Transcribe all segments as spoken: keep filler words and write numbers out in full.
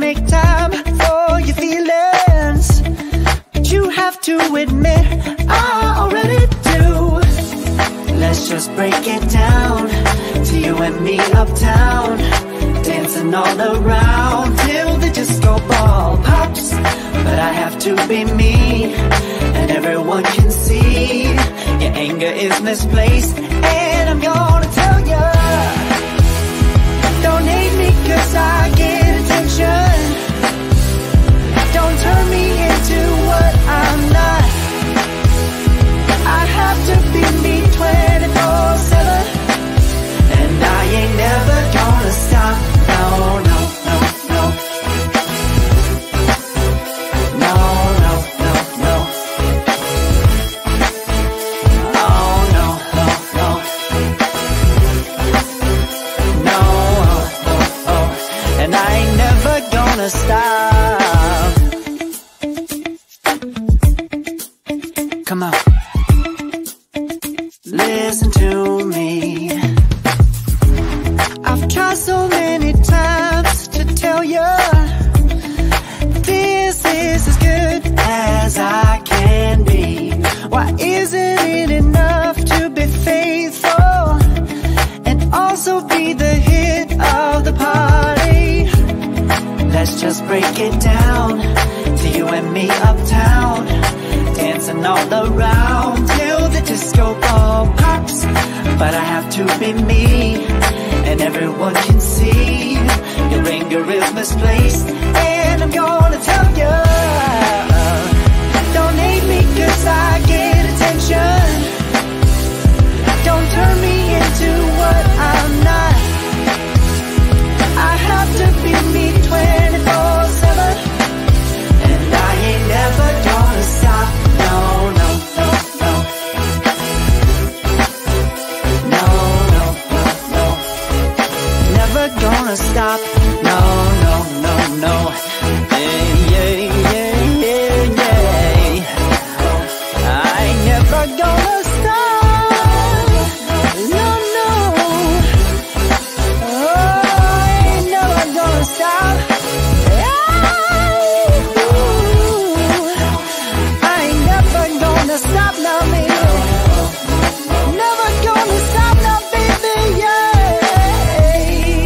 make time for your feelings, but you have to admit I already do. Let's just break it down to you and me uptown, dancing all around till the disco ball pops. But I have to be me, and everyone can see your anger is misplaced, and I'm gonna tell ya, don't hate me cause I get attention. Don't turn me into what I'm not. I have to be me twenty-four seven, and I ain't never gonna stop. No, no, no, no. No, no, no, no. Oh, no, no, no. No, oh, oh, oh. And I ain't never gonna stop. Come on, listen to me. I've tried so many times to tell you this is as good as I can be. Why isn't it enough to be faithful and also be the hit of the party? Let's just break it down to you and me uptown, dancing all around till the disco ball pops. But I have to be me, and everyone can see your anger is misplaced, and I'm gonna tell you, don't hate me cause I get attention. Don't turn me into what I'm not. I have to be me twenty-four seven, and I ain't never gonna stop. No, no, no, no. No, no, no, no. Never gonna stop. No, no, no, no. Yeah, yeah, yeah, yeah, yeah. I ain't never gonna stop. No, no. Oh, I ain't never gonna stop. I ain't never gonna stop now, baby. Never gonna stop now, baby. Yeah,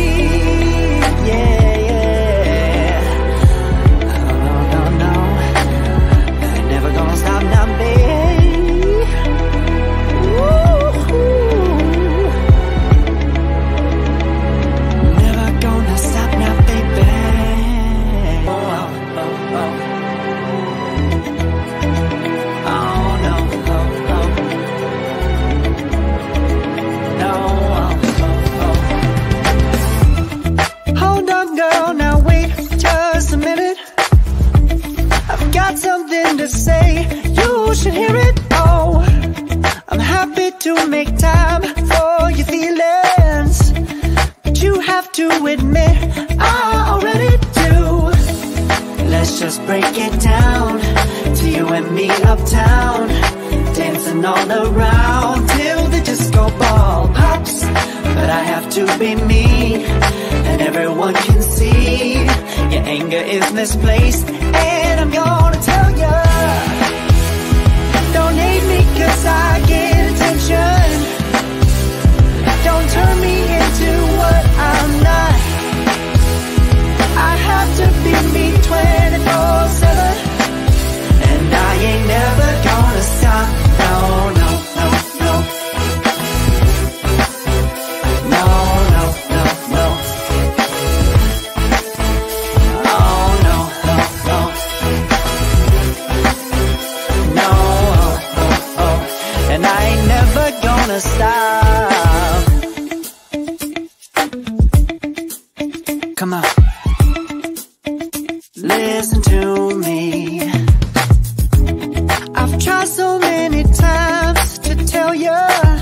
yeah, yeah. No, no, no. I ain't never gonna stop now, baby. Woo-hoo. Never gonna stop now, baby. Oh, oh, oh, oh. Oh, no, oh, oh. No, oh, oh, oh. Hold on, girl, now wait just a minute. I've got something to say, you should hear it. Oh, I'm happy to make time for your feelings, but you have to admit I already do. Let's just break it down to you and me uptown, dancing all around till the disco ball pops. But I have to be me, and everyone can see your anger is misplaced, and I'm gonna tell ya, don't hate me cause I get attention. Don't turn me into what I'm not. I have to be me twenty-four seven, and I ain't never gonna stop. No, no, no, no. No, no, no, no. Oh, no, no, no. No, oh, oh, oh. And I ain't never gonna stop. Come on, listen to me. I've tried so many times to tell you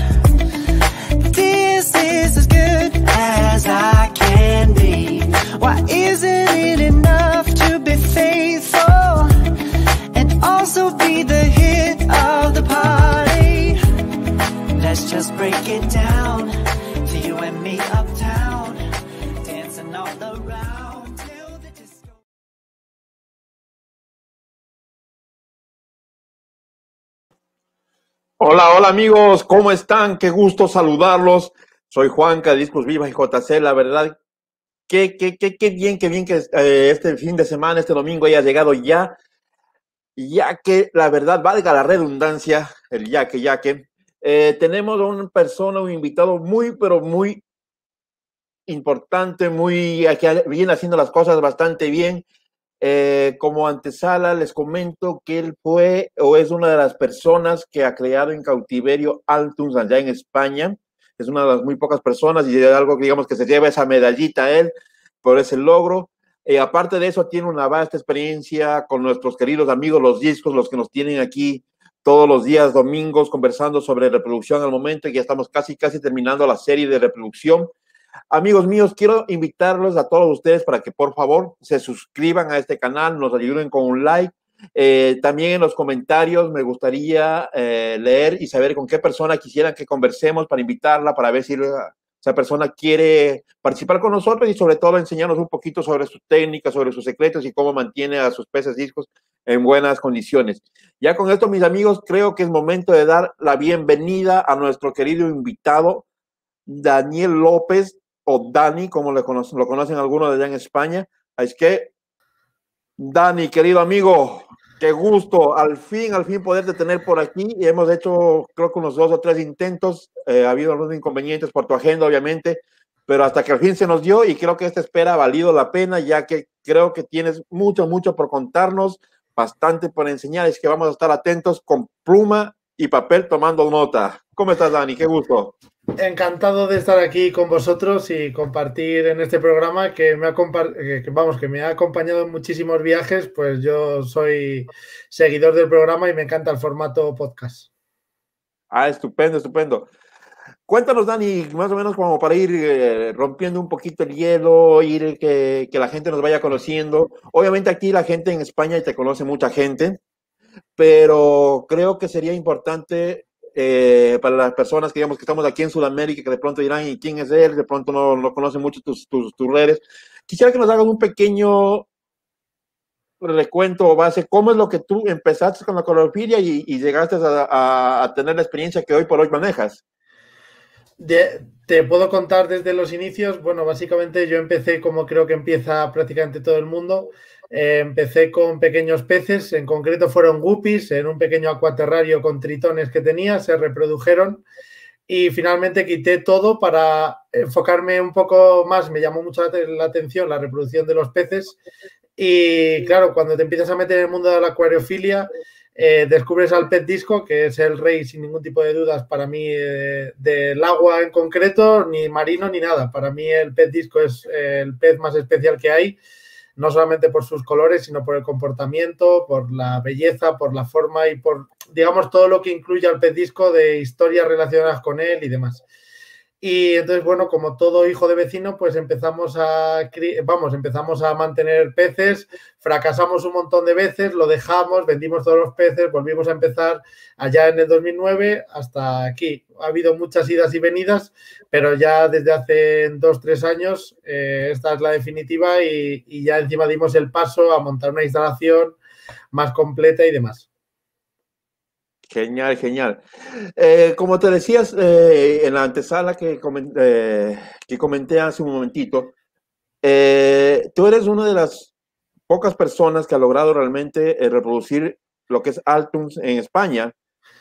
this is as good as I can be. Why isn't it enough to be faithful and also be the hit of the party? Let's just break it down to you and me uptown, dancing all around. Hola, hola amigos, ¿cómo están? Qué gusto saludarlos. Soy Juanca, Discos Viva y J C. La verdad, qué, qué, qué, qué bien, qué bien que eh, este fin de semana, este domingo haya llegado ya, ya que la verdad, valga la redundancia, el ya que, ya que, eh, tenemos a una persona, un invitado muy, pero muy importante, muy, que viene haciendo las cosas bastante bien. Eh, como antesala, les comento que él fue o es una de las personas que ha creado en cautiverio Altuns allá en España. Es una de las muy pocas personas y de algo que digamos que se lleva esa medallita a él por ese logro. Eh, aparte de eso, tiene una vasta experiencia con nuestros queridos amigos, los discos, los que nos tienen aquí todos los días domingos conversando sobre reproducción al momento, y ya estamos casi, casi terminando la serie de reproducción. Amigos míos, quiero invitarlos a todos ustedes para que por favor se suscriban a este canal, nos ayuden con un like. Eh, también en los comentarios me gustaría eh, leer y saber con qué persona quisieran que conversemos para invitarla, para ver si esa persona quiere participar con nosotros y sobre todo enseñarnos un poquito sobre su técnica, sobre sus secretos y cómo mantiene a sus peces discos en buenas condiciones. Ya con esto, mis amigos, creo que es momento de dar la bienvenida a nuestro querido invitado, Daniel López, o Dani, como le conocen, lo conocen algunos de allá en España. Es que, Dani, querido amigo, qué gusto, al fin, al fin poderte tener por aquí. Y hemos hecho, creo que unos dos o tres intentos. Eh, ha habido algunos inconvenientes por tu agenda, obviamente, pero hasta que al fin se nos dio y creo que esta espera ha valido la pena, ya que creo que tienes mucho, mucho por contarnos, bastante por enseñar. Es que vamos a estar atentos con pluma y papel tomando nota. ¿Cómo estás, Dani? Qué gusto. Encantado de estar aquí con vosotros y compartir en este programa que me ha, que, vamos, que me ha acompañado en muchísimos viajes. Pues yo soy seguidor del programa y me encanta el formato podcast. Ah, estupendo, estupendo. Cuéntanos, Dani, más o menos como para ir eh, rompiendo un poquito el hielo, ir que, que la gente nos vaya conociendo. Obviamente aquí la gente en España te conoce mucha gente, pero creo que sería importante eh, para las personas que digamos que estamos aquí en Sudamérica, que de pronto dirán, ¿y quién es él? De pronto no, no conocen mucho tus, tus, tus redes. Quisiera que nos hagas un pequeño recuento o base, ¿cómo es lo que tú empezaste con la coreografía y, y llegaste a, a, a tener la experiencia que hoy por hoy manejas? De, te puedo contar desde los inicios. Bueno, básicamente yo empecé como creo que empieza prácticamente todo el mundo. Eh, empecé con pequeños peces, en concreto fueron guppies, en un pequeño acuaterrario con tritones que tenía, se reprodujeron y finalmente quité todo para enfocarme un poco más. Me llamó mucho la atención la reproducción de los peces y claro, cuando te empiezas a meter en el mundo de la acuariofilia, eh, descubres al pez disco, que es el rey sin ningún tipo de dudas para mí eh, del agua en concreto, ni marino ni nada. Para mí el pez disco es eh, el pez más especial que hay, no solamente por sus colores, sino por el comportamiento, por la belleza, por la forma y por, digamos, todo lo que incluye al pez disco de historias relacionadas con él y demás. Y entonces, bueno, como todo hijo de vecino, pues empezamos a, vamos, empezamos a mantener peces, fracasamos un montón de veces, lo dejamos, vendimos todos los peces, volvimos a empezar allá en el dos mil nueve hasta aquí. Ha habido muchas idas y venidas, pero ya desde hace dos, tres años eh, esta es la definitiva y, y ya encima dimos el paso a montar una instalación más completa y demás. Genial, genial. Eh, como te decías eh, en la antesala que comenté, eh, que comenté hace un momentito, eh, tú eres una de las pocas personas que ha logrado realmente eh, reproducir lo que es Altuns en España.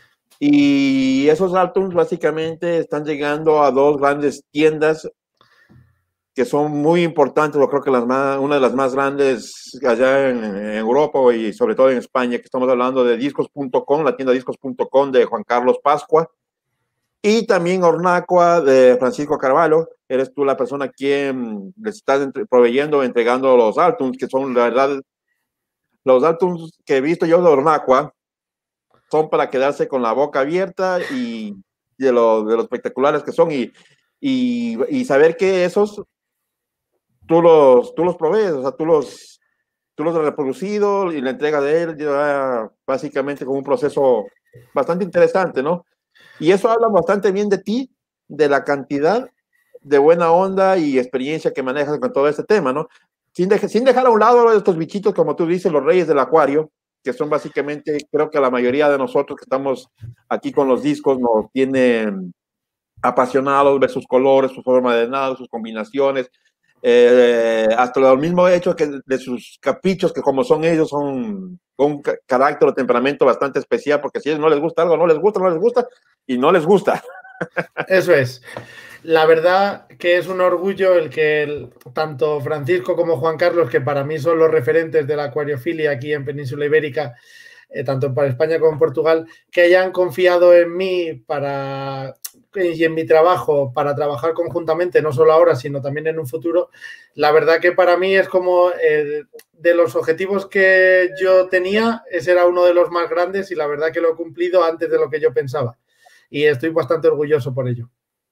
Y esos Altuns básicamente están llegando a dos grandes tiendas que son muy importantes, yo creo que las más, una de las más grandes allá en, en Europa y sobre todo en España, que estamos hablando de discos punto com, la tienda discos punto com de Juan Carlos Pascua, y también Ornacua de Francisco Carvalho. Eres tú la persona quien les está entre, proveyendo, entregando los Altuns, que son la verdad, los Altuns que he visto yo de Ornacua, son para quedarse con la boca abierta y de lo, de lo espectaculares que son, y, y, y saber que esos tú los, tú los provees, o sea, tú los, tú los has reproducido y la entrega de él ya básicamente con un proceso bastante interesante, ¿no? Y eso habla bastante bien de ti, de la cantidad de buena onda y experiencia que manejas con todo este tema, ¿no? Sin, de, sin dejar a un lado estos bichitos, como tú dices, los reyes del acuario, que son básicamente, creo que la mayoría de nosotros que estamos aquí con los discos nos tienen apasionados, ver sus colores, su forma de nada, sus combinaciones, eh, hasta lo mismo hecho que de sus caprichos, que como son ellos, son con un carácter o temperamento bastante especial, porque si a ellos no les gusta algo, no les gusta, no les gusta, y no les gusta. Eso es. La verdad que es un orgullo el que el, tanto Francisco como Juan Carlos, que para mí son los referentes de la acuariofilia aquí en Península Ibérica, eh, tanto para España como en Portugal, que hayan confiado en mí para, y en mi trabajo para trabajar conjuntamente, no solo ahora, sino también en un futuro. La verdad que para mí es como eh, de los objetivos que yo tenía, ese era uno de los más grandes y la verdad que lo he cumplido antes de lo que yo pensaba. Y estoy bastante orgulloso por ello.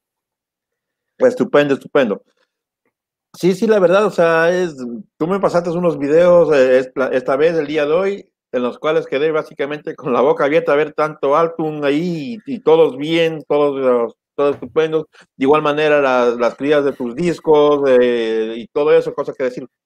Pues estupendo, estupendo. Sí, sí, la verdad, o sea, es, tú me pasaste unos videos eh, esta vez, el día de hoy, en los cuales quedé básicamente con la boca abierta a ver tanto Altum ahí y, y todos bien, todos, todos estupendos. De igual manera, las, las crías de tus discos eh, y todo eso, cosas que decir.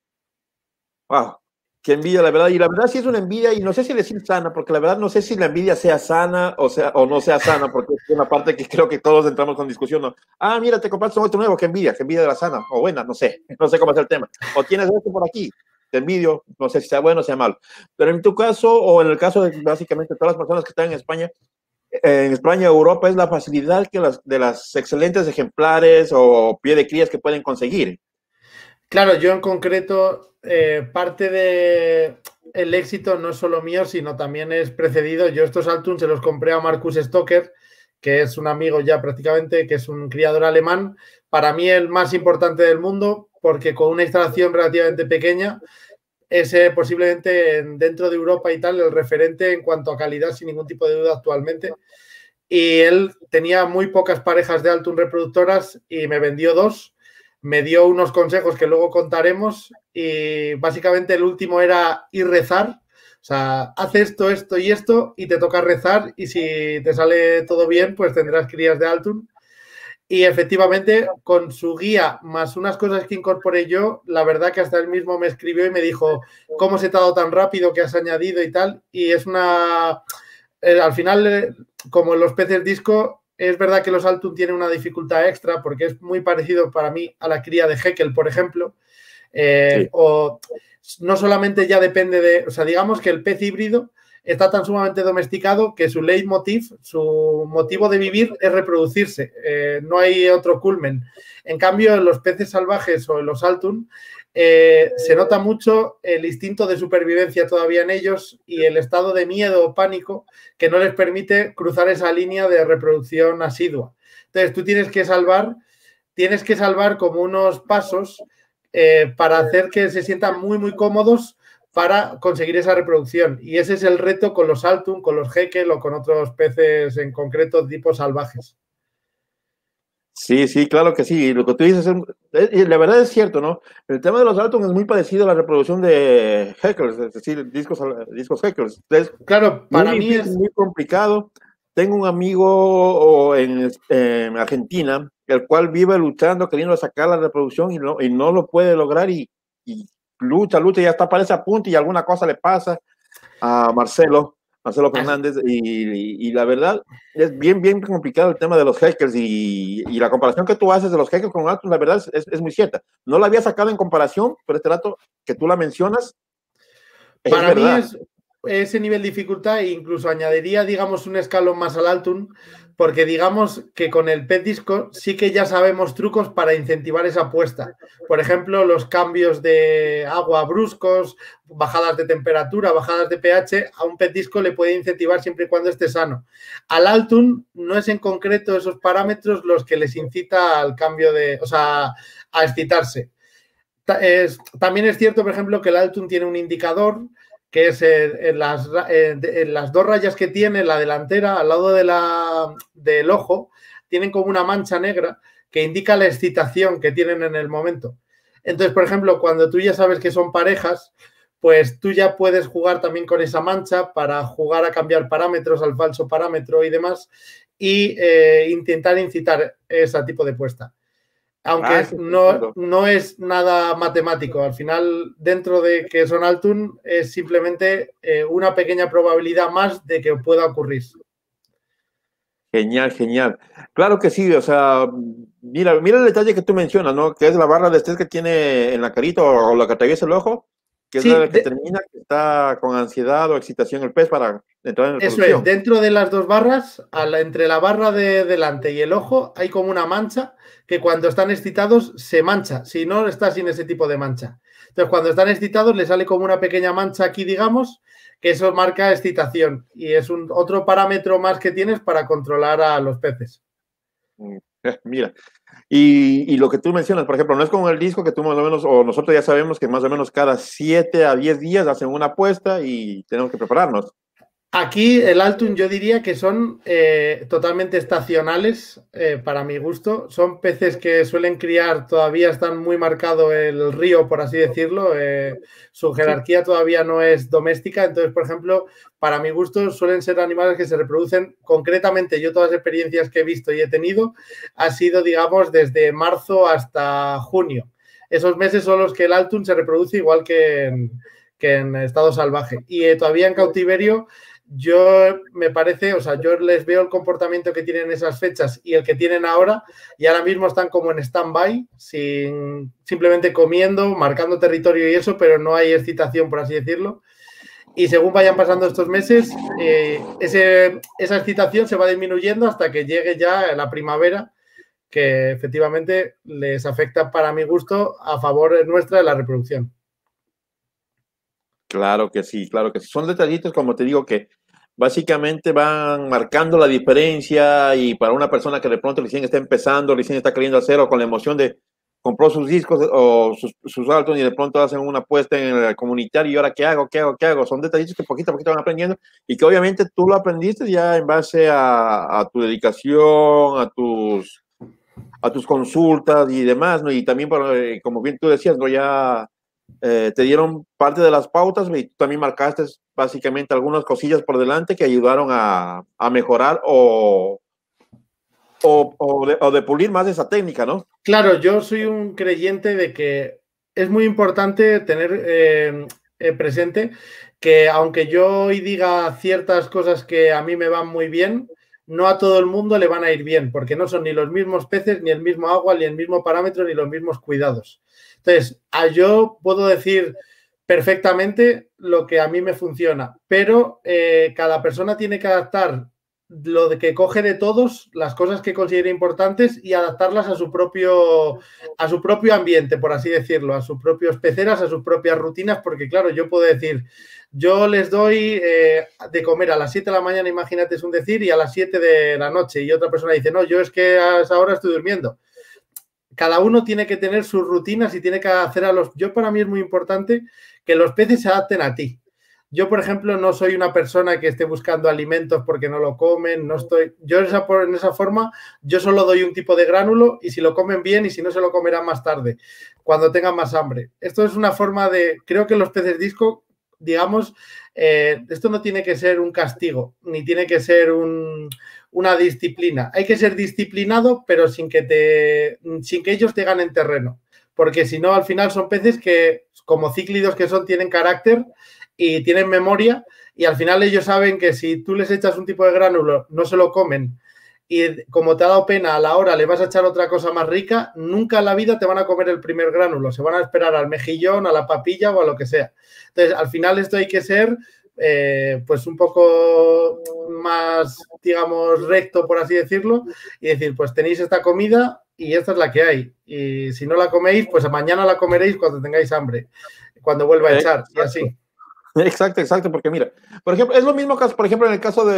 Wow, qué envidia, la verdad. Y la verdad sí es una envidia, y no sé si decir sana, porque la verdad no sé si la envidia sea sana o, sea, o no sea sana, porque es una parte que creo que todos entramos con discusión. ¿No? Ah, mira, te compraste un otro nuevo, qué envidia, qué envidia de la sana, o buena, no sé, no sé cómo es el tema. O tienes esto por aquí, te envidio, no sé si sea bueno o sea malo. Pero en tu caso, o en el caso de básicamente todas las personas que están en España, en España, Europa, es la facilidad que las, de las excelentes ejemplares o pie de crías que pueden conseguir. Claro, yo en concreto, eh, parte de el éxito no es solo mío, sino también es precedido. Yo estos Altum se los compré a Markus Stocker, que es un amigo ya prácticamente, que es un criador alemán. Para mí el más importante del mundo, porque con una instalación relativamente pequeña, es eh, posiblemente dentro de Europa y tal el referente en cuanto a calidad, sin ningún tipo de duda actualmente. Y él tenía muy pocas parejas de Altum reproductoras y me vendió dos. Me dio unos consejos que luego contaremos y básicamente el último era ir rezar. O sea, haz esto, esto y esto y te toca rezar y si te sale todo bien, pues tendrás crías de Altum. Y efectivamente, con su guía más unas cosas que incorporé yo, la verdad que hasta él mismo me escribió y me dijo cómo se te ha dado tan rápido, que has añadido y tal. Y es una... Eh, al final, eh, como los peces disco, es verdad que los Altum tienen una dificultad extra porque es muy parecido para mí a la cría de Haeckel, por ejemplo. Eh, sí. O no solamente ya depende de... O sea, digamos que el pez híbrido está tan sumamente domesticado que su leitmotiv, su motivo de vivir es reproducirse. Eh, no hay otro culmen. En cambio, en los peces salvajes o en los Altum eh, se nota mucho el instinto de supervivencia todavía en ellos y el estado de miedo o pánico que no les permite cruzar esa línea de reproducción asidua. Entonces, tú tienes que salvar, tienes que salvar como unos pasos eh, para hacer que se sientan muy, muy cómodos para conseguir esa reproducción. Y ese es el reto con los Altum, con los Haeckel o con otros peces en concreto tipo salvajes. Sí, sí, claro que sí. Lo que tú dices, es, es, la verdad es cierto, ¿no? El tema de los Altum es muy parecido a la reproducción de Haeckel, es decir, discos, discos Haeckel. Es claro, para muy mí difícil, es muy complicado. Tengo un amigo en, en Argentina, el cual vive luchando, queriendo sacar la reproducción y no, y no lo puede lograr y, y lucha, lucha, y hasta aparece a punto y alguna cosa le pasa a Marcelo, Marcelo Fernández, y, y, y la verdad es bien, bien complicado el tema de los Haeckels y, y la comparación que tú haces de los Haeckels con Altum, la verdad es, es, es muy cierta. No la había sacado en comparación, pero este rato que tú la mencionas, es para verdad. mí es ese nivel de dificultad e incluso añadiría, digamos, un escalón más al Altum, porque digamos que con el pez disco sí que ya sabemos trucos para incentivar esa apuesta. Por ejemplo, los cambios de agua bruscos, bajadas de temperatura, bajadas de pH, a un pez disco le puede incentivar siempre y cuando esté sano. Al Altum no es en concreto esos parámetros los que les incita al cambio de, o sea, a excitarse. Es, también es cierto, por ejemplo, que el Altum tiene un indicador que es en las, en las dos rayas que tiene la delantera, al lado de la, del ojo, tienen como una mancha negra que indica la excitación que tienen en el momento. Entonces, por ejemplo, cuando tú ya sabes que son parejas, pues tú ya puedes jugar también con esa mancha para jugar a cambiar parámetros al falso parámetro y demás y eh, intentar incitar ese tipo de puesta. Aunque Ah, sí, no, entiendo. no es nada matemático. Al final, dentro de que son Altun, es simplemente eh, una pequeña probabilidad más de que pueda ocurrir. Genial, genial. Claro que sí, o sea, mira, mira el detalle que tú mencionas, ¿no? Que es la barra de estrés que tiene en la carita o, o la que atraviesa el ojo, que es Sí, la que de, termina que está con ansiedad o excitación el pez para entrar en eso es. reproducción. Dentro de las dos barras, a la, entre la barra de delante y el ojo, hay como una mancha que cuando están excitados se mancha. Si no, está sin ese tipo de mancha. Entonces, cuando están excitados, le sale como una pequeña mancha aquí, digamos, que eso marca excitación. Y es un otro parámetro más que tienes para controlar a los peces. Mira, y, y lo que tú mencionas, por ejemplo, no es como el disco que tú más o menos, o nosotros ya sabemos que más o menos cada siete a diez días hacen una apuesta y tenemos que prepararnos. Aquí el Altun yo diría que son eh, totalmente estacionales eh, para mi gusto. Son peces que suelen criar, todavía están muy marcado el río, por así decirlo. Eh, su Sí. jerarquía todavía no es doméstica. Entonces, por ejemplo, para mi gusto suelen ser animales que se reproducen concretamente. Yo todas las experiencias que he visto y he tenido ha sido, digamos, desde marzo hasta junio. Esos meses son los que el Altun se reproduce igual que en, que en estado salvaje. Y eh, todavía en cautiverio yo me parece, o sea, yo les veo el comportamiento que tienen esas fechas y el que tienen ahora, y ahora mismo están como en stand-by, sin, simplemente comiendo, marcando territorio y eso, pero no hay excitación, por así decirlo. Y según vayan pasando estos meses, eh, ese, esa excitación se va disminuyendo hasta que llegue ya la primavera, que efectivamente les afecta, para mi gusto, a favor nuestra de la reproducción. Claro que sí, claro que sí. Son detallitos, como te digo, que básicamente van marcando la diferencia y para una persona que de pronto recién está empezando, recién está queriendo hacer o con la emoción de compró sus discos o sus, sus altos y de pronto hacen una apuesta en el comunitario y ahora qué hago, qué hago, qué hago. Son detallitos que poquito a poquito van aprendiendo y que obviamente tú lo aprendiste ya en base a, a tu dedicación, a tus, a tus consultas y demás, ¿no? Y también, como bien tú decías, ¿no? Ya eh, te dieron parte de las pautas y tú también marcaste básicamente algunas cosillas por delante que ayudaron a, a mejorar o, o, o, de, o de pulir más esa técnica, ¿no? Claro, yo soy un creyente de que es muy importante tener eh, eh, presente que aunque yo hoy diga ciertas cosas que a mí me van muy bien, no a todo el mundo le van a ir bien, porque no son ni los mismos peces, ni el mismo agua, ni el mismo parámetro, ni los mismos cuidados. Entonces, a yo puedo decir perfectamente lo que a mí me funciona, pero eh, cada persona tiene que adaptar lo de que coge de todos, las cosas que considera importantes y adaptarlas a su propio a su propio ambiente, por así decirlo, a sus propios peceras, a sus propias rutinas, porque claro, yo puedo decir, yo les doy eh, de comer a las siete de la mañana, imagínate, es un decir, y a las siete de la noche, y otra persona dice, no, yo es que a esa hora estoy durmiendo. Cada uno tiene que tener sus rutinas y tiene que hacer a los... Yo, para mí es muy importante que los peces se adapten a ti. Yo, por ejemplo, no soy una persona que esté buscando alimentos porque no lo comen, no estoy... Yo en esa, en esa forma, yo solo doy un tipo de gránulo y si lo comen bien y si no se lo comerán más tarde, cuando tengan más hambre. Esto es una forma de... Creo que los peces disco, digamos, eh, esto no tiene que ser un castigo, ni tiene que ser un, una disciplina. Hay que ser disciplinado, pero sin que, te, sin que ellos te ganen terreno. Porque si no, al final son peces que, como cíclidos que son, tienen carácter y tienen memoria y al final ellos saben que si tú les echas un tipo de gránulo, no se lo comen y como te ha dado pena a la hora le vas a echar otra cosa más rica, nunca en la vida te van a comer el primer gránulo, se van a esperar al mejillón, a la papilla o a lo que sea. Entonces, al final esto hay que ser eh, pues un poco más, digamos, recto, por así decirlo, y decir, pues tenéis esta comida y esta es la que hay. Y si no la coméis, pues mañana la comeréis cuando tengáis hambre, cuando vuelva a echar, y así. Exacto, exacto, porque mira, por ejemplo, es lo mismo caso, por ejemplo, en el caso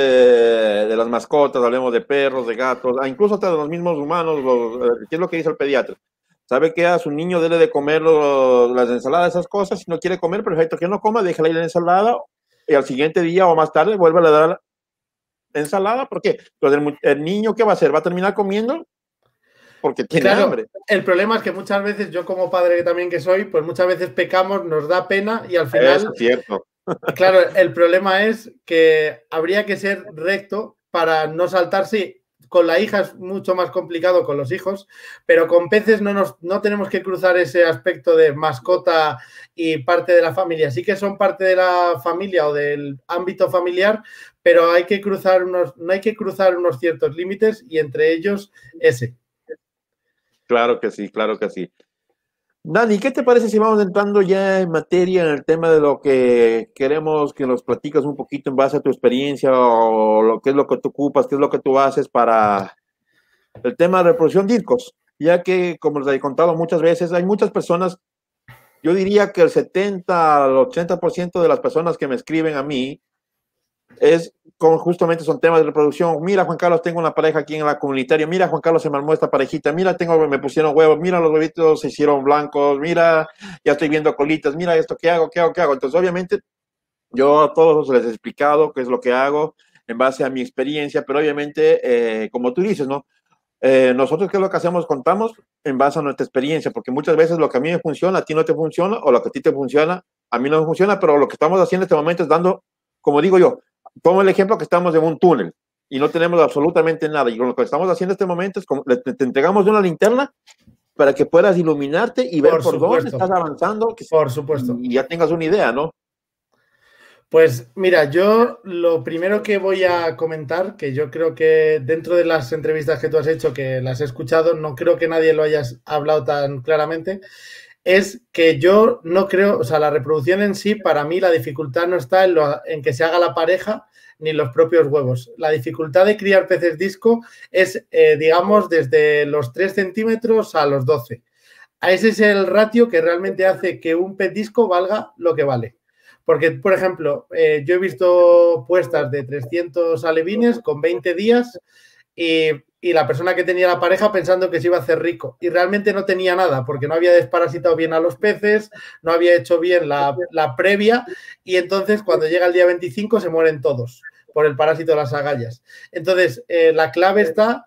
de, de las mascotas, hablemos de perros, de gatos, incluso hasta de los mismos humanos, los, ¿qué es lo que dice el pediatra? Sabe que a su niño debe de comer los, las ensaladas, esas cosas, si no quiere comer, perfecto, que no coma, déjale ir la ensalada y al siguiente día o más tarde vuelve a dar ensalada, ¿por qué? Entonces el, el niño, ¿qué va a hacer? ¿Va a terminar comiendo? Porque tiene claro, hambre. El problema es que muchas veces, yo como padre también que soy, pues muchas veces pecamos, nos da pena y al final... Eso es cierto. Claro, el problema es que habría que ser recto para no saltarse. con la hija es mucho más complicado con los hijos, pero con peces no, nos, no tenemos que cruzar ese aspecto de mascota y parte de la familia. Sí que son parte de la familia o del ámbito familiar, pero hay que cruzar unos, no hay que cruzar unos ciertos límites y entre ellos ese. Claro que sí, claro que sí. Dani, ¿qué te parece si vamos entrando ya en materia en el tema de lo que queremos que nos platicas un poquito en base a tu experiencia o lo que es lo que tú ocupas, qué es lo que tú haces para el tema de reproducción discos? Ya que, como les he contado muchas veces, hay muchas personas, yo diría que el setenta al ochenta por ciento de las personas que me escriben a mí es con, justamente son temas de reproducción. Mira, Juan Carlos, tengo una pareja aquí en la comunitaria. Mira, Juan Carlos, se me armó esta parejita. Mira, tengo, me pusieron huevos. Mira, los huevitos se hicieron blancos. Mira, ya estoy viendo colitas. Mira esto, ¿qué hago? ¿Qué hago? ¿Qué hago? Entonces, obviamente, yo a todos les he explicado qué es lo que hago en base a mi experiencia, pero obviamente, eh, como tú dices, ¿no? Eh, nosotros, ¿qué es lo que hacemos? Contamos en base a nuestra experiencia, porque muchas veces lo que a mí me funciona, a ti no te funciona, o lo que a ti te funciona, a mí no me funciona, pero lo que estamos haciendo en este momento es dando, como digo yo, pongo el ejemplo que estamos en un túnel y no tenemos absolutamente nada, y con lo que estamos haciendo en este momento es como te, te entregamos una linterna para que puedas iluminarte y ver por, por dónde estás avanzando, que por supuesto, y ya tengas una idea, ¿no? Pues mira, yo lo primero que voy a comentar, que yo creo que dentro de las entrevistas que tú has hecho, que las he escuchado, no creo que nadie lo hayas hablado tan claramente, es que yo no creo, o sea, la reproducción en sí, para mí la dificultad no está en, lo, en que se haga la pareja ni los propios huevos. La dificultad de criar peces disco es, eh, digamos, desde los tres centímetros a los doce. Ese es el ratio que realmente hace que un pez disco valga lo que vale. Porque, por ejemplo, eh, yo he visto puestas de trescientos alevines con veinte días y, y la persona que tenía la pareja pensando que se iba a hacer rico. Y realmente no tenía nada porque no había desparasitado bien a los peces, no había hecho bien la, la previa y entonces cuando llega el día veinticinco se mueren todos por el parásito de las agallas. Entonces, eh, la clave está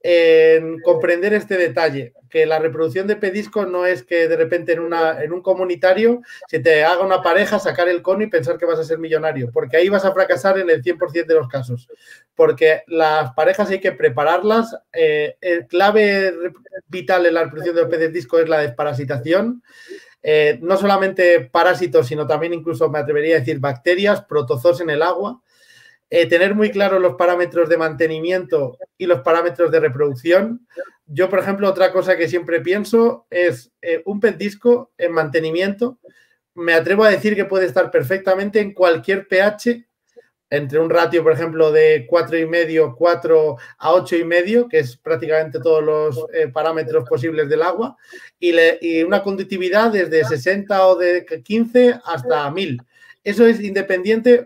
en comprender este detalle, que la reproducción de pedisco no es que de repente en, una, en un comunitario se te haga una pareja, sacar el cono y pensar que vas a ser millonario, porque ahí vas a fracasar en el cien por ciento de los casos, porque las parejas hay que prepararlas, eh, el clave vital en la reproducción de los peces disco es la desparasitación, eh, no solamente parásitos, sino también incluso me atrevería a decir bacterias, protozoos en el agua. Eh, tener muy claros los parámetros de mantenimiento y los parámetros de reproducción. Yo, por ejemplo, otra cosa que siempre pienso es eh, un pez disco en mantenimiento. Me atrevo a decir que puede estar perfectamente en cualquier pH, entre un ratio, por ejemplo, de cuatro y medio, cuatro a ocho y medio, que es prácticamente todos los eh, parámetros posibles del agua, y, le, y una conductividad desde sesenta o de quince hasta mil. Eso es independiente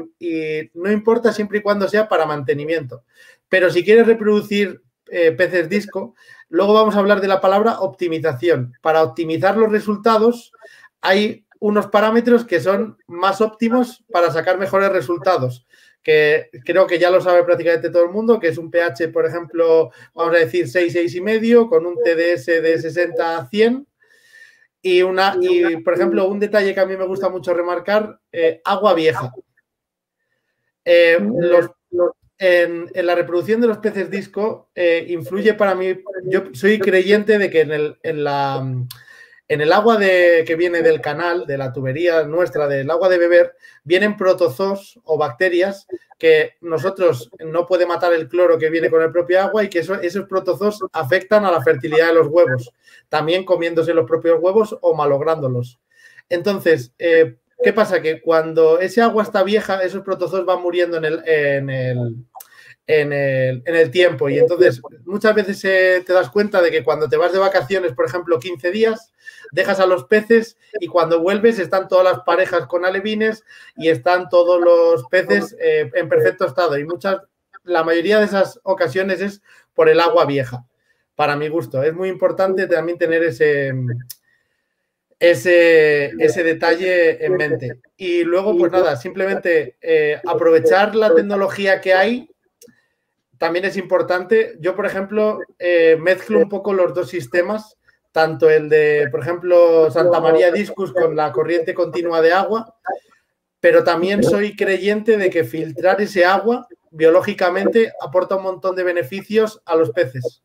y no importa siempre y cuando sea para mantenimiento. Pero si quieres reproducir eh, peces disco, luego vamos a hablar de la palabra optimización. Para optimizar los resultados hay unos parámetros que son más óptimos para sacar mejores resultados, que creo que ya lo sabe prácticamente todo el mundo, que es un pH, por ejemplo, vamos a decir seis, seis y medio, con un T D S de sesenta a cien. Y, una, y, por ejemplo, un detalle que a mí me gusta mucho remarcar, eh, agua vieja. Eh, los, los, en, en la reproducción de los peces disco eh, influye para mí, yo soy creyente de que en el, en la, en el agua de, que viene del canal, de la tubería nuestra, del agua de beber, vienen protozoos o bacterias que nosotros no puede matar el cloro que viene con el propio agua y que eso, esos protozoos afectan a la fertilidad de los huevos, también comiéndose los propios huevos o malográndolos. Entonces, eh, ¿qué pasa? Que cuando ese agua está vieja, esos protozoos van muriendo en el, en el, en el, en el tiempo y entonces muchas veces eh, te das cuenta de que cuando te vas de vacaciones, por ejemplo, quince días, dejas a los peces y cuando vuelves están todas las parejas con alevines y están todos los peces eh, en perfecto estado y muchas, la mayoría de esas ocasiones es por el agua vieja, para mi gusto. Es muy importante también tener ese, ese, ese detalle en mente. Y luego, pues nada, simplemente eh, aprovechar la tecnología que hay también es importante. Yo, por ejemplo, eh, mezclo un poco los dos sistemas, tanto el de, por ejemplo, Santa María Discus con la corriente continua de agua, pero también soy creyente de que filtrar ese agua biológicamente aporta un montón de beneficios a los peces.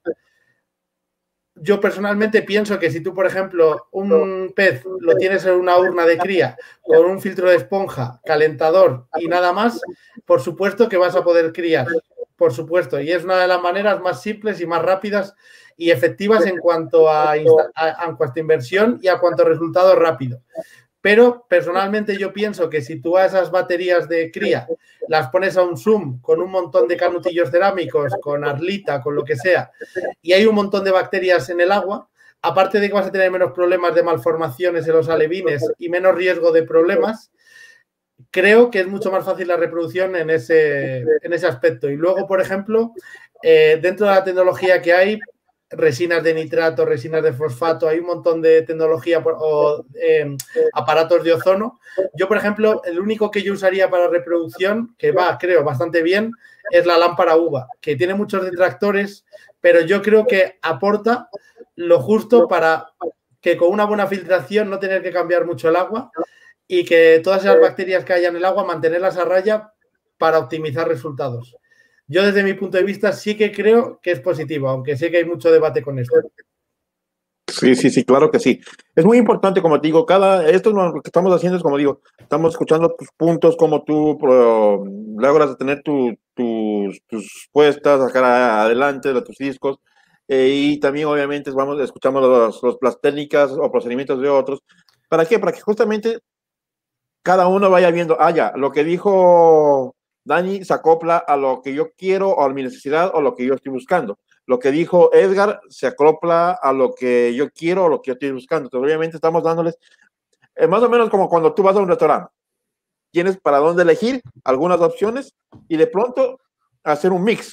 Yo personalmente pienso que si tú, por ejemplo, un pez lo tienes en una urna de cría con un filtro de esponja, calentador y nada más, por supuesto que vas a poder criar, por supuesto. Y es una de las maneras más simples y más rápidas y efectivas en cuanto a, a, a, cuanto a inversión y a cuanto a resultado rápido. Pero personalmente yo pienso que si tú a esas baterías de cría las pones a un zoom con un montón de canutillos cerámicos, con arlita, con lo que sea, y hay un montón de bacterias en el agua, aparte de que vas a tener menos problemas de malformaciones en los alevines y menos riesgo de problemas, creo que es mucho más fácil la reproducción en ese, en ese aspecto. Y luego, por ejemplo, eh, dentro de la tecnología que hay, resinas de nitrato, resinas de fosfato, hay un montón de tecnología o eh, aparatos de ozono. Yo, por ejemplo, el único que yo usaría para reproducción, que va, creo, bastante bien, es la lámpara uva, que tiene muchos detractores, pero yo creo que aporta lo justo para que con una buena filtración no tener que cambiar mucho el agua y que todas esas bacterias que haya en el agua mantenerlas a raya para optimizar resultados. Yo, desde mi punto de vista, sí que creo que es positivo, aunque sé que hay mucho debate con esto. Sí, sí, sí, claro que sí. Es muy importante, como te digo, cada, esto lo que estamos haciendo es, como digo, estamos escuchando tus puntos, como tú pro, logras tener tu, tus, tus puestas, sacar adelante de tus discos, eh, y también, obviamente, vamos, escuchamos los, los, las técnicas o procedimientos de otros. ¿Para qué? Para que justamente cada uno vaya viendo, ah, ya, lo que dijo Dani se acopla a lo que yo quiero o a mi necesidad o lo que yo estoy buscando. Lo que dijo Edgar se acopla a lo que yo quiero o lo que yo estoy buscando. Entonces, obviamente estamos dándoles eh, más o menos como cuando tú vas a un restaurante. Tienes para dónde elegir algunas opciones y de pronto hacer un mix.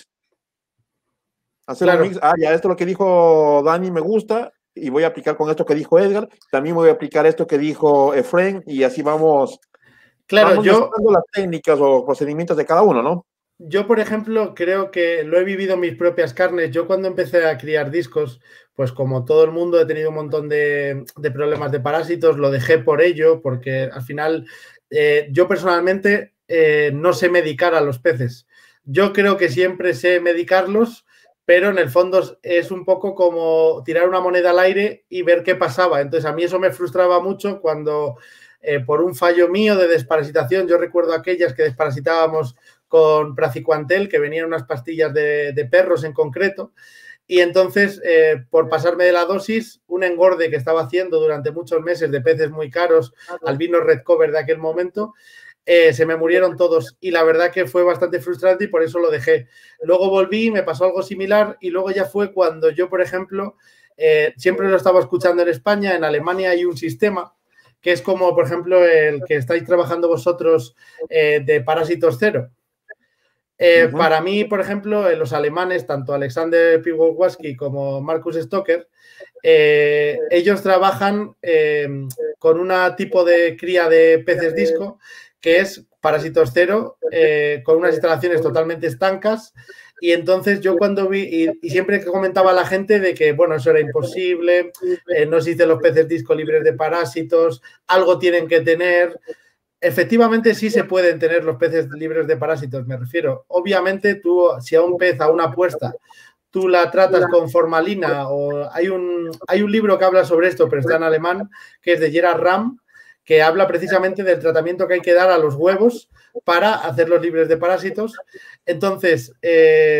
Hacer claro. un mix. Ah, ya, esto es lo que dijo Dani, me gusta y voy a aplicar con esto que dijo Edgar. También voy a aplicar esto que dijo Efraín y así vamos. Claro, Vamos yo las técnicas o procedimientos de cada uno, ¿no? Yo, por ejemplo, creo que lo he vivido en mis propias carnes. Yo cuando empecé a criar discos, pues como todo el mundo he tenido un montón de, de problemas de parásitos, lo dejé por ello, porque al final eh, yo personalmente eh, no sé medicar a los peces. Yo creo que siempre sé medicarlos, pero en el fondo es un poco como tirar una moneda al aire y ver qué pasaba. Entonces a mí eso me frustraba mucho cuando... Eh, por un fallo mío de desparasitación, yo recuerdo aquellas que desparasitábamos con Praziquantel, que venían unas pastillas de, de perros en concreto, y entonces, eh, por pasarme de la dosis, un engorde que estaba haciendo durante muchos meses de peces muy caros, albinos red cover de aquel momento, eh, se me murieron todos, y la verdad que fue bastante frustrante y por eso lo dejé. Luego volví, me pasó algo similar, y luego ya fue cuando yo, por ejemplo, eh, siempre lo estaba escuchando en España, en Alemania hay un sistema que es como, por ejemplo, el que estáis trabajando vosotros eh, de parásitos cero. Eh, uh-huh. Para mí, por ejemplo, los alemanes, tanto Alexander Piwowarski como Markus Stocker, eh, ellos trabajan eh, con un tipo de cría de peces disco que es parásitos cero, eh, con unas instalaciones totalmente estancas. Y entonces yo cuando vi, y, y siempre comentaba a la gente de que, bueno, eso era imposible, eh, no existen los peces disco libres de parásitos, algo tienen que tener. Efectivamente sí se pueden tener los peces libres de parásitos, me refiero. Obviamente tú, si a un pez, a una puesta, tú la tratas con formalina, o hay un, hay un libro que habla sobre esto, pero está en alemán, que es de Gerard Ramm, que habla precisamente del tratamiento que hay que dar a los huevos para hacerlos libres de parásitos. Entonces, eh,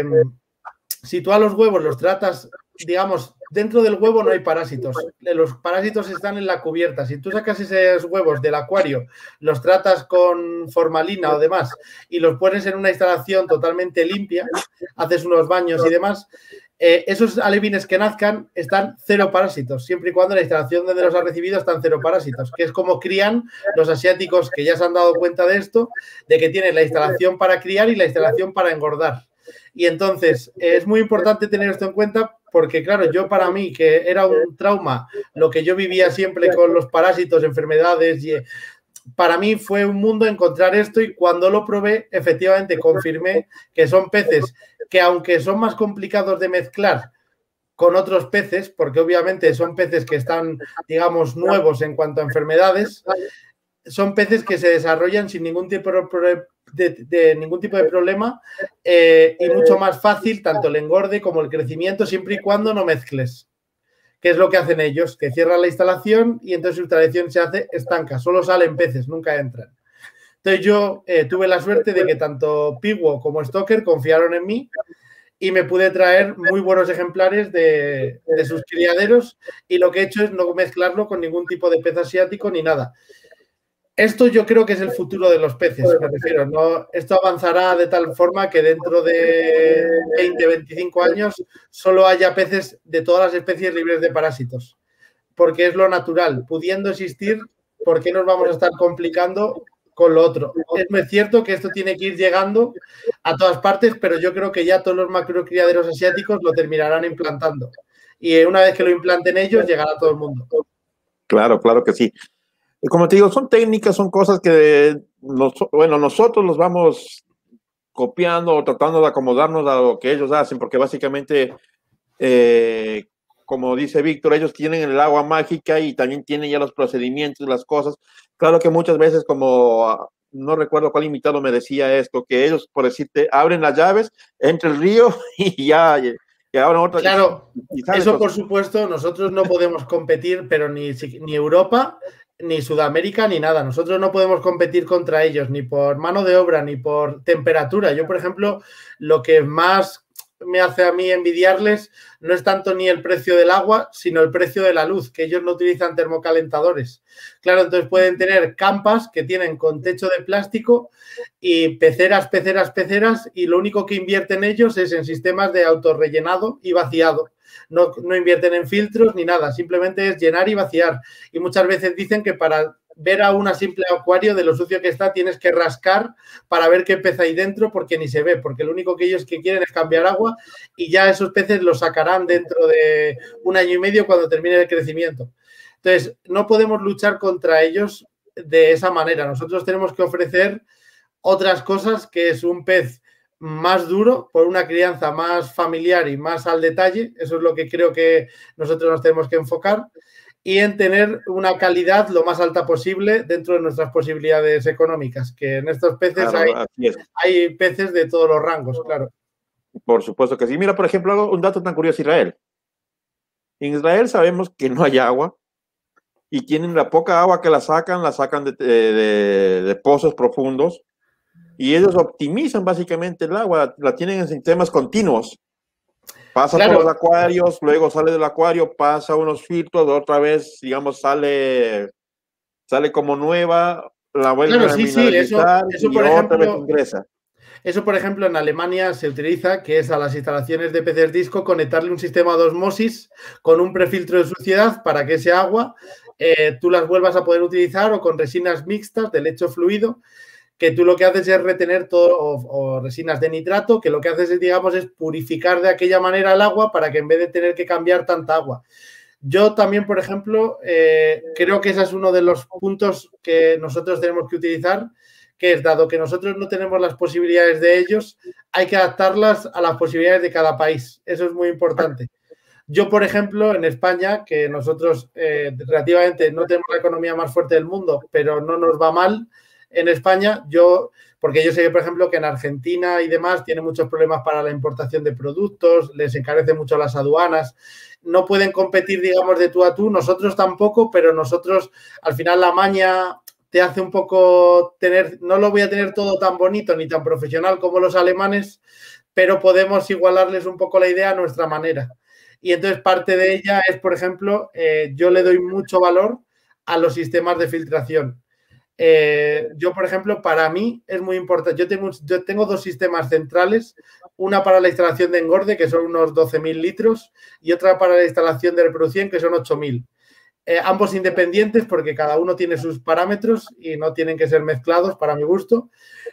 si tú a los huevos los tratas, digamos, dentro del huevo no hay parásitos. Los parásitos están en la cubierta. Si tú sacas esos huevos del acuario, los tratas con formalina o demás y los pones en una instalación totalmente limpia, haces unos baños y demás, eh, esos alevines que nazcan están cero parásitos, siempre y cuando la instalación donde los ha recibido están cero parásitos, que es como crían los asiáticos que ya se han dado cuenta de esto, de que tienen la instalación para criar y la instalación para engordar. Y entonces eh, es muy importante tener esto en cuenta porque, claro, yo para mí, que era un trauma, lo que yo vivía siempre con los parásitos, enfermedades, y, para mí fue un mundo encontrar esto y cuando lo probé, efectivamente confirmé que son peces que, aunque son más complicados de mezclar con otros peces, porque obviamente son peces que están, digamos, nuevos en cuanto a enfermedades, son peces que se desarrollan sin ningún tipo de de, de ningún tipo de problema eh, y mucho más fácil tanto el engorde como el crecimiento, siempre y cuando no mezcles. ¿Qué es lo que hacen ellos? Que cierran la instalación y entonces su instalación se hace estanca. Solo salen peces, nunca entran. Entonces yo eh, tuve la suerte de que tanto Piwo como Stocker confiaron en mí y me pude traer muy buenos ejemplares de, de sus criaderos y lo que he hecho es no mezclarlo con ningún tipo de pez asiático ni nada. Esto yo creo que es el futuro de los peces, me refiero. ¿No? Esto avanzará de tal forma que dentro de veinte, veinticinco años solo haya peces de todas las especies libres de parásitos, porque es lo natural. Pudiendo existir, ¿por qué nos vamos a estar complicando con lo otro? Es cierto que esto tiene que ir llegando a todas partes, pero yo creo que ya todos los macrocriaderos asiáticos lo terminarán implantando. Y una vez que lo implanten ellos, llegará a todo el mundo. Claro, claro que sí. Y como te digo, son técnicas, son cosas que, nos, bueno, nosotros los vamos copiando o tratando de acomodarnos a lo que ellos hacen, porque básicamente, eh, como dice Víctor, ellos tienen el agua mágica y también tienen ya los procedimientos, las cosas. Claro que muchas veces, como no recuerdo cuál invitado me decía esto, que ellos, por decirte, abren las llaves, entra el río y ya... Y ahora otra, claro, y eso por supuesto, nosotros no podemos competir, pero ni, ni Europa, ni Sudamérica, ni nada. Nosotros no podemos competir contra ellos, ni por mano de obra, ni por temperatura. Yo, por ejemplo, lo que más me hace a mí envidiarles no es tanto ni el precio del agua, sino el precio de la luz, que ellos no utilizan termocalentadores. Claro, entonces pueden tener campas que tienen con techo de plástico y peceras, peceras, peceras, y lo único que invierten ellos es en sistemas de autorrellenado y vaciado. No, no invierten en filtros ni nada, simplemente es llenar y vaciar. Y muchas veces dicen que para ver a una simple acuario de lo sucio que está tienes que rascar para ver qué pez hay dentro, porque ni se ve, porque lo único que ellos que quieren es cambiar agua y ya esos peces los sacarán dentro de un año y medio cuando termine el crecimiento. Entonces, no podemos luchar contra ellos de esa manera. Nosotros tenemos que ofrecer otras cosas, que es un pez más duro, por una crianza más familiar y más al detalle. Eso es lo que creo que nosotros nos tenemos que enfocar, y en tener una calidad lo más alta posible dentro de nuestras posibilidades económicas, que en estos peces claro, hay, hay peces de todos los rangos, claro. Por supuesto que sí. Mira, por ejemplo, un dato tan curioso, Israel. En Israel sabemos que no hay agua y tienen la poca agua que la sacan, la sacan de, de, de pozos profundos, y ellos optimizan básicamente el agua, la tienen en sistemas continuos. Pasa claro. por los acuarios, luego sale del acuario, pasa unos filtros, otra vez, digamos, sale, sale como nueva, la vuelven claro, a sí, mineralizar sí, eso, eso y por otra ejemplo, vez ingresa. Eso, por ejemplo, en Alemania se utiliza, que es a las instalaciones de peces disco conectarle un sistema de osmosis con un prefiltro de suciedad para que ese agua eh, tú las vuelvas a poder utilizar, o con resinas mixtas de lecho fluido, que tú lo que haces es retener todo, o, o resinas de nitrato, que lo que haces es, digamos, es purificar de aquella manera el agua para que en vez de tener que cambiar tanta agua. Yo también, por ejemplo, eh, creo que ese es uno de los puntos que nosotros tenemos que utilizar, que es, dado que nosotros no tenemos las posibilidades de ellos, hay que adaptarlas a las posibilidades de cada país. Eso es muy importante. Yo, por ejemplo, en España, que nosotros eh, relativamente no tenemos la economía más fuerte del mundo, pero no nos va mal, en España, yo, porque yo sé, por ejemplo, que en Argentina y demás tienen muchos problemas para la importación de productos, les encarecen mucho las aduanas, no pueden competir, digamos, de tú a tú, nosotros tampoco, pero nosotros, al final, la maña te hace un poco tener, no lo voy a tener todo tan bonito ni tan profesional como los alemanes, pero podemos igualarles un poco la idea a nuestra manera. Y entonces parte de ella es, por ejemplo, eh, yo le doy mucho valor a los sistemas de filtración. Eh, yo, por ejemplo, para mí es muy importante. Yo tengo, yo tengo dos sistemas centrales, una para la instalación de engorde, que son unos doce mil litros, y otra para la instalación de reproducción, que son ocho mil. Eh, ambos independientes, porque cada uno tiene sus parámetros y no tienen que ser mezclados para mi gusto.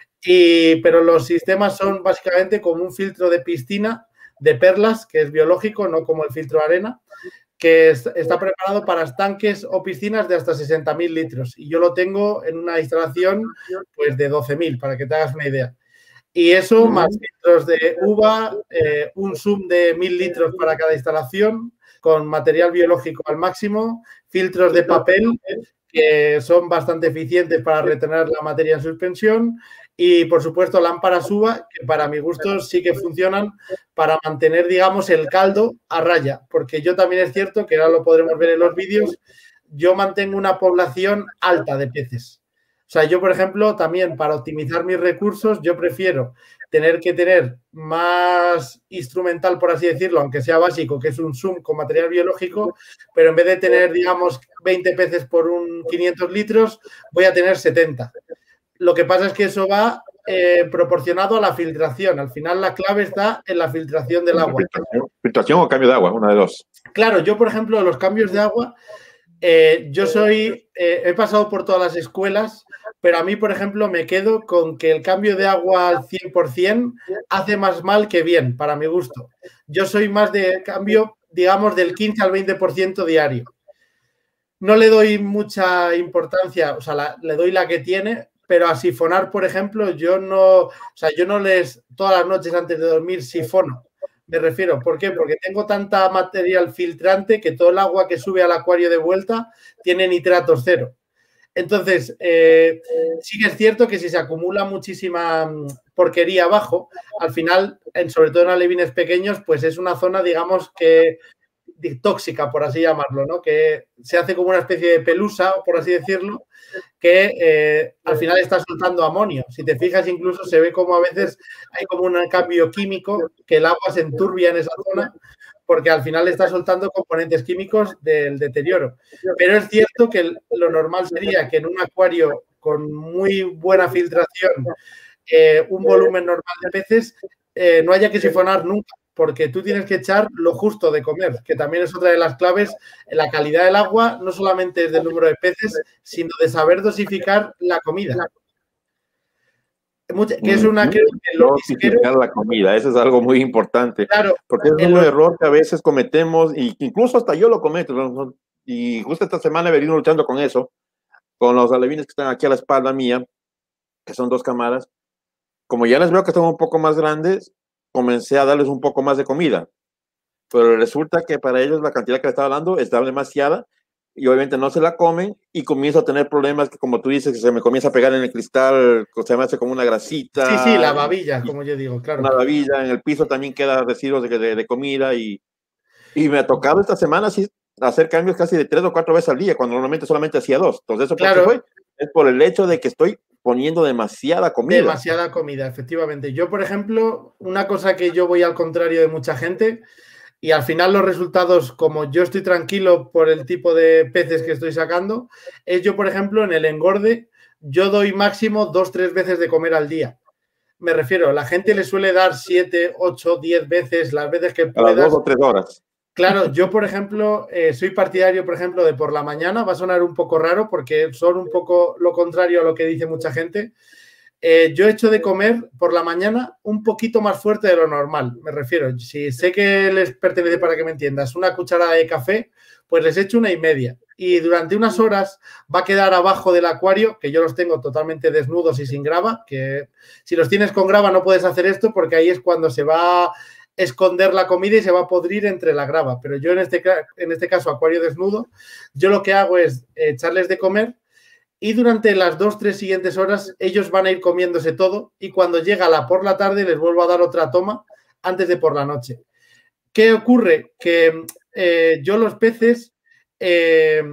Y, pero los sistemas son básicamente como un filtro de piscina de perlas, que es biológico, no como el filtro de arena, que está preparado para estanques o piscinas de hasta sesenta mil litros. Y yo lo tengo en una instalación pues, de doce mil, para que te hagas una idea. Y eso, más filtros de uva, eh, un zoom de mil litros para cada instalación, con material biológico al máximo, filtros de papel, que son bastante eficientes para retener la materia en suspensión. Y, por supuesto, lámparas U V A, que para mi gusto sí que funcionan para mantener, digamos, el caldo a raya. Porque yo también es cierto, que ahora lo podremos ver en los vídeos, yo mantengo una población alta de peces. O sea, yo, por ejemplo, también para optimizar mis recursos, yo prefiero tener que tener más instrumental, por así decirlo, aunque sea básico, que es un zoom con material biológico, pero en vez de tener, digamos, veinte peces por un quinientos litros, voy a tener setenta. Lo que pasa es que eso va eh, proporcionado a la filtración. Al final la clave está en la filtración del agua. ¿Filtración, filtración o cambio de agua? Una de dos. Claro, yo, por ejemplo, los cambios de agua, eh, yo soy, eh, he pasado por todas las escuelas, pero a mí, por ejemplo, me quedo con que el cambio de agua al cien por cien hace más mal que bien, para mi gusto. Yo soy más de cambio, digamos, del quince al veinte por ciento diario. No le doy mucha importancia, o sea, la, le doy la que tiene, pero a sifonar, por ejemplo, yo no, o sea, yo no les, todas las noches antes de dormir sifono. Me refiero, ¿por qué? Porque tengo tanta material filtrante que todo el agua que sube al acuario de vuelta tiene nitratos cero. Entonces, eh, sí que es cierto que si se acumula muchísima porquería abajo, al final, en, sobre todo en alevines pequeños, pues es una zona, digamos, que tóxica, por así llamarlo, ¿no? Que se hace como una especie de pelusa, por así decirlo, que eh, al final está soltando amonio. Si te fijas, incluso se ve como a veces hay como un cambio químico, que el agua se enturbia en esa zona, porque al final está soltando componentes químicos del deterioro. Pero es cierto que lo normal sería que en un acuario con muy buena filtración, eh, un volumen normal de peces, eh, no haya que sifonar nunca, porque tú tienes que echar lo justo de comer, que también es otra de las claves. La calidad del agua no solamente es del número de peces, sino de saber dosificar la comida. Que es una creo que los dosificar pesqueros, la comida, eso es algo muy importante. Claro, porque es un los, error que a veces cometemos, y incluso hasta yo lo cometo, ¿no? Y justo esta semana he venido luchando con eso, con los alevines que están aquí a la espalda mía, que son dos camadas. Como ya les veo que están un poco más grandes, comencé a darles un poco más de comida, pero resulta que para ellos la cantidad que les estaba dando estaba demasiada y obviamente no se la comen y comienzo a tener problemas que, como tú dices, que se me comienza a pegar en el cristal, se me hace como una grasita. Sí, sí, la babilla, como yo digo, claro. Una babilla, en el piso también queda residuos de, de, de comida y, y me ha tocado esta semana sí, hacer cambios casi de tres o cuatro veces al día, cuando normalmente solamente hacía dos. Entonces, ¿eso claro. por qué fue? Es por el hecho de que estoy poniendo demasiada comida. Demasiada comida, efectivamente. Yo, por ejemplo, una cosa que yo voy al contrario de mucha gente, y al final los resultados, como yo estoy tranquilo por el tipo de peces que estoy sacando, es yo, por ejemplo, en el engorde, yo doy máximo dos, tres veces de comer al día. Me refiero, la gente le suele dar siete, ocho, diez veces, las veces que puedas. A las dos o tres horas. Claro, yo, por ejemplo, eh, soy partidario, por ejemplo, de por la mañana. Va a sonar un poco raro porque son un poco lo contrario a lo que dice mucha gente. Eh, yo echo de comer por la mañana un poquito más fuerte de lo normal. Me refiero, si sé que les pertenece, para que me entiendas, una cucharada de café, pues les echo una y media. Y durante unas horas va a quedar abajo del acuario, que yo los tengo totalmente desnudos y sin grava, que si los tienes con grava no puedes hacer esto porque ahí es cuando se va esconder la comida y se va a podrir entre la grava, pero yo en este, en este caso acuario desnudo, yo lo que hago es echarles de comer y durante las dos, tres siguientes horas ellos van a ir comiéndose todo y cuando llega la por la tarde les vuelvo a dar otra toma antes de por la noche. ¿Qué ocurre? Que eh, yo los peces eh,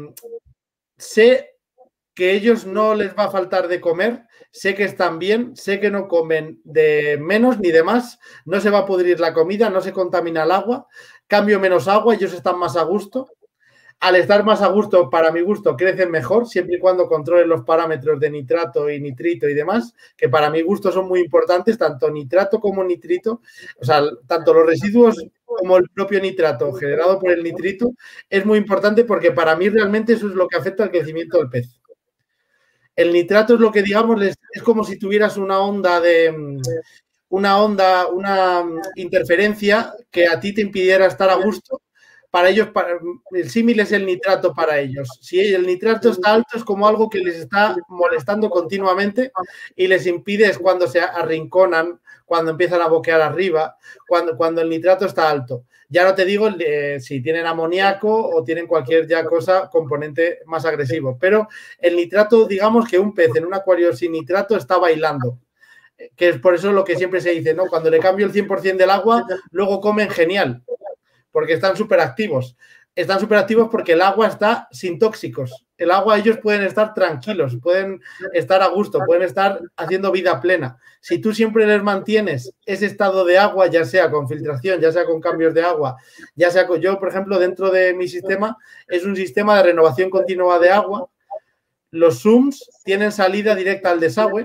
sé que ellos no les va a faltar de comer, sé que están bien, sé que no comen de menos ni de más, no se va a pudrir la comida, no se contamina el agua, cambio menos agua, ellos están más a gusto. Al estar más a gusto, para mi gusto, crecen mejor, siempre y cuando controlen los parámetros de nitrato y nitrito y demás, que para mi gusto son muy importantes, tanto nitrato como nitrito, o sea, tanto los residuos como el propio nitrato generado por el nitrito, es muy importante porque para mí realmente eso es lo que afecta al crecimiento del pez. El nitrato es lo que, digamos, es, es como si tuvieras una onda de una onda, una interferencia que a ti te impidiera estar a gusto, para ellos, para, el símil es el nitrato para ellos. Si el nitrato está alto es como algo que les está molestando continuamente y les impide, es cuando se arrinconan, cuando empiezan a boquear arriba, cuando, cuando el nitrato está alto. Ya no te digo eh, si tienen amoníaco o tienen cualquier ya cosa, componente más agresivo, pero el nitrato, digamos que un pez en un acuario sin nitrato está bailando, que es por eso lo que siempre se dice, ¿no? Cuando le cambio el cien por ciento del agua, luego comen genial, porque están súper activos. Están súper activos porque el agua está sin tóxicos. El agua, ellos pueden estar tranquilos, pueden estar a gusto, pueden estar haciendo vida plena. Si tú siempre les mantienes ese estado de agua, ya sea con filtración, ya sea con cambios de agua, ya sea con... Yo, por ejemplo, dentro de mi sistema, es un sistema de renovación continua de agua. Los S U M S tienen salida directa al desagüe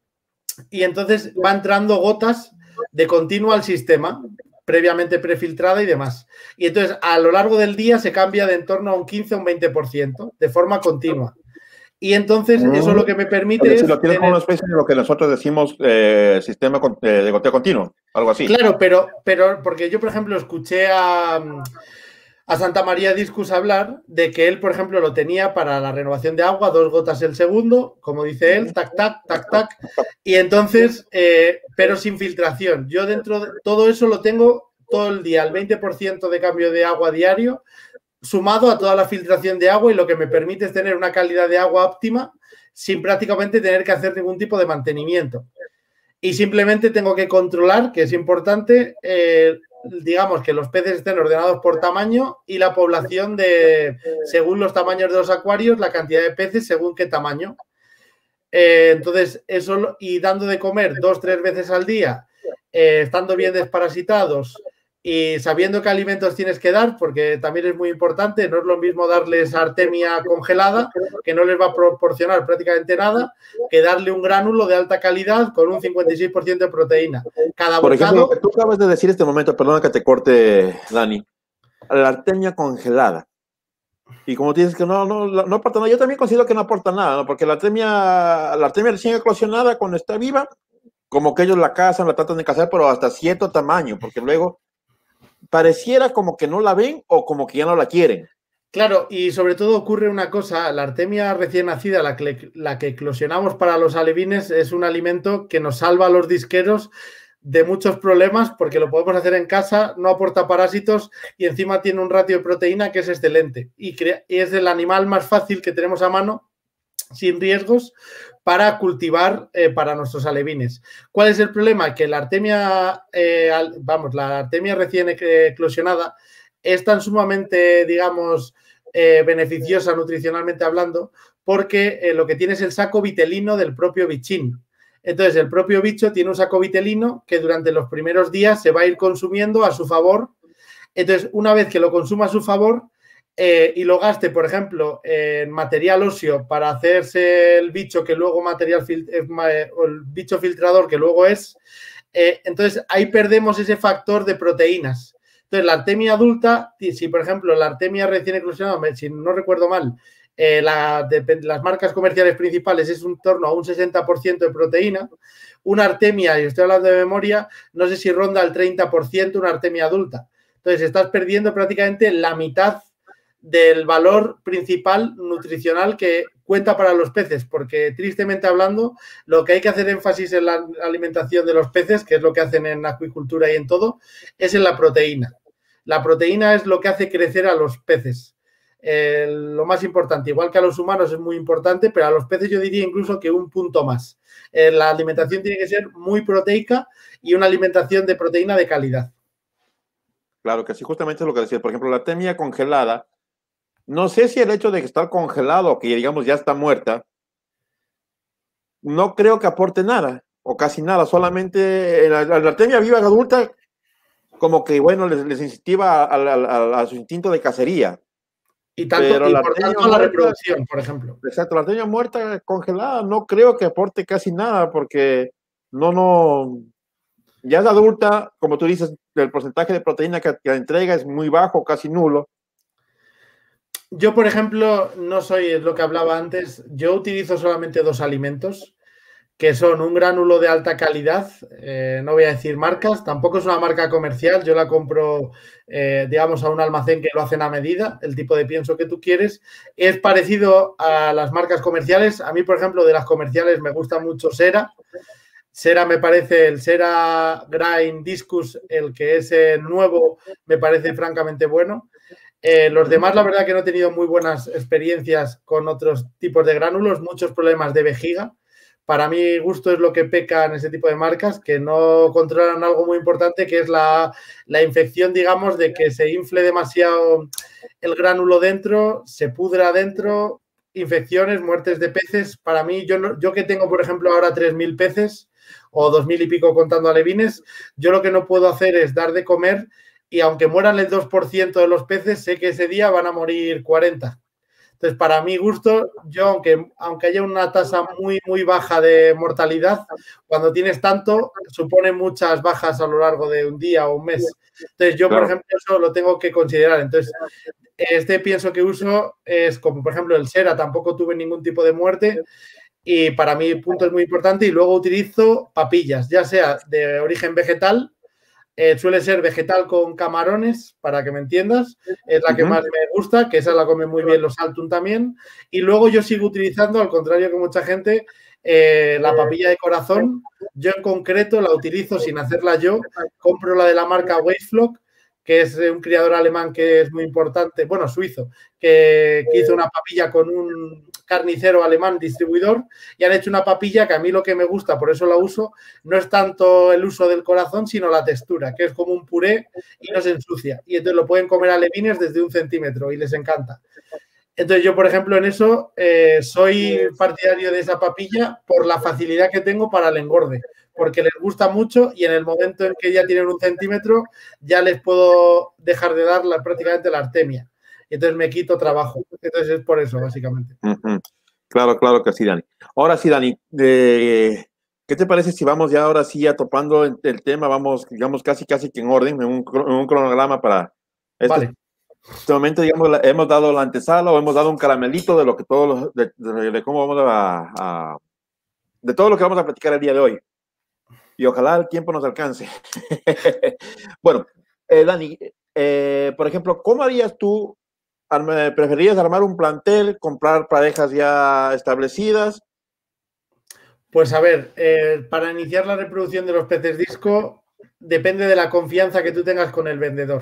y entonces va entrando gotas de continuo al sistema, previamente prefiltrada y demás. Y entonces, a lo largo del día se cambia de en torno a un quince o un veinte por ciento de forma continua. Y entonces, mm. eso lo que me permite es... Si lo tienes tener... como una especie de lo que nosotros decimos eh, sistema de goteo continuo, algo así. Claro, pero, pero porque yo, por ejemplo, escuché a... a Santa María Discus hablar de que él, por ejemplo, lo tenía para la renovación de agua, dos gotas el segundo, como dice él, tac, tac, tac, tac, y entonces, eh, pero sin filtración. Yo dentro de todo eso lo tengo todo el día, el veinte por ciento de cambio de agua diario, sumado a toda la filtración de agua y lo que me permite es tener una calidad de agua óptima sin prácticamente tener que hacer ningún tipo de mantenimiento. Y simplemente tengo que controlar, que es importante, eh, digamos que los peces estén ordenados por tamaño y la población de, según los tamaños de los acuarios, la cantidad de peces según qué tamaño. Eh, entonces, eso y dando de comer dos, tres veces al día, eh, estando bien desparasitados y sabiendo qué alimentos tienes que dar, porque también es muy importante, no es lo mismo darles artemia congelada, que no les va a proporcionar prácticamente nada, que darle un gránulo de alta calidad con un cincuenta y seis por ciento de proteína. Cada Por bocado, ejemplo, lo que tú acabas de decir este momento, perdona que te corte, Dani, la artemia congelada. Y como tú dices que no, no, no aporta nada, yo también considero que no aporta nada, ¿no? Porque la artemia, la artemia recién eclosionada, cuando está viva, como que ellos la cazan, la tratan de cazar, pero hasta cierto tamaño, porque luego pareciera como que no la ven o como que ya no la quieren. Claro, y sobre todo ocurre una cosa, la artemia recién nacida, la que, la que eclosionamos para los alevines, es un alimento que nos salva a los disqueros de muchos problemas porque lo podemos hacer en casa, no aporta parásitos y encima tiene un ratio de proteína que es excelente. Y, y es el animal más fácil que tenemos a mano, sin riesgos, para cultivar eh, para nuestros alevines. ¿Cuál es el problema? Que la artemia, eh, vamos, la artemia recién eclosionada es tan sumamente, digamos, eh, beneficiosa nutricionalmente hablando, porque eh, lo que tiene es el saco vitelino del propio bichín. Entonces, el propio bicho tiene un saco vitelino que durante los primeros días se va a ir consumiendo a su favor. Entonces, una vez que lo consuma a su favor eh, y lo gaste, por ejemplo, en material óseo para hacerse el bicho que luego material fil eh, o el bicho filtrador que luego es, eh, entonces ahí perdemos ese factor de proteínas. Entonces, la artemia adulta, si por ejemplo la artemia recién eclosionada, si no recuerdo mal, eh, la, de, las marcas comerciales principales es un torno a un sesenta por ciento de proteína, una artemia, y estoy hablando de memoria, no sé si ronda el treinta por ciento una artemia adulta. Entonces, estás perdiendo prácticamente la mitad del valor principal nutricional que cuenta para los peces, porque tristemente hablando, lo que hay que hacer énfasis en la alimentación de los peces, que es lo que hacen en acuicultura y en todo, es en la proteína. La proteína es lo que hace crecer a los peces. Eh, lo más importante, igual que a los humanos es muy importante, pero a los peces yo diría incluso que un punto más. Eh, la alimentación tiene que ser muy proteica y una alimentación de proteína de calidad. Claro que sí, justamente es lo que decía. Por ejemplo, la artemia congelada, no sé si el hecho de estar congelado, que digamos ya está muerta, no creo que aporte nada, o casi nada, solamente la, la artemia viva adulta, como que, bueno, les, les incentiva a, a, a, a su instinto de cacería. Y tanto, Pero y la por artemia tanto muerta, la reproducción, por ejemplo. Exacto, la artemia muerta congelada no creo que aporte casi nada, porque no, no, ya es adulta, como tú dices, el porcentaje de proteína que, que entrega es muy bajo, casi nulo. Yo, por ejemplo, no soy, es lo que hablaba antes, yo utilizo solamente dos alimentos, que son un gránulo de alta calidad, eh, no voy a decir marcas, tampoco es una marca comercial, yo la compro, eh, digamos, a un almacén que lo hacen a medida, el tipo de pienso que tú quieres. Es parecido a las marcas comerciales. A mí, por ejemplo, de las comerciales me gusta mucho Sera. Sera me parece, el Sera Grind Discus, el que es el nuevo, me parece francamente bueno. Eh, los demás, la verdad que no he tenido muy buenas experiencias con otros tipos de gránulos, muchos problemas de vejiga. Para mi gusto es lo que peca en ese tipo de marcas, que no controlan algo muy importante, que es la, la infección, digamos, de que se infle demasiado el gránulo dentro, se pudra dentro, infecciones, muertes de peces. Para mí, yo, no, yo que tengo, por ejemplo, ahora tres mil peces o dos mil y pico contando alevines, yo lo que no puedo hacer es dar de comer y aunque mueran el dos por ciento de los peces, sé que ese día van a morir cuarenta. Entonces, para mi gusto, yo, aunque, aunque haya una tasa muy, muy baja de mortalidad, cuando tienes tanto, supone muchas bajas a lo largo de un día o un mes. Entonces, yo, claro, por ejemplo, eso lo tengo que considerar. Entonces, este pienso que uso es como, por ejemplo, el Sera, tampoco tuve ningún tipo de muerte y para mi punto es muy importante. Y luego utilizo papillas, ya sea de origen vegetal, Eh, suele ser vegetal con camarones, para que me entiendas. Es la que uh-huh. más me gusta, que esa la comen muy bien los Altum también. Y luego yo sigo utilizando, al contrario que mucha gente, eh, la papilla de corazón. Yo en concreto la utilizo sin hacerla yo. Compro la de la marca Weissflock, que es un criador alemán que es muy importante, bueno, suizo, que, que hizo una papilla con un carnicero alemán distribuidor y han hecho una papilla que a mí lo que me gusta, por eso la uso, no es tanto el uso del corazón, sino la textura, que es como un puré y no se ensucia. Y entonces lo pueden comer alevines desde un centímetro y les encanta. Entonces yo, por ejemplo, en eso eh, soy partidario de esa papilla por la facilidad que tengo para el engorde, porque les gusta mucho y en el momento en que ya tienen un centímetro ya les puedo dejar de dar la, prácticamente la artemia. Y entonces me quito trabajo. Entonces es por eso, básicamente. Uh-huh. Claro, claro que sí, Dani. Ahora sí, Dani, eh, ¿qué te parece si vamos ya ahora sí ya topando el, el tema? Vamos, digamos, casi casi que en orden, en un, en un cronograma para este, vale. este momento, digamos, la, hemos dado la antesala o hemos dado un caramelito de lo que todos los, de, de, de cómo vamos a, a, de todo lo que vamos a platicar el día de hoy. Y ojalá el tiempo nos alcance. Bueno, eh, Dani, eh, por ejemplo, ¿cómo harías tú? ¿Preferirías armar un plantel, comprar parejas ya establecidas? Pues a ver, eh, para iniciar la reproducción de los peces disco depende de la confianza que tú tengas con el vendedor.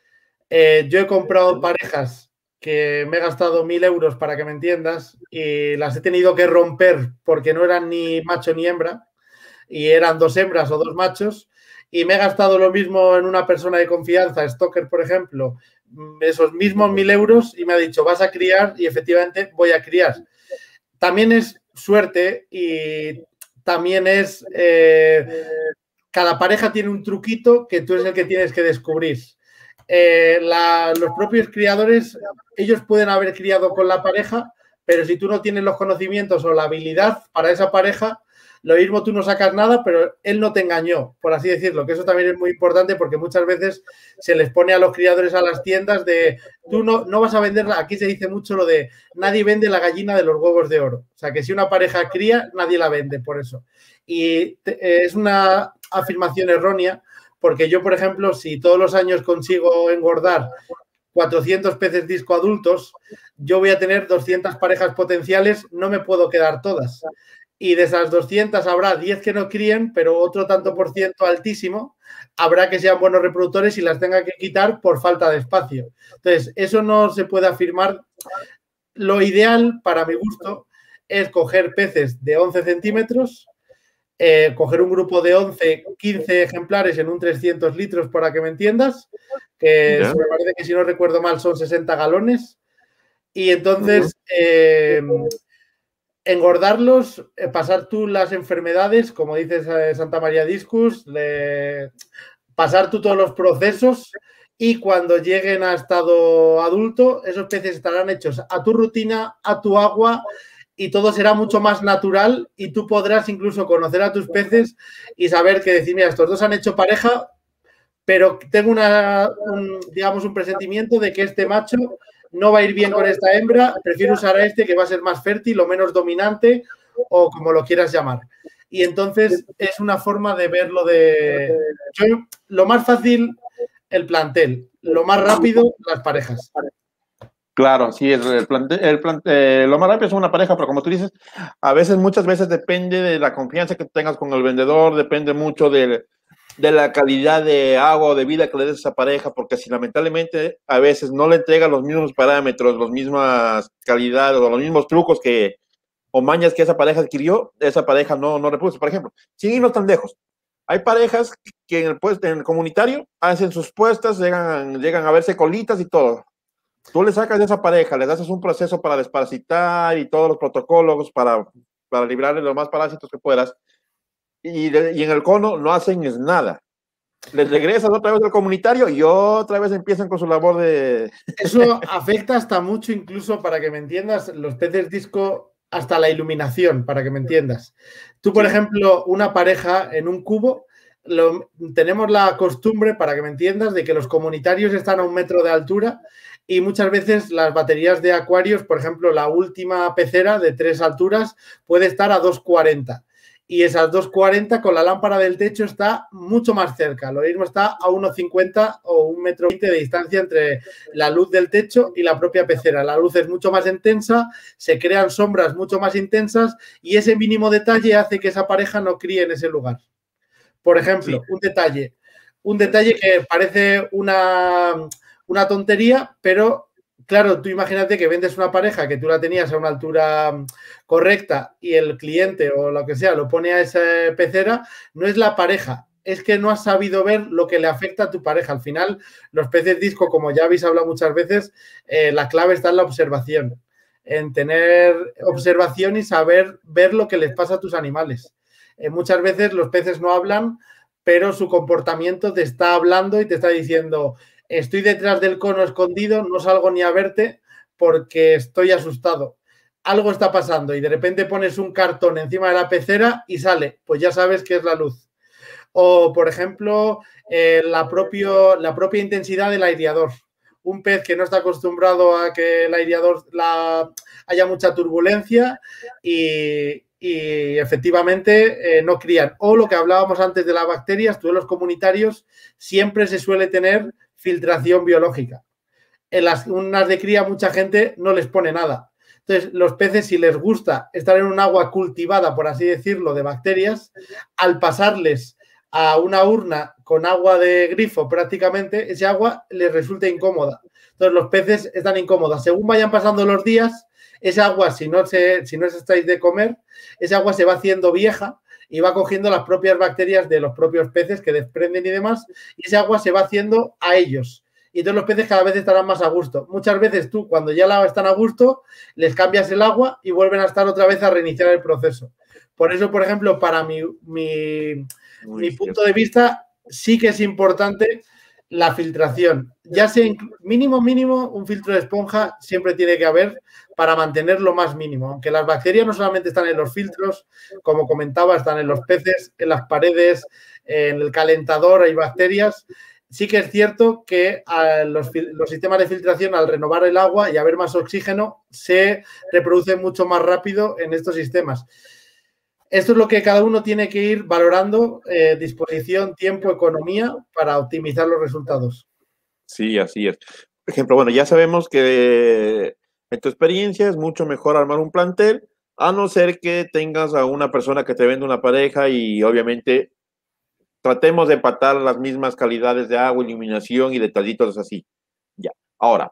Eh, yo he comprado parejas que me he gastado mil euros, para que me entiendas, y las he tenido que romper porque no eran ni macho ni hembra y eran dos hembras o dos machos y me he gastado lo mismo en una persona de confianza, Stocker, por ejemplo, esos mismos mil euros y me ha dicho, vas a criar y efectivamente voy a criar. También es suerte y también es, eh, cada pareja tiene un truquito que tú eres el que tienes que descubrir. Eh, la, los propios criadores, ellos pueden haber criado con la pareja, pero si tú no tienes los conocimientos o la habilidad para esa pareja, lo mismo tú no sacas nada, pero él no te engañó, por así decirlo, que eso también es muy importante porque muchas veces se les pone a los criadores a las tiendas de tú no, no vas a venderla. Aquí se dice mucho lo de nadie vende la gallina de los huevos de oro. O sea, que si una pareja cría, nadie la vende por eso. Y te, es una afirmación errónea porque yo, por ejemplo, si todos los años consigo engordar cuatrocientos peces disco adultos, yo voy a tener doscientas parejas potenciales, no me puedo quedar todas. Y de esas doscientas habrá diez que no críen, pero otro tanto por ciento altísimo habrá que sean buenos reproductores y las tenga que quitar por falta de espacio. Entonces, eso no se puede afirmar. Lo ideal, para mi gusto, es coger peces de once centímetros, eh, coger un grupo de once, quince ejemplares en un trescientos litros, para que me entiendas, que yeah. me parece que si no recuerdo mal son sesenta galones. Y entonces... Uh-huh. eh, engordarlos, eh, pasar tú las enfermedades, como dices eh, Santa María Discus, le, pasar tú todos los procesos y cuando lleguen a estado adulto, esos peces estarán hechos a tu rutina, a tu agua y todo será mucho más natural y tú podrás incluso conocer a tus peces y saber que decir, mira, estos dos han hecho pareja, pero tengo una, un, digamos, un presentimiento de que este macho no va a ir bien con esta hembra, prefiero usar a este que va a ser más fértil o menos dominante o como lo quieras llamar. y entonces es una forma de verlo de... Yo, lo más fácil, el plantel, lo más rápido, las parejas. Claro, sí, el, el plante, el plante, eh, lo más rápido es una pareja, pero como tú dices, a veces, muchas veces depende de la confianza que tengas con el vendedor, depende mucho de, de la calidad de agua o de vida que le des a esa pareja, porque si lamentablemente a veces no le entrega los mismos parámetros, las mismas calidades o los mismos trucos que, o mañas que esa pareja adquirió, esa pareja no, no reproduce. Por ejemplo, sin irnos tan lejos, hay parejas que en el, puesto, en el comunitario hacen sus puestas, llegan, llegan a verse colitas y todo. Tú le sacas de esa pareja, les haces un proceso para desparasitar y todos los protocolos para, para librarle los más parásitos que puedas, y, de, y en el cono no hacen es nada. Les regresas otra vez al comunitario y otra vez empiezan con su labor de... Eso afecta hasta mucho, incluso, para que me entiendas, los peces disco, hasta la iluminación, para que me entiendas. Tú, por sí. ejemplo, una pareja en un cubo, lo, tenemos la costumbre, para que me entiendas, de que los comunitarios están a un metro de altura. Y muchas veces las baterías de acuarios, por ejemplo, la última pecera de tres alturas puede estar a dos cuarenta. Y esas dos cuarenta con la lámpara del techo está mucho más cerca. Lo mismo está a uno cincuenta o un metro veinte de distancia entre la luz del techo y la propia pecera. La luz es mucho más intensa, se crean sombras mucho más intensas y ese mínimo detalle hace que esa pareja no críe en ese lugar. Por ejemplo, sí. un detalle. Un detalle que parece una... una tontería, pero claro, tú imagínate que vendes una pareja que tú la tenías a una altura correcta y el cliente o lo que sea lo pone a esa pecera, no es la pareja, es que no has sabido ver lo que le afecta a tu pareja. Al final, los peces disco, como ya habéis hablado muchas veces, eh, la clave está en la observación, en tener observación y saber ver lo que les pasa a tus animales. Eh, muchas veces los peces no hablan, pero su comportamiento te está hablando y te está diciendo... Estoy detrás del cono escondido, no salgo ni a verte porque estoy asustado. Algo está pasando y de repente pones un cartón encima de la pecera y sale, pues ya sabes que es la luz. O, por ejemplo, eh, la, propio, la propia intensidad del aireador. Un pez que no está acostumbrado a que el aireador la, haya mucha turbulencia y, y efectivamente eh, no crían. O lo que hablábamos antes de las bacterias, tú en los comunitarios siempre se suele tener filtración biológica. En las unas de cría mucha gente no les pone nada. Entonces, los peces, si les gusta estar en un agua cultivada, por así decirlo, de bacterias, al pasarles a una urna con agua de grifo prácticamente, ese agua les resulta incómoda. Entonces, los peces están incómodos. Según vayan pasando los días, esa agua, si no, se, si no os estáis de comer, esa agua se va haciendo vieja y va cogiendo las propias bacterias de los propios peces que desprenden y demás, y ese agua se va haciendo a ellos. Y entonces los peces cada vez estarán más a gusto. Muchas veces tú, cuando ya están a gusto, les cambias el agua y vuelven a estar otra vez a reiniciar el proceso. Por eso, por ejemplo, para mi, mi, mi punto de vista, sí que es importante la filtración. Ya sea mínimo, mínimo, un filtro de esponja siempre tiene que haber para mantener lo más mínimo. Aunque las bacterias no solamente están en los filtros, como comentaba, están en los peces, en las paredes, en el calentador hay bacterias. Sí que es cierto que los, los sistemas de filtración, al renovar el agua y haber más oxígeno, se reproducen mucho más rápido en estos sistemas. Esto es lo que cada uno tiene que ir valorando, eh, disposición, tiempo, economía, para optimizar los resultados. Sí, así es. Por ejemplo, bueno, ya sabemos que en tu experiencia es mucho mejor armar un plantel, a no ser que tengas a una persona que te venda una pareja y obviamente tratemos de empatar las mismas calidades de agua, iluminación y detallitos así. Ya. Ahora,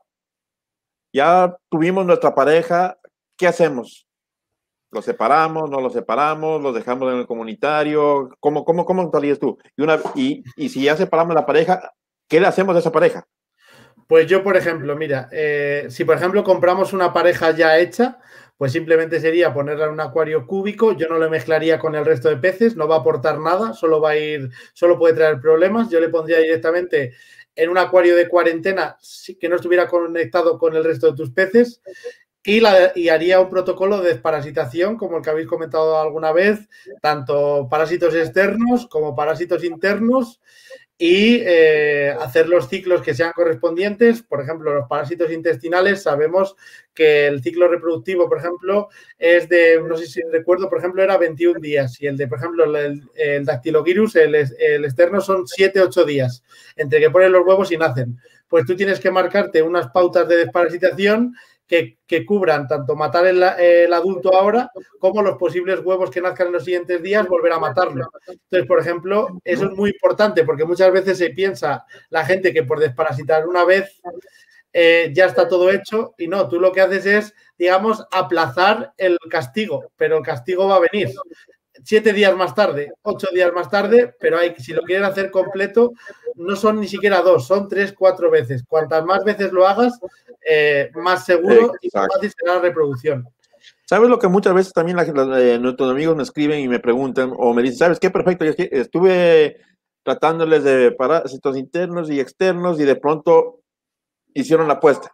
ya tuvimos nuestra pareja, ¿qué hacemos? ¿Lo separamos, no lo separamos, lo dejamos en el comunitario? ¿Cómo, cómo, cómo estarías tú? Y, una, y, y si ya separamos la pareja, ¿qué le hacemos a esa pareja? Pues yo, por ejemplo, mira, eh, si por ejemplo compramos una pareja ya hecha, pues simplemente sería ponerla en un acuario cúbico. Yo no le mezclaría con el resto de peces, no va a aportar nada, solo va a ir, solo puede traer problemas. Yo le pondría directamente en un acuario de cuarentena que no estuviera conectado con el resto de tus peces. Y, la, y haría un protocolo de desparasitación, como el que habéis comentado alguna vez, tanto parásitos externos como parásitos internos, y eh, hacer los ciclos que sean correspondientes. Por ejemplo, los parásitos intestinales, sabemos que el ciclo reproductivo, por ejemplo, es de, no sé si recuerdo, por ejemplo, era veintiún días y el de, por ejemplo, el, el dactilovirus, el, el externo, son siete ocho días entre que ponen los huevos y nacen. Pues tú tienes que marcarte unas pautas de desparasitación Que, que cubran tanto matar el, el adulto ahora como los posibles huevos que nazcan en los siguientes días, volver a matarlo. Entonces, por ejemplo, eso es muy importante porque muchas veces se piensa la gente que por desparasitar una vez eh, ya está todo hecho y no, tú lo que haces es, digamos, aplazar el castigo, pero el castigo va a venir. Siete días más tarde, ocho días más tarde, pero hay, si lo quieren hacer completo, no son ni siquiera dos, son tres, cuatro veces. Cuantas más veces lo hagas, eh, más seguro Exacto. y más fácil será la reproducción. ¿Sabes lo que muchas veces también la, la, eh, nuestros amigos me escriben y me preguntan o me dicen, ¿sabes qué? Perfecto, es que estuve tratándoles de parásitos internos y externos y de pronto hicieron la apuesta.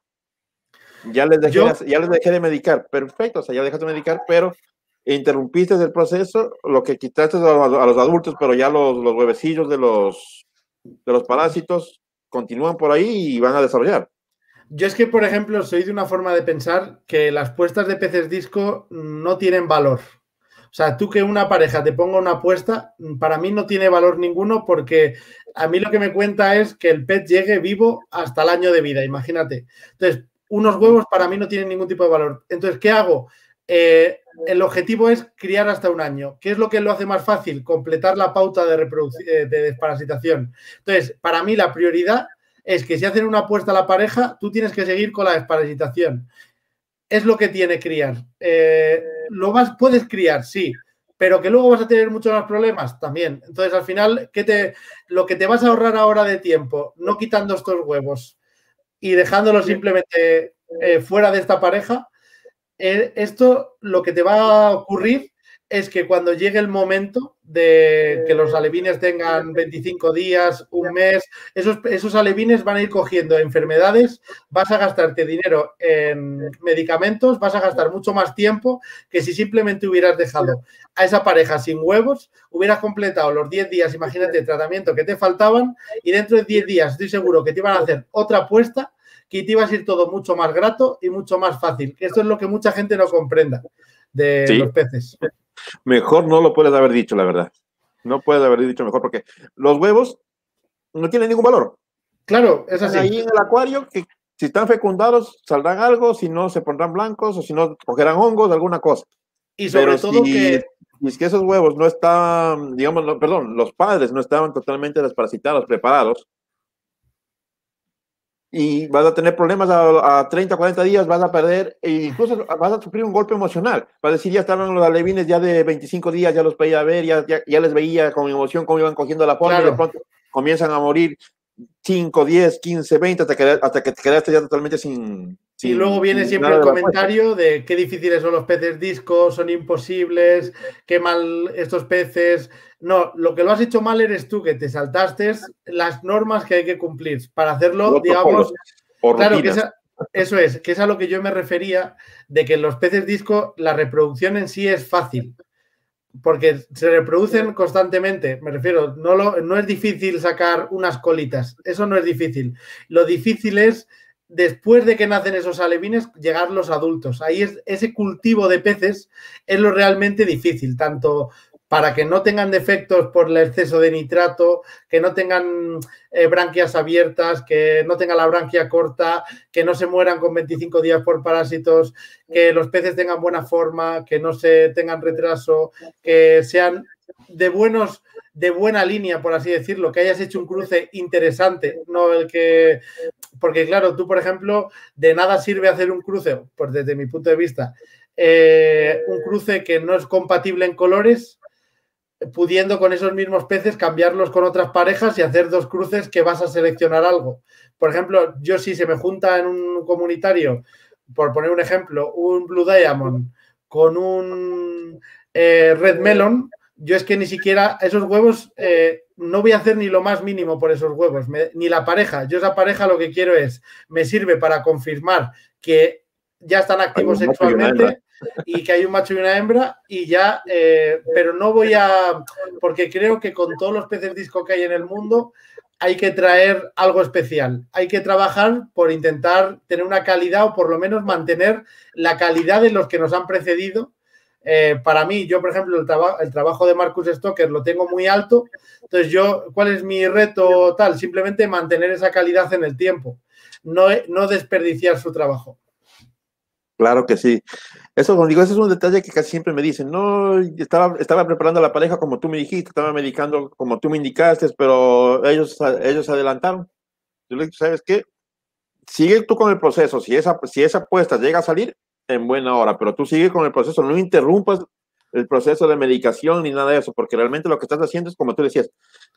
Ya les dejé, Yo, ya les dejé de medicar. Perfecto, o sea, ya dejaste de medicar, pero interrumpiste el proceso, lo que quitaste a, a los adultos, pero ya los, los huevecillos de los, de los parásitos continúan por ahí y van a desarrollar. Yo es que, por ejemplo, soy de una forma de pensar que las puestas de peces disco no tienen valor. O sea, tú que una pareja te ponga una apuesta, para mí no tiene valor ninguno porque a mí lo que me cuenta es que el pez llegue vivo hasta el año de vida, imagínate. Entonces, unos huevos para mí no tienen ningún tipo de valor. Entonces, ¿qué hago? Eh, el objetivo es criar hasta un año. ¿Qué es lo que lo hace más fácil? Completar la pauta de, de desparasitación. Entonces, para mí la prioridad es que si hacen una apuesta a la pareja, tú tienes que seguir con la desparasitación. Es lo que tiene criar. Eh, lo más puedes criar, sí, pero que luego vas a tener muchos más problemas también. Entonces, al final, ¿qué te, lo que te vas a ahorrar ahora de tiempo, no quitando estos huevos y dejándolos simplemente eh, fuera de esta pareja, eh, esto lo que te va a ocurrir es que cuando llegue el momento de que los alevines tengan veinticinco días, un mes, esos, esos alevines van a ir cogiendo enfermedades, vas a gastarte dinero en medicamentos, vas a gastar mucho más tiempo que si simplemente hubieras dejado a esa pareja sin huevos, hubieras completado los diez días, imagínate, el tratamiento que te faltaban y dentro de diez días estoy seguro que te iban a hacer otra apuesta que te iba a ir todo mucho más grato y mucho más fácil. Esto es lo que mucha gente no comprenda de sí. los peces. Mejor no lo puedes haber dicho, la verdad. No puedes haber dicho mejor porque los huevos no tienen ningún valor. Claro, es así. Ahí en el acuario, que si están fecundados, saldrán algo, si no, se pondrán blancos o si no, cogerán hongos, alguna cosa. Y sobre Pero todo si, que... Y es que esos huevos no están, digamos, no, perdón, los padres no estaban totalmente desparasitados, preparados. Y vas a tener problemas a, a treinta, cuarenta días, vas a perder, e incluso vas a sufrir un golpe emocional. Vas a decir, ya estaban los alevines ya de veinticinco días, ya los veía ver, ya, ya, ya les veía con emoción cómo iban cogiendo la forma, claro. Y de pronto comienzan a morir cinco, diez, quince, veinte, hasta que, hasta que te quedaste ya totalmente sin... sin y luego viene siempre el comentario de qué difíciles son los peces discos, son imposibles, qué mal estos peces... No, lo que lo has hecho mal eres tú, que te saltaste las normas que hay que cumplir para hacerlo, los digamos... Por claro, que esa, eso es, que es a lo que yo me refería, de que en los peces disco la reproducción en sí es fácil, porque se reproducen constantemente, me refiero, no, lo, no es difícil sacar unas colitas, eso no es difícil. Lo difícil es, después de que nacen esos alevines, llegar los adultos. Ahí es ese cultivo de peces es lo realmente difícil, tanto... para que no tengan defectos por el exceso de nitrato, que no tengan eh, branquias abiertas, que no tengan la branquia corta, que no se mueran con veinticinco días por parásitos, que los peces tengan buena forma, que no se tengan retraso, que sean de buenos, de buena línea, por así decirlo, que hayas hecho un cruce interesante, no el que... Porque, claro, tú, por ejemplo, de nada sirve hacer un cruce, pues desde mi punto de vista, eh, un cruce que no es compatible en colores, pudiendo con esos mismos peces cambiarlos con otras parejas y hacer dos cruces que vas a seleccionar algo. Por ejemplo, yo si se me junta en un comunitario, por poner un ejemplo, un Blue Diamond con un eh, Red Melon, yo es que ni siquiera esos huevos eh, no voy a hacer ni lo más mínimo por esos huevos, me, ni la pareja. Yo esa pareja lo que quiero es, me sirve para confirmar que ya están activos sexualmente y que hay un macho y una hembra y ya, eh, pero no voy a, porque creo que con todos los peces disco que hay en el mundo hay que traer algo especial. Hay que trabajar por intentar tener una calidad o por lo menos mantener la calidad de los que nos han precedido. Eh, para mí, yo, por ejemplo, el, traba el trabajo de Marcus Stoker lo tengo muy alto. Entonces, yo, ¿cuál es mi reto tal? Simplemente mantener esa calidad en el tiempo. No, no desperdiciar su trabajo. Claro que sí. Eso, como digo, ese es un detalle que casi siempre me dicen. No, estaba, estaba preparando a la pareja como tú me dijiste, estaba medicando como tú me indicaste, pero ellos, ellos adelantaron. Yo le dije, ¿sabes qué? Sigue tú con el proceso. Si esa, si esa apuesta llega a salir, en buena hora, pero tú sigue con el proceso. No interrumpas el proceso de medicación ni nada de eso, porque realmente lo que estás haciendo es, como tú decías,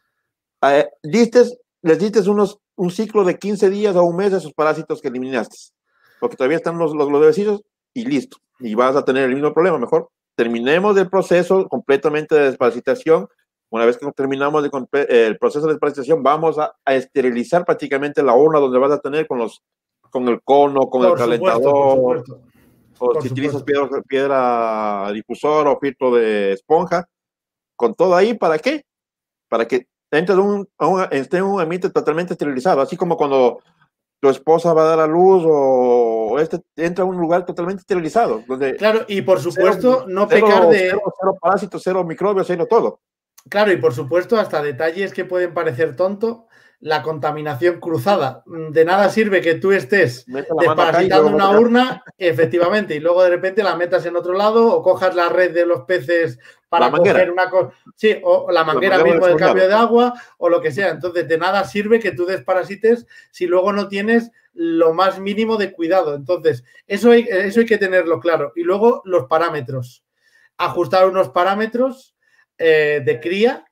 eh, distes, les diste unos, un ciclo de quince días o un mes de esos parásitos que eliminaste, porque todavía están los, los, los bebecitos y listo, y vas a tener el mismo problema. Mejor terminemos el proceso completamente de desparasitación. Una vez que terminamos de, eh, el proceso de desparasitación, vamos a, a esterilizar prácticamente la urna donde vas a tener con, los, con el cono, con por el calentador, supuesto, por supuesto. O por si supuesto. Utilizas piedra, piedra difusor o filtro de esponja, con todo ahí, ¿para qué? Para que entre un, un, esté en un ambiente totalmente esterilizado, así como cuando tu esposa va a dar a luz o este entra a un lugar totalmente esterilizado. Donde claro, y por supuesto cero, no cero, pecar de... Cero, cero parásitos, cero microbios, cero todo. Claro, y por supuesto hasta detalles que pueden parecer tontos, la contaminación cruzada. De nada sirve que tú estés desparasitando una urna, efectivamente, y luego de repente la metas en otro lado o cojas la red de los peces para coger una cosa. Sí, o la manguera, la manguera mismo del cambio de agua o lo que sea. Entonces, de nada sirve que tú desparasites si luego no tienes lo más mínimo de cuidado. Entonces, eso hay, eso hay que tenerlo claro. Y luego los parámetros. Ajustar unos parámetros eh, de cría.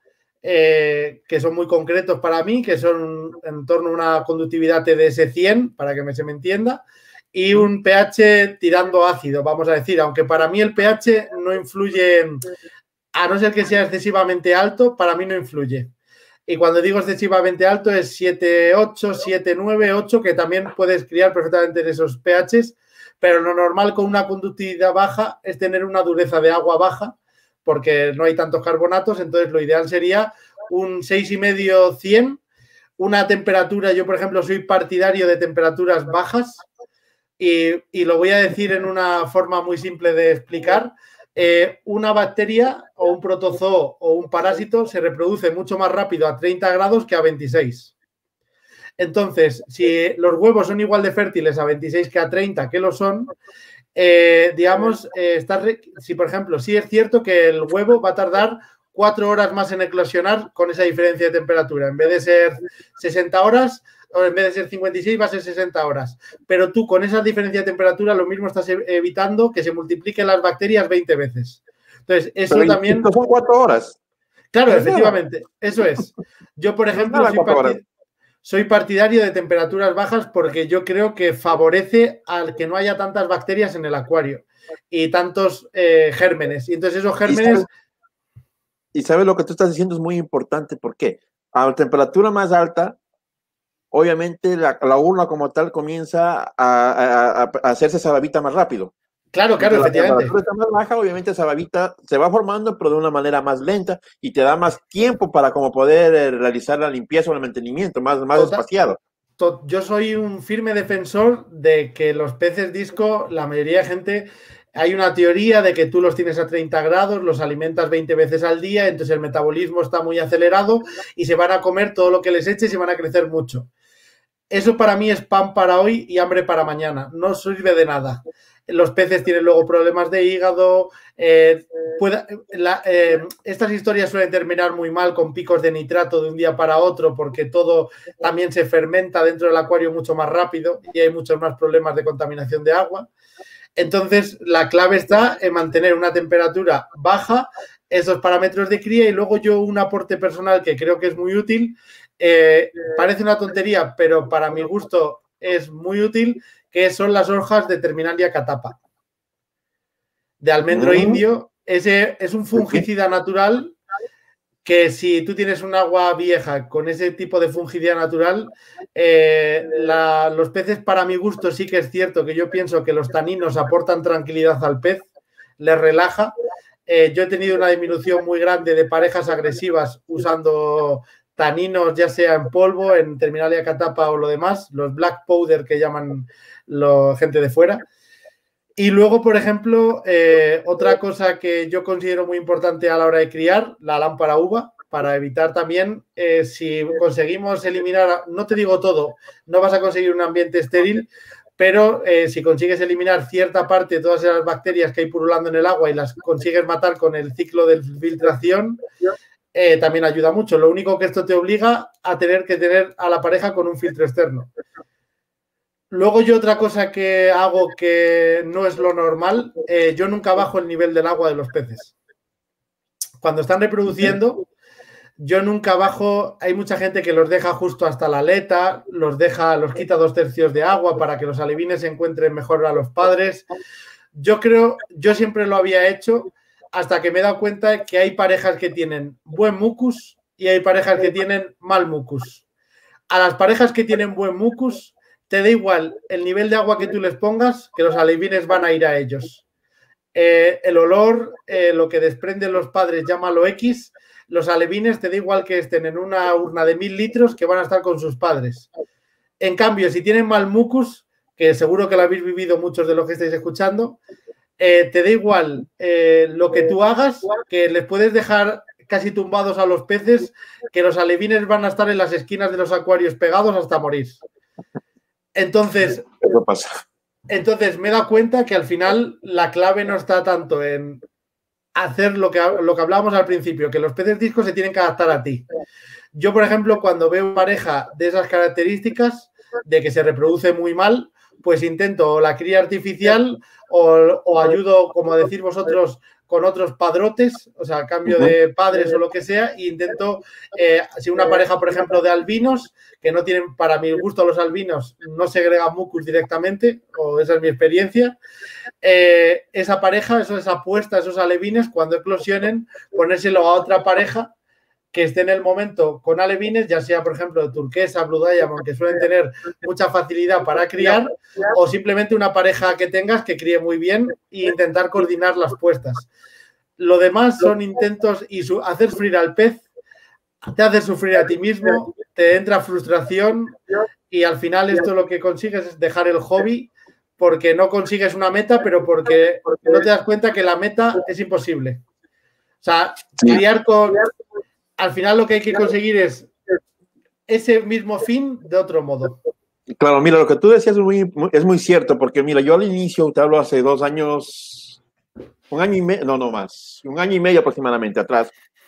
Eh, que son muy concretos para mí, que son en torno a una conductividad T D S cien, para que me, se me entienda, y un pH tirando ácido, vamos a decir, aunque para mí el pH no influye, a no ser que sea excesivamente alto, para mí no influye. Y cuando digo excesivamente alto es siete ocho, siete nueve, ocho, que también puedes criar perfectamente en esos pHs, pero lo normal con una conductividad baja es tener una dureza de agua baja, porque no hay tantos carbonatos. Entonces lo ideal sería un seis y medio cien, una temperatura, yo por ejemplo soy partidario de temperaturas bajas y, y lo voy a decir en una forma muy simple de explicar. Eh, una bacteria o un protozoo o un parásito se reproduce mucho más rápido a treinta grados que a veintiséis. Entonces, si los huevos son igual de fértiles a veintiséis que a treinta, que lo son, Eh, digamos, eh, está si por ejemplo, sí es cierto que el huevo va a tardar cuatro horas más en eclosionar con esa diferencia de temperatura. En vez de ser sesenta horas, o en vez de ser cincuenta y seis, va a ser sesenta horas. Pero tú con esa diferencia de temperatura lo mismo estás evitando que se multipliquen las bacterias veinte veces. Entonces, eso Pero también... Son cuatro horas. Claro, efectivamente, eso es. Yo, por ejemplo, soy partidario... Soy partidario de temperaturas bajas porque yo creo que favorece al que no haya tantas bacterias en el acuario y tantos eh, gérmenes. Y entonces esos gérmenes... ¿Y sabes, y sabes lo que tú estás diciendo es muy importante? Porque a la temperatura más alta, obviamente la, la urna como tal comienza a, a, a hacerse esa babita más rápido. Claro, claro, la efectivamente. La temperatura más baja, obviamente esa babita se va formando, pero de una manera más lenta y te da más tiempo para como poder eh, realizar la limpieza o el mantenimiento más, más Total, espaciado. To, yo soy un firme defensor de que los peces disco, la mayoría de gente, hay una teoría de que tú los tienes a treinta grados, los alimentas veinte veces al día, entonces el metabolismo está muy acelerado y se van a comer todo lo que les eches y van a crecer mucho. Eso para mí es pan para hoy y hambre para mañana. No sirve de nada. Los peces tienen luego problemas de hígado. Eh, pueda, la, eh, estas historias suelen terminar muy mal con picos de nitrato de un día para otro porque todo también se fermenta dentro del acuario mucho más rápido y hay muchos más problemas de contaminación de agua. Entonces, la clave está en mantener una temperatura baja, esos parámetros de cría y luego yo un aporte personal que creo que es muy útil. Eh, parece una tontería, pero para mi gusto es muy útil, que son las hojas de Terminalia catapa. De almendro mm. indio. Ese es un fungicida natural que si tú tienes un agua vieja con ese tipo de fungicida natural, eh, la, los peces, para mi gusto, sí que es cierto que yo pienso que los taninos aportan tranquilidad al pez, les relaja. Eh, yo he tenido una disminución muy grande de parejas agresivas usando taninos, ya sea en polvo, en Terminalia catapa o lo demás, los black powder que llaman la gente de fuera. Y luego, por ejemplo, eh, otra cosa que yo considero muy importante a la hora de criar, la lámpara uva, para evitar también, eh, si conseguimos eliminar, no te digo todo, no vas a conseguir un ambiente estéril, pero eh, si consigues eliminar cierta parte de todas esas bacterias que hay pululando en el agua y las consigues matar con el ciclo de filtración, eh, también ayuda mucho. Lo único que esto te obliga a tener que tener a la pareja con un filtro externo. Luego yo otra cosa que hago que no es lo normal, eh, yo nunca bajo el nivel del agua de los peces. Cuando están reproduciendo, yo nunca bajo, hay mucha gente que los deja justo hasta la aleta, los deja, los quita dos tercios de agua para que los alevines encuentren mejor a los padres. Yo creo, yo siempre lo había hecho hasta que me he dado cuenta que hay parejas que tienen buen mucus y hay parejas que tienen mal mucus. A las parejas que tienen buen mucus, te da igual el nivel de agua que tú les pongas, que los alevines van a ir a ellos. Eh, el olor, eh, lo que desprenden los padres, llámalo X, los alevines te da igual que estén en una urna de mil litros que van a estar con sus padres. En cambio, si tienen mal mucus, que seguro que lo habéis vivido muchos de los que estáis escuchando, eh, te da igual eh, lo que tú hagas, que les puedes dejar casi tumbados a los peces, que los alevines van a estar en las esquinas de los acuarios pegados hasta morir. Entonces, Eso pasa. entonces me he dado cuenta que al final la clave no está tanto en hacer lo que, lo que hablábamos al principio, que los peces discos se tienen que adaptar a ti. Yo, por ejemplo, cuando veo pareja de esas características, de que se reproduce muy mal, pues intento la cría artificial o, o ayudo, como decís vosotros, con otros padrotes, o sea, cambio de padres o lo que sea, e intento, eh, si una pareja, por ejemplo, de albinos, que no tienen, para mi gusto, los albinos no segregan mucus directamente, o esa es mi experiencia, eh, esa pareja, eso, esa puesta, esos alevines, cuando eclosionen, ponérselo a otra pareja que esté en el momento con alevines, ya sea, por ejemplo, de turquesa, blue diamond, que suelen tener mucha facilidad para criar, o simplemente una pareja que tengas que críe muy bien e intentar coordinar las puestas. Lo demás son intentos y su, hacer sufrir al pez, te hace sufrir a ti mismo, te entra frustración y al final esto lo que consigues es dejar el hobby porque no consigues una meta, pero porque no te das cuenta que la meta es imposible. O sea, criar con... Al final lo que hay que conseguir es ese mismo fin de otro modo. Claro, mira, lo que tú decías es muy, es muy cierto, porque mira, yo al inicio, te hablo hace dos años, un año y medio, no, no más, un año y medio aproximadamente atrás,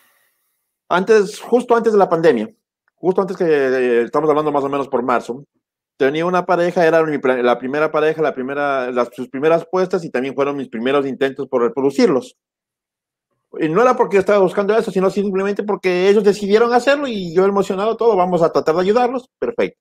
antes, justo antes de la pandemia, justo antes que eh, estamos hablando más o menos por marzo, tenía una pareja, era mi, la primera pareja, la primera, las, sus primeras puestas y también fueron mis primeros intentos por reproducirlos. Y no era porque yo estaba buscando eso, sino simplemente porque ellos decidieron hacerlo y yo emocionado todo, vamos a tratar de ayudarlos, perfecto.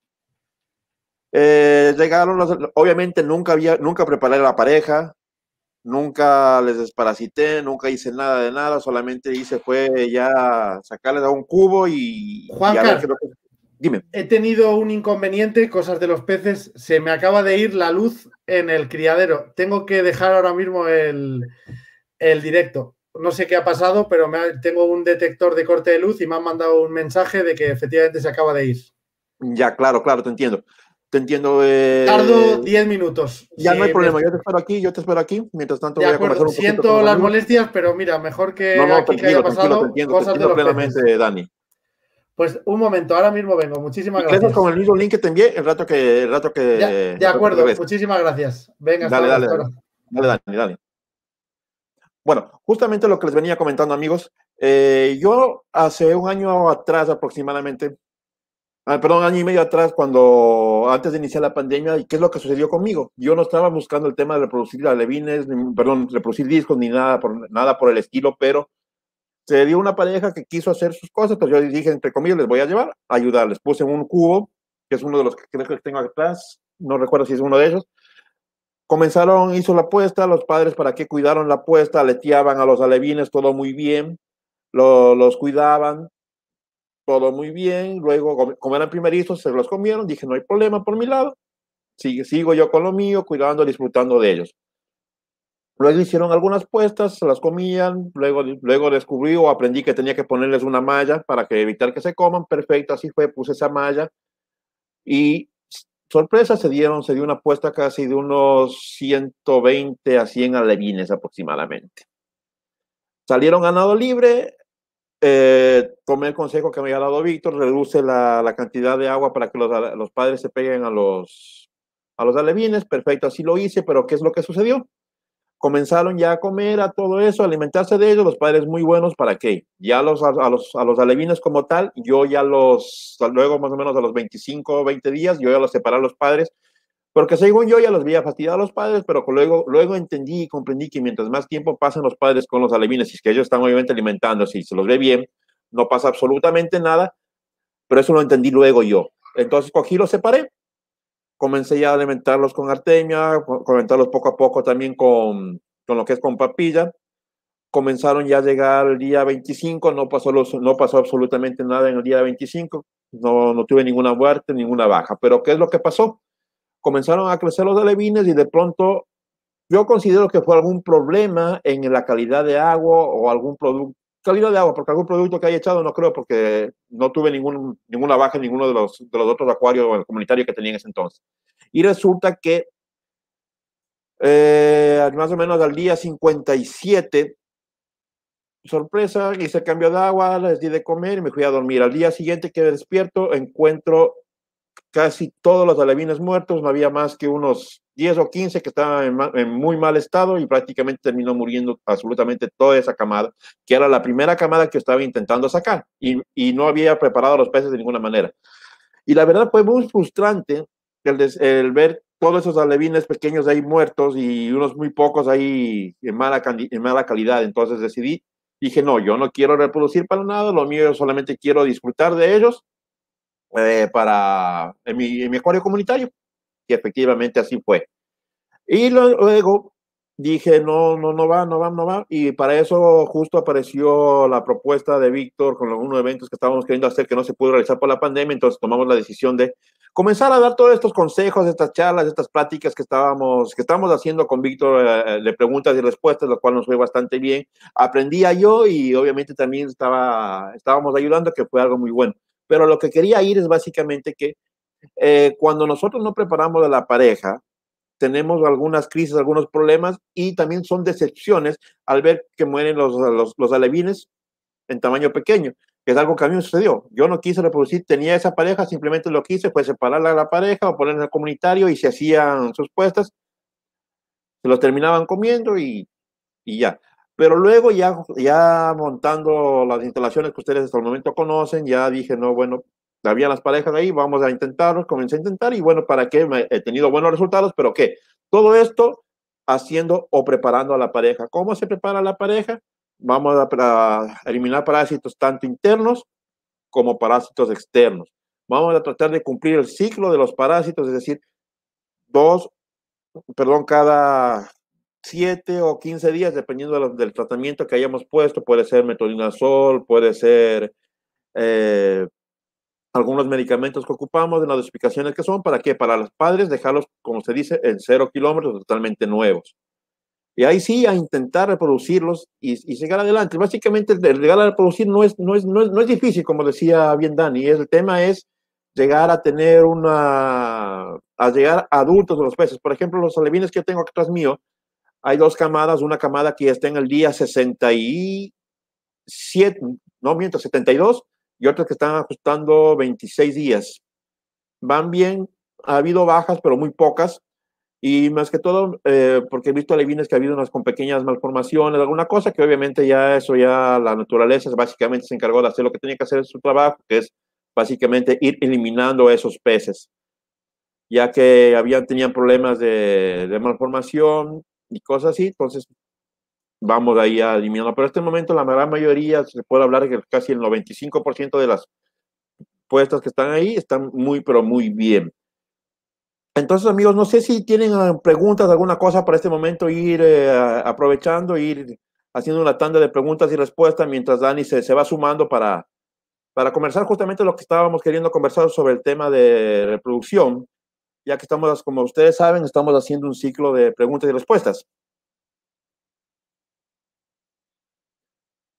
Eh, llegaron, los, obviamente nunca había, nunca preparé a la pareja, nunca les desparasité, nunca hice nada de nada, solamente hice fue ya sacarles a un cubo y... Juan y a ver qué lo que... Dime. He tenido un inconveniente, cosas de los peces, se me acaba de ir la luz en el criadero. Tengo que dejar ahora mismo el, el directo. No sé qué ha pasado, pero me ha, tengo un detector de corte de luz y me han mandado un mensaje de que efectivamente se acaba de ir. Ya, claro, claro, te entiendo. Te entiendo. Eh... Tardo diez minutos. Ya sí, no hay problema, me... yo te espero aquí, yo te espero aquí. Mientras tanto de voy acuerdo, a conversar un poquito. Siento las molestias, pero mira, mejor que no, no, aquí que haya pasado te entiendo, cosas te entiendo de los plenamente, peces. Dani. Pues un momento, ahora mismo vengo. Muchísimas ¿Y gracias. con el mismo link que te envié el rato que... El rato que ya, de acuerdo, muchísimas gracias. Venga, hasta dale, ahora, dale, hasta dale, ahora. dale, dale, dale. Bueno, justamente lo que les venía comentando, amigos, eh, yo hace un año atrás aproximadamente, ah, perdón, año y medio atrás, cuando antes de iniciar la pandemia, ¿qué es lo que sucedió conmigo? Yo no estaba buscando el tema de reproducir alevines, ni, perdón, reproducir discos, ni nada por, nada por el estilo, pero se dio una pareja que quiso hacer sus cosas, pues yo dije, entre comillas, les voy a llevar a ayudarles. Puse un cubo, que es uno de los que creo que tengo atrás, no recuerdo si es uno de ellos. Comenzaron, hizo la apuesta, los padres para qué cuidaron la apuesta, aleteaban a los alevines, todo muy bien, lo, los cuidaban, todo muy bien, luego como eran primerizos, se los comieron, dije no hay problema por mi lado, sigo, sigo yo con lo mío, cuidando, disfrutando de ellos. Luego hicieron algunas puestas, se las comían, luego, luego descubrí o aprendí que tenía que ponerles una malla para que evitar que se coman. Perfecto, así fue, puse esa malla y sorpresa, se dieron, se dio una apuesta casi de unos ciento veinte a cien alevines aproximadamente. Salieron ganado libre. Eh, tomé el consejo que me había dado Víctor, reduce la, la cantidad de agua para que los, los padres se peguen a los, a los alevines. Perfecto, así lo hice, pero ¿qué es lo que sucedió? Comenzaron ya a comer, a todo eso, a alimentarse de ellos, los padres muy buenos, ¿para qué? Ya los, a, a, los, a los alevines como tal, yo ya los, luego más o menos a los veinticinco o veinte días, yo ya los separé a los padres, porque según yo ya los había fastidiado a los padres, pero luego, luego entendí y comprendí que mientras más tiempo pasen los padres con los alevines, si es que ellos están obviamente alimentando, si se los ve bien, no pasa absolutamente nada, pero eso lo entendí luego yo. Entonces cogí, los separé, comencé ya a alimentarlos con artemia, alimentarlos poco a poco también con, con lo que es con papilla. Comenzaron ya a llegar el día veinticinco, no pasó, los, no pasó absolutamente nada en el día veinticinco, no, no tuve ninguna muerte, ninguna baja. Pero ¿qué es lo que pasó? Comenzaron a crecer los alevines y de pronto yo considero que fue algún problema en la calidad de agua o algún producto, calidad de agua, porque algún producto que haya echado no creo, porque no tuve ningún, ninguna baja en ninguno de los, de los otros acuarios comunitarios que tenía en ese entonces. Y resulta que eh, más o menos al día cincuenta y siete, sorpresa, hice cambio de agua, les di de comer y me fui a dormir. Al día siguiente que despierto, encuentro casi todos los alevines muertos, no había más que unos diez o quince que estaban en, en muy mal estado y prácticamente terminó muriendo absolutamente toda esa camada, que era la primera camada que estaba intentando sacar y, y no había preparado a los peces de ninguna manera. Y la verdad fue muy frustrante el, el ver todos esos alevines pequeños ahí muertos y unos muy pocos ahí en mala, en mala calidad. Entonces decidí, dije, no, yo no quiero reproducir para nada, lo mío solamente quiero disfrutar de ellos eh, para en mi, en mi acuario comunitario. Y efectivamente así fue. Y luego dije, no, no, no va, no va, no va. Y para eso justo apareció la propuesta de Víctor con algunos eventos que estábamos queriendo hacer que no se pudo realizar por la pandemia. Entonces tomamos la decisión de comenzar a dar todos estos consejos, estas charlas, estas pláticas que estábamos, que estábamos haciendo con Víctor eh, de preguntas y respuestas, lo cual nos fue bastante bien. Aprendía yo y obviamente también estaba, estábamos ayudando, que fue algo muy bueno. Pero lo que quería ir es básicamente que eh, cuando nosotros no preparamos a la pareja, tenemos algunas crisis, algunos problemas y también son decepciones al ver que mueren los, los, los alevines en tamaño pequeño, que es algo que a mí me sucedió. Yo no quise reproducir, tenía esa pareja, simplemente lo que hice fue separarla a la pareja o ponerla en el comunitario y se hacían sus puestas, se los terminaban comiendo y, y ya. Pero luego ya, ya montando las instalaciones que ustedes hasta el momento conocen, ya dije, no, bueno, había las parejas ahí, vamos a intentarlo, comencé a intentar y bueno, ¿para qué? He tenido buenos resultados, pero ¿qué? Todo esto haciendo o preparando a la pareja. ¿Cómo se prepara la pareja? Vamos a, a eliminar parásitos tanto internos como parásitos externos. Vamos a tratar de cumplir el ciclo de los parásitos, es decir, dos, perdón, cada siete o quince días, dependiendo de lo, del tratamiento que hayamos puesto, puede ser metronidazol, puede ser eh, algunos medicamentos que ocupamos, de las dosificaciones que son, ¿para qué? Para los padres dejarlos, como se dice, en cero kilómetros, totalmente nuevos. Y ahí sí, a intentar reproducirlos y, y llegar adelante. Básicamente, el llegar a reproducir no es, no, es, no, es, no es difícil, como decía bien Dani. El tema es llegar a tener una, a llegar a adultos de los peces. Por ejemplo, los alevines que tengo atrás mío, hay dos camadas, una camada que está en el día sesenta y siete, no miento, setenta y dos, y otras que están ajustando veintiséis días. Van bien, ha habido bajas, pero muy pocas, y más que todo, eh, porque he visto alevines que ha habido unas con pequeñas malformaciones, alguna cosa que obviamente ya eso ya la naturaleza básicamente se encargó de hacer lo que tenía que hacer en su trabajo, que es básicamente ir eliminando esos peces, ya que habían, tenían problemas de, de malformación y cosas así, entonces vamos ahí a eliminarlo. Pero en este momento la gran mayoría, se puede hablar que casi el noventa y cinco por ciento de las puestas que están ahí están muy, pero muy bien. Entonces, amigos, no sé si tienen preguntas, alguna cosa para este momento, ir eh, aprovechando, ir haciendo una tanda de preguntas y respuestas mientras Dani se, se va sumando para, para conversar justamente lo que estábamos queriendo conversar sobre el tema de reproducción, ya que estamos, como ustedes saben, estamos haciendo un ciclo de preguntas y respuestas.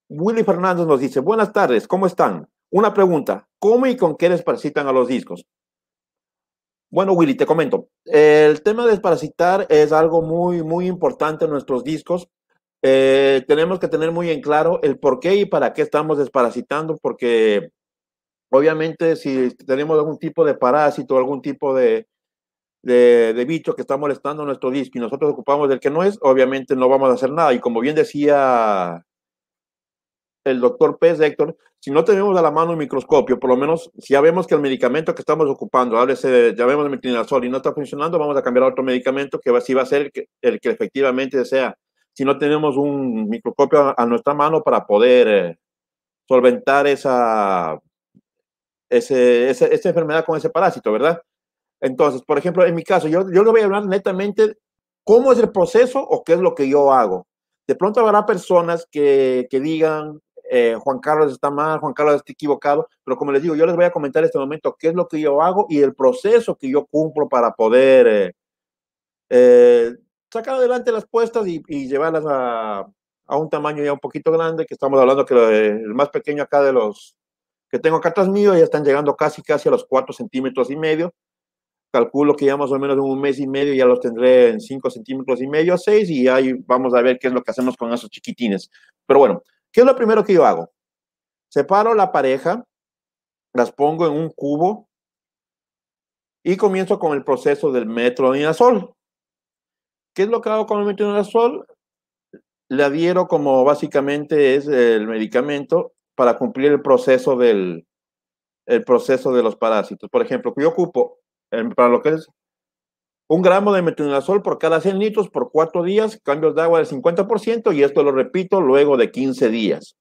Willy Fernández nos dice, buenas tardes, ¿cómo están? Una pregunta, ¿cómo y con qué desparasitan a los discos? Bueno, Willy, te comento. El tema de desparasitar es algo muy, muy importante en nuestros discos. Eh, tenemos que tener muy en claro el por qué y para qué estamos desparasitando, porque obviamente si tenemos algún tipo de parásito, algún tipo de, de, de bicho que está molestando nuestro disco y nosotros ocupamos del que no es, obviamente no vamos a hacer nada. Y como bien decía el doctor Pérez, Héctor, si no tenemos a la mano un microscopio, por lo menos si ya vemos que el medicamento que estamos ocupando, háblese, ya vemos el metronidazol y no está funcionando, vamos a cambiar a otro medicamento que sí va a ser el que, el que efectivamente sea. Si no tenemos un microscopio a, a nuestra mano para poder eh, solventar esa, ese, ese, esa enfermedad con ese parásito, ¿verdad? Entonces, por ejemplo, en mi caso, yo, yo le voy a hablar netamente cómo es el proceso o qué es lo que yo hago. De pronto habrá personas que, que digan, eh, Juan Carlos está mal, Juan Carlos está equivocado, pero como les digo, yo les voy a comentar en este momento qué es lo que yo hago y el proceso que yo cumplo para poder eh, eh, sacar adelante las puestas y, y llevarlas a, a un tamaño ya un poquito grande, que estamos hablando que el más pequeño acá de los que tengo acá atrás mío ya están llegando casi casi a los cuatro centímetros y medio. Calculo que ya más o menos en un mes y medio ya los tendré en cinco centímetros y medio, seis, y ahí vamos a ver qué es lo que hacemos con esos chiquitines. Pero bueno, ¿qué es lo primero que yo hago? Separo la pareja, las pongo en un cubo y comienzo con el proceso del metronidazol. ¿Qué es lo que hago con el metronidazol? Le adhiero como básicamente es el medicamento para cumplir el proceso del el proceso de los parásitos. Por ejemplo, yo ocupo para lo que es un gramo de metronidazol por cada cien litros por cuatro días, cambios de agua del cincuenta por ciento, y esto lo repito luego de quince días.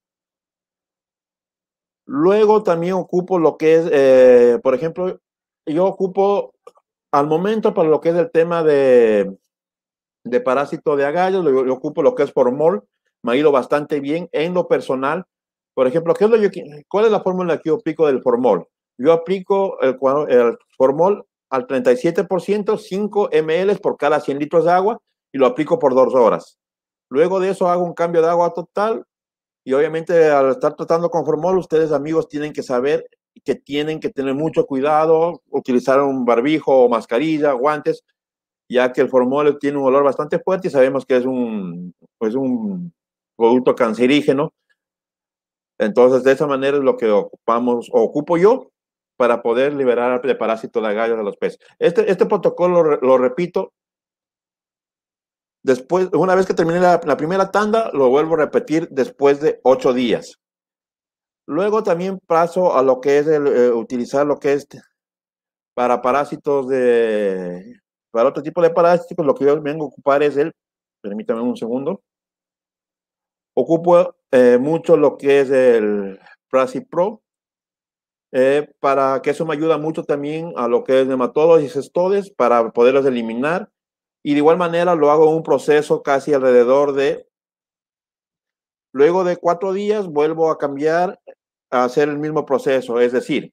Luego también ocupo lo que es, eh, por ejemplo, yo ocupo al momento para lo que es el tema de, de parásito de agallas, yo, yo ocupo lo que es formol, me ha ido bastante bien en lo personal. Por ejemplo, ¿qué es lo yo, ¿cuál es la fórmula que yo aplico del formol? Yo aplico el, el formol al treinta y siete por ciento, cinco mililitros por cada cien litros de agua, y lo aplico por dos horas. Luego de eso hago un cambio de agua total, y obviamente al estar tratando con formol, ustedes amigos tienen que saber que tienen que tener mucho cuidado, utilizar un barbijo o mascarilla, guantes, ya que el formol tiene un olor bastante fuerte y sabemos que es un, pues un producto cancerígeno. Entonces, de esa manera es lo que ocupamos, o ocupo yo, para poder liberar el parásito de agallas a los peces. Este, este protocolo, lo, lo repito, después, una vez que termine la, la primera tanda, lo vuelvo a repetir después de ocho días. Luego también paso a lo que es el, eh, utilizar lo que es para parásitos de, para otro tipo de parásitos, lo que yo vengo a ocupar es el, permítame un segundo, ocupo eh, mucho lo que es el Prasipro, Eh, para que eso me ayuda mucho también a lo que es nematodos y cestodes para poderlos eliminar, y de igual manera lo hago en un proceso casi alrededor de, luego de cuatro días vuelvo a cambiar a hacer el mismo proceso, es decir,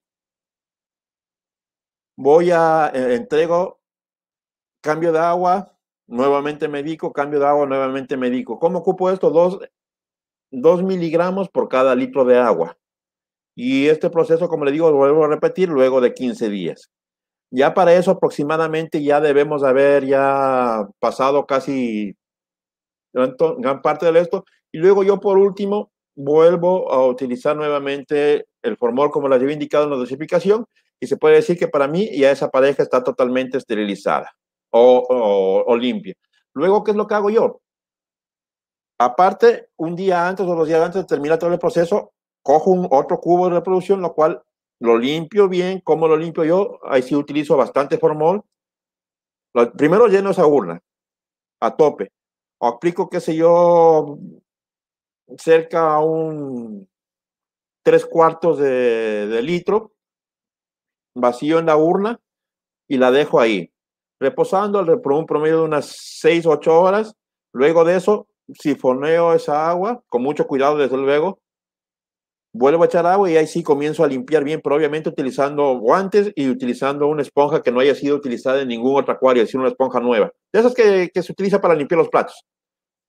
voy a, eh, entrego, cambio de agua, nuevamente medico, cambio de agua, nuevamente medico. ¿Cómo ocupo esto? Dos, dos miligramos por cada litro de agua. Y este proceso, como le digo, lo vuelvo a repetir luego de quince días. Ya para eso aproximadamente ya debemos haber ya pasado casi gran, gran parte de esto. Y luego yo por último vuelvo a utilizar nuevamente el formol como les había indicado en la dosificación, y se puede decir que para mí ya esa pareja está totalmente esterilizada o, o, o limpia. Luego, ¿qué es lo que hago yo? Aparte, un día antes o dos días antes de terminar todo el proceso, cojo un otro cubo de reproducción, lo cual lo limpio bien. ¿Cómo lo limpio yo? Ahí sí utilizo bastante formol. Lo, primero lleno esa urna a tope. O aplico, qué sé yo, cerca a un tres cuartos de, de litro, vacío en la urna y la dejo ahí, reposando por un promedio de unas seis, ocho horas. Luego de eso, sifoneo esa agua, con mucho cuidado desde luego. Vuelvo a echar agua y ahí sí comienzo a limpiar bien, pero obviamente utilizando guantes y utilizando una esponja que no haya sido utilizada en ningún otro acuario, sino una esponja nueva. De esas que, que se utiliza para limpiar los platos.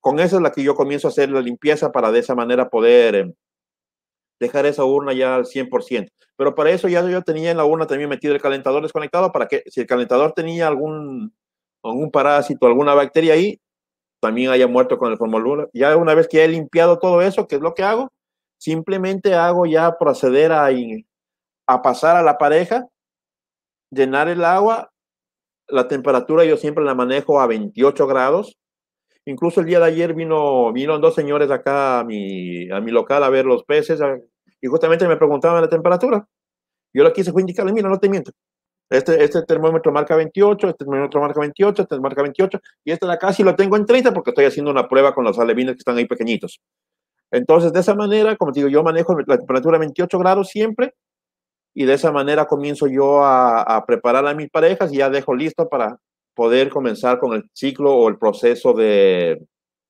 con esa es la que yo comienzo a hacer la limpieza para de esa manera poder eh, dejar esa urna ya al cien por ciento. Pero para eso ya yo tenía en la urna también metido el calentador desconectado para que si el calentador tenía algún, algún parásito, alguna bacteria ahí, también haya muerto con el formol. Ya una vez que he limpiado todo eso, ¿qué es lo que hago? Simplemente hago ya proceder a, a pasar a la pareja, llenar el agua, la temperatura yo siempre la manejo a veintiocho grados. Incluso el día de ayer vino, vino dos señores acá a mi, a mi local a ver los peces y justamente me preguntaban la temperatura. Yo lo quise fue indicarle, mira, no te miento. Este, este termómetro marca veintiocho, este termómetro marca veintiocho, este marca veintiocho y este de acá sí lo tengo en treinta porque estoy haciendo una prueba con los alevines que están ahí pequeñitos. Entonces, de esa manera, como te digo, yo manejo la temperatura a veintiocho grados siempre y de esa manera comienzo yo a, a preparar a mis parejas y ya dejo listo para poder comenzar con el ciclo o el proceso de,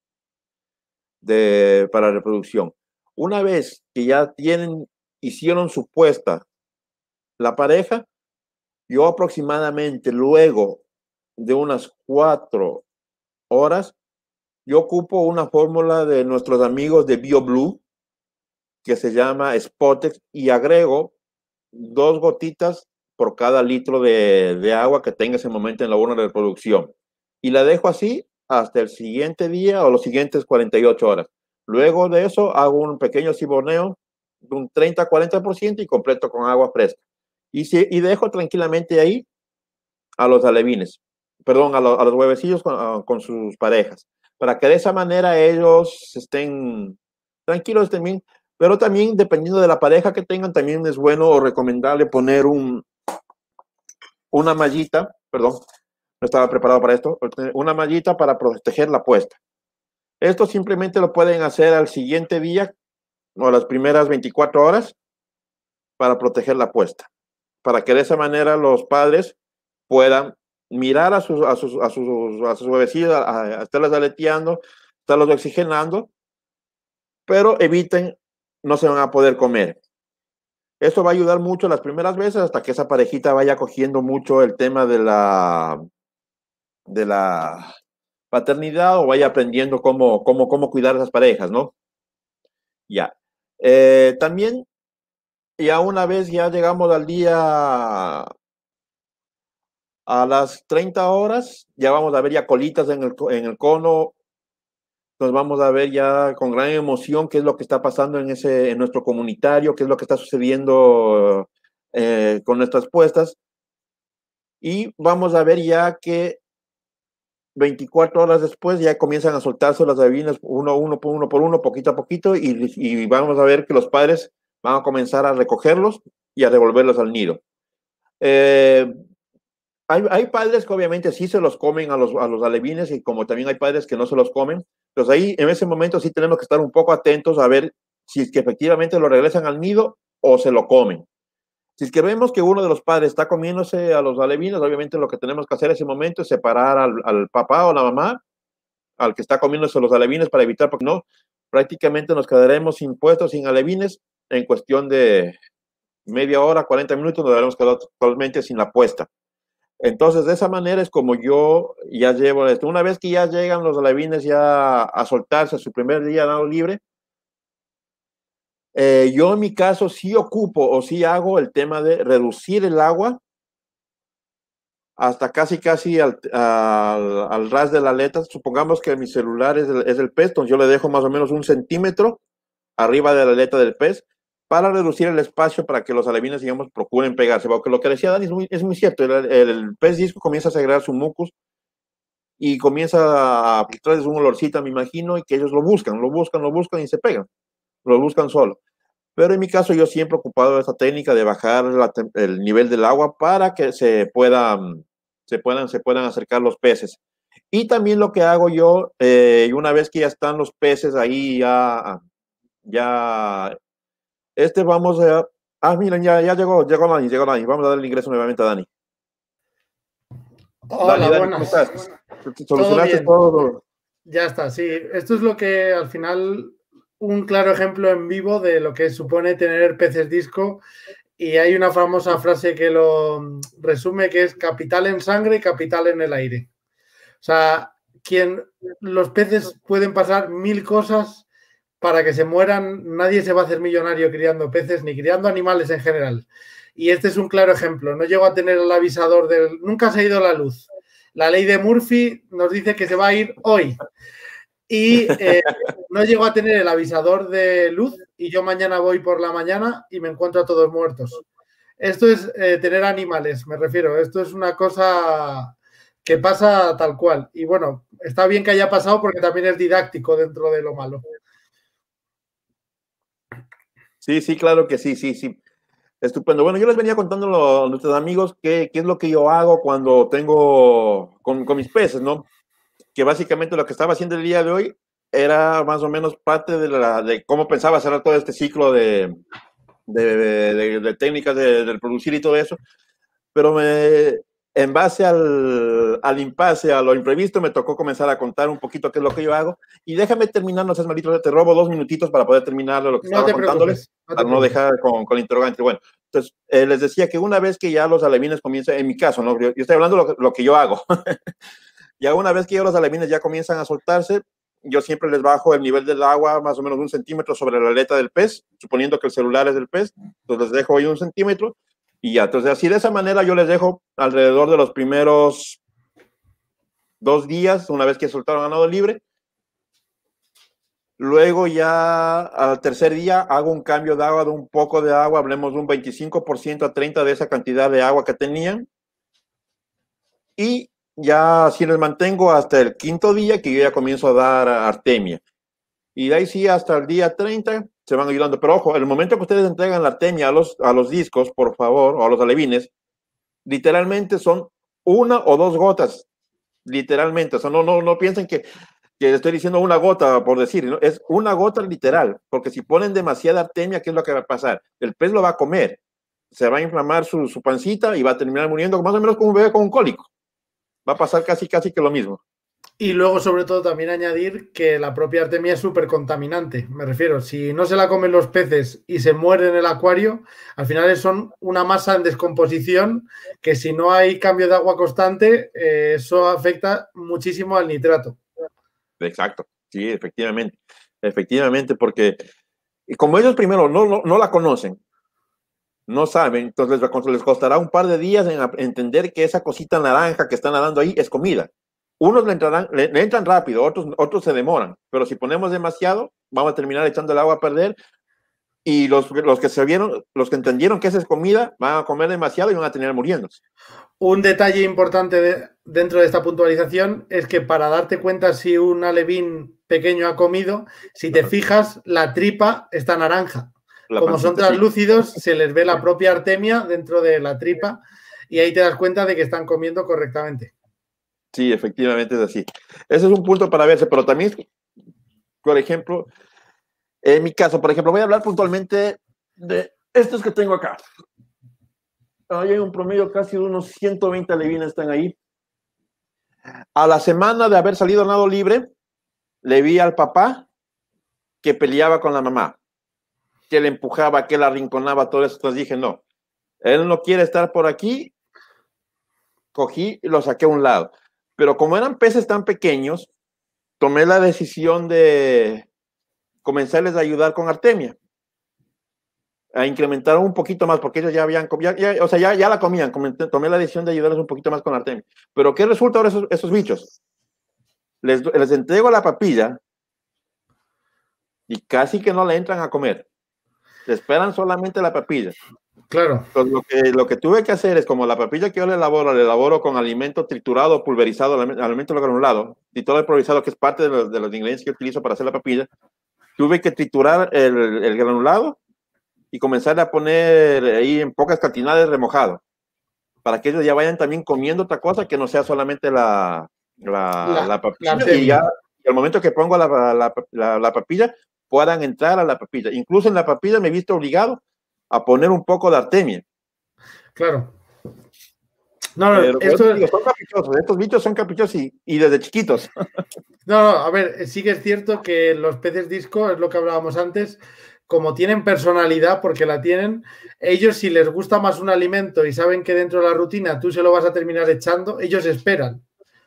de para reproducción. Una vez que ya tienen, hicieron su puesta la pareja, yo aproximadamente luego de unas cuatro horas, yo ocupo una fórmula de nuestros amigos de BioBlue que se llama Spotex y agrego dos gotitas por cada litro de, de agua que tenga ese momento en la urna de reproducción. Y la dejo así hasta el siguiente día o los siguientes cuarenta y ocho horas. Luego de eso hago un pequeño ciboneo de un treinta a cuarenta por ciento y completo con agua fresca. Y, si, y dejo tranquilamente ahí a los alevines, perdón, a, lo, a los huevecillos con, a, con sus parejas, para que de esa manera ellos estén tranquilos también, pero también dependiendo de la pareja que tengan, también es bueno o recomendable poner un, una mallita, perdón, no estaba preparado para esto, una mallita para proteger la puesta. Esto simplemente lo pueden hacer al siguiente día o las primeras veinticuatro horas para proteger la puesta, para que de esa manera los padres puedan mirar a sus, a sus, a sus, a sus huevecillos, a, a estarlos aleteando, estarlos oxigenando, pero eviten, no se van a poder comer. Esto va a ayudar mucho las primeras veces hasta que esa parejita vaya cogiendo mucho el tema de la, de la paternidad o vaya aprendiendo cómo, cómo, cómo cuidar a esas parejas, ¿no? Ya. Eh, también, ya una vez ya llegamos al día a las treinta horas, ya vamos a ver ya colitas en el, en el cono, nos vamos a ver ya con gran emoción qué es lo que está pasando en, ese, en nuestro comunitario, qué es lo que está sucediendo eh, con nuestras puestas. Y vamos a ver ya que veinticuatro horas después ya comienzan a soltarse las alevines uno, uno por uno por uno, poquito a poquito, y, y vamos a ver que los padres van a comenzar a recogerlos y a devolverlos al nido. Eh, Hay, hay padres que obviamente sí se los comen a los, a los alevines y como también hay padres que no se los comen. Entonces ahí en ese momento sí tenemos que estar un poco atentos a ver si es que efectivamente lo regresan al nido o se lo comen. Si es que vemos que uno de los padres está comiéndose a los alevines, obviamente lo que tenemos que hacer en ese momento es separar al, al papá o la mamá, al que está comiéndose los alevines para evitar, porque no, prácticamente nos quedaremos sin puestos, sin alevines en cuestión de media hora, cuarenta minutos, nos daremos quedado totalmente sin la puesta. Entonces, de esa manera es como yo ya llevo esto. Una vez que ya llegan los alevines ya a soltarse a su primer día dado libre, eh, yo en mi caso sí ocupo o sí hago el tema de reducir el agua hasta casi casi al, al, al ras de la aleta. Supongamos que mi celular es el, es el pez, entonces yo le dejo más o menos un centímetro arriba de la aleta del pez para reducir el espacio para que los alevines, digamos, procuren pegarse. Porque lo que decía Dani es muy, es muy cierto, el, el pez disco comienza a segregar su mucus y comienza a filtrarles un olorcito, me imagino, y que ellos lo buscan, lo buscan, lo buscan y se pegan, lo buscan solo. Pero en mi caso yo siempre he ocupado esta técnica de bajar la, el nivel del agua para que se puedan, se puedan, se puedan acercar los peces. Y también lo que hago yo, eh, una vez que ya están los peces ahí, ya, ya, este vamos a, ah, miren, ya, ya llegó, llegó Dani, llegó Dani, vamos a dar el ingreso nuevamente a Dani. Hola, Dani, Dani, buenas. ¿cómo estás? ¿Solucionaste todo, todo? Ya está, sí. Esto es lo que al final, un claro ejemplo en vivo de lo que supone tener peces disco. Y hay una famosa frase que lo resume, que es capital en sangre, capital en el aire. O sea, quien los peces pueden pasar mil cosas para que se mueran. Nadie se va a hacer millonario criando peces ni criando animales en general. Y este es un claro ejemplo. No llego a tener el avisador del... Nunca se ha ido la luz. La ley de Murphy nos dice que se va a ir hoy. Y eh, no llego a tener el avisador de luz y yo mañana voy por la mañana y me encuentro a todos muertos. Esto es eh, tener animales, me refiero. Esto es una cosa que pasa tal cual. Y bueno, está bien que haya pasado porque también es didáctico dentro de lo malo. Sí, sí, claro que sí, sí, sí. Estupendo. Bueno, yo les venía contando a nuestros amigos qué, qué es lo que yo hago cuando tengo con, con mis peces, ¿no? Que básicamente lo que estaba haciendo el día de hoy era más o menos parte de, la, de cómo pensaba cerrar todo este ciclo de, de, de, de, de técnicas de, de producir y todo eso, pero me, en base al, al impasse, a lo imprevisto, me tocó comenzar a contar un poquito qué es lo que yo hago, y déjame terminar, no seas malito, te robo dos minutitos para poder terminar lo que no estaba contándoles, no para no dejar con, con el interrogante. Bueno, entonces eh, les decía que una vez que ya los alevines comienzan, en mi caso, ¿no? yo, yo estoy hablando de lo, lo que yo hago, ya una vez que ya los alevines ya comienzan a soltarse, yo siempre les bajo el nivel del agua más o menos un centímetro sobre la aleta del pez, suponiendo que el celular es del pez, entonces les dejo ahí un centímetro, y ya, entonces así de esa manera yo les dejo alrededor de los primeros dos días, una vez que soltaron ganado libre. Luego ya al tercer día hago un cambio de agua, de un poco de agua, hablemos de un veinticinco por ciento a treinta por ciento de esa cantidad de agua que tenían. Y ya así les mantengo hasta el quinto día, que yo ya comienzo a dar artemia. Y de ahí sí hasta el día treinta se van ayudando. Pero ojo, el momento que ustedes entregan la artemia a los, a los discos, por favor, o a los alevines, literalmente son una o dos gotas, literalmente. O sea, no, no, no piensen que, que estoy diciendo una gota por decir, ¿no? Es una gota literal, porque si ponen demasiada artemia, ¿qué es lo que va a pasar? El pez lo va a comer, se va a inflamar su, su pancita y va a terminar muriendo más o menos como un bebé con un cólico. Va a pasar casi, casi que lo mismo. Y luego, sobre todo, también añadir que la propia artemia es súper contaminante. Me refiero, si no se la comen los peces y se mueren en el acuario, al final son una masa en descomposición que si no hay cambio de agua constante, eh, eso afecta muchísimo al nitrato. Exacto, sí, efectivamente. Efectivamente, porque como ellos primero no, no, no la conocen, no saben, entonces les costará un par de días en entender que esa cosita naranja que está nadando ahí es comida. Unos le, entrarán, le, le entran rápido, otros, otros se demoran, pero si ponemos demasiado, vamos a terminar echando el agua a perder, y los, los que se vieron, los que entendieron que esa es comida, van a comer demasiado y van a terminar muriéndose. Un detalle importante de, dentro de esta puntualización es que para darte cuenta si un alevín pequeño ha comido, si te fijas, la tripa está naranja. La Como pancita, son translúcidos, sí. Se les ve la propia artemia dentro de la tripa y ahí te das cuenta de que están comiendo correctamente. Sí, efectivamente es así. Ese es un punto para verse, pero también, por ejemplo, en mi caso, por ejemplo, voy a hablar puntualmente de estos que tengo acá. Hay un promedio casi de unos ciento veinte alevines están ahí. A la semana de haber salido a nado libre, le vi al papá que peleaba con la mamá, que le empujaba, que la arrinconaba, todo eso. Entonces dije, no, él no quiere estar por aquí. Cogí y lo saqué a un lado. Pero como eran peces tan pequeños, tomé la decisión de comenzarles a ayudar con artemia, a incrementar un poquito más, porque ellos ya habían, ya, ya, o sea, ya, ya la comían, tomé la decisión de ayudarles un poquito más con artemia. Pero ¿qué resulta ahora esos, esos bichos? Les, les entrego la papilla y casi que no le entran a comer. Le esperan solamente la papilla. Claro. Entonces, lo que, lo que tuve que hacer es, como la papilla que yo le elaboro, le elaboro con alimento triturado, pulverizado, alimento granulado, y todo el pulverizado, que es parte de los, de los ingredientes que utilizo para hacer la papilla, tuve que triturar el, el granulado y comenzar a poner ahí en pocas cantidades remojado, para que ellos ya vayan también comiendo otra cosa que no sea solamente la, la, la, la papilla, la y ya al momento que pongo la, la, la, la papilla, puedan entrar a la papilla. Incluso en la papilla me he visto obligado a poner un poco de artemia. Claro. No, no, Pero, esto digo, son caprichosos, estos bichos son caprichosos y, y desde chiquitos. No, no, a ver, sí que es cierto que los peces disco, es lo que hablábamos antes, como tienen personalidad, porque la tienen, ellos si les gusta más un alimento y saben que dentro de la rutina tú se lo vas a terminar echando, ellos esperan.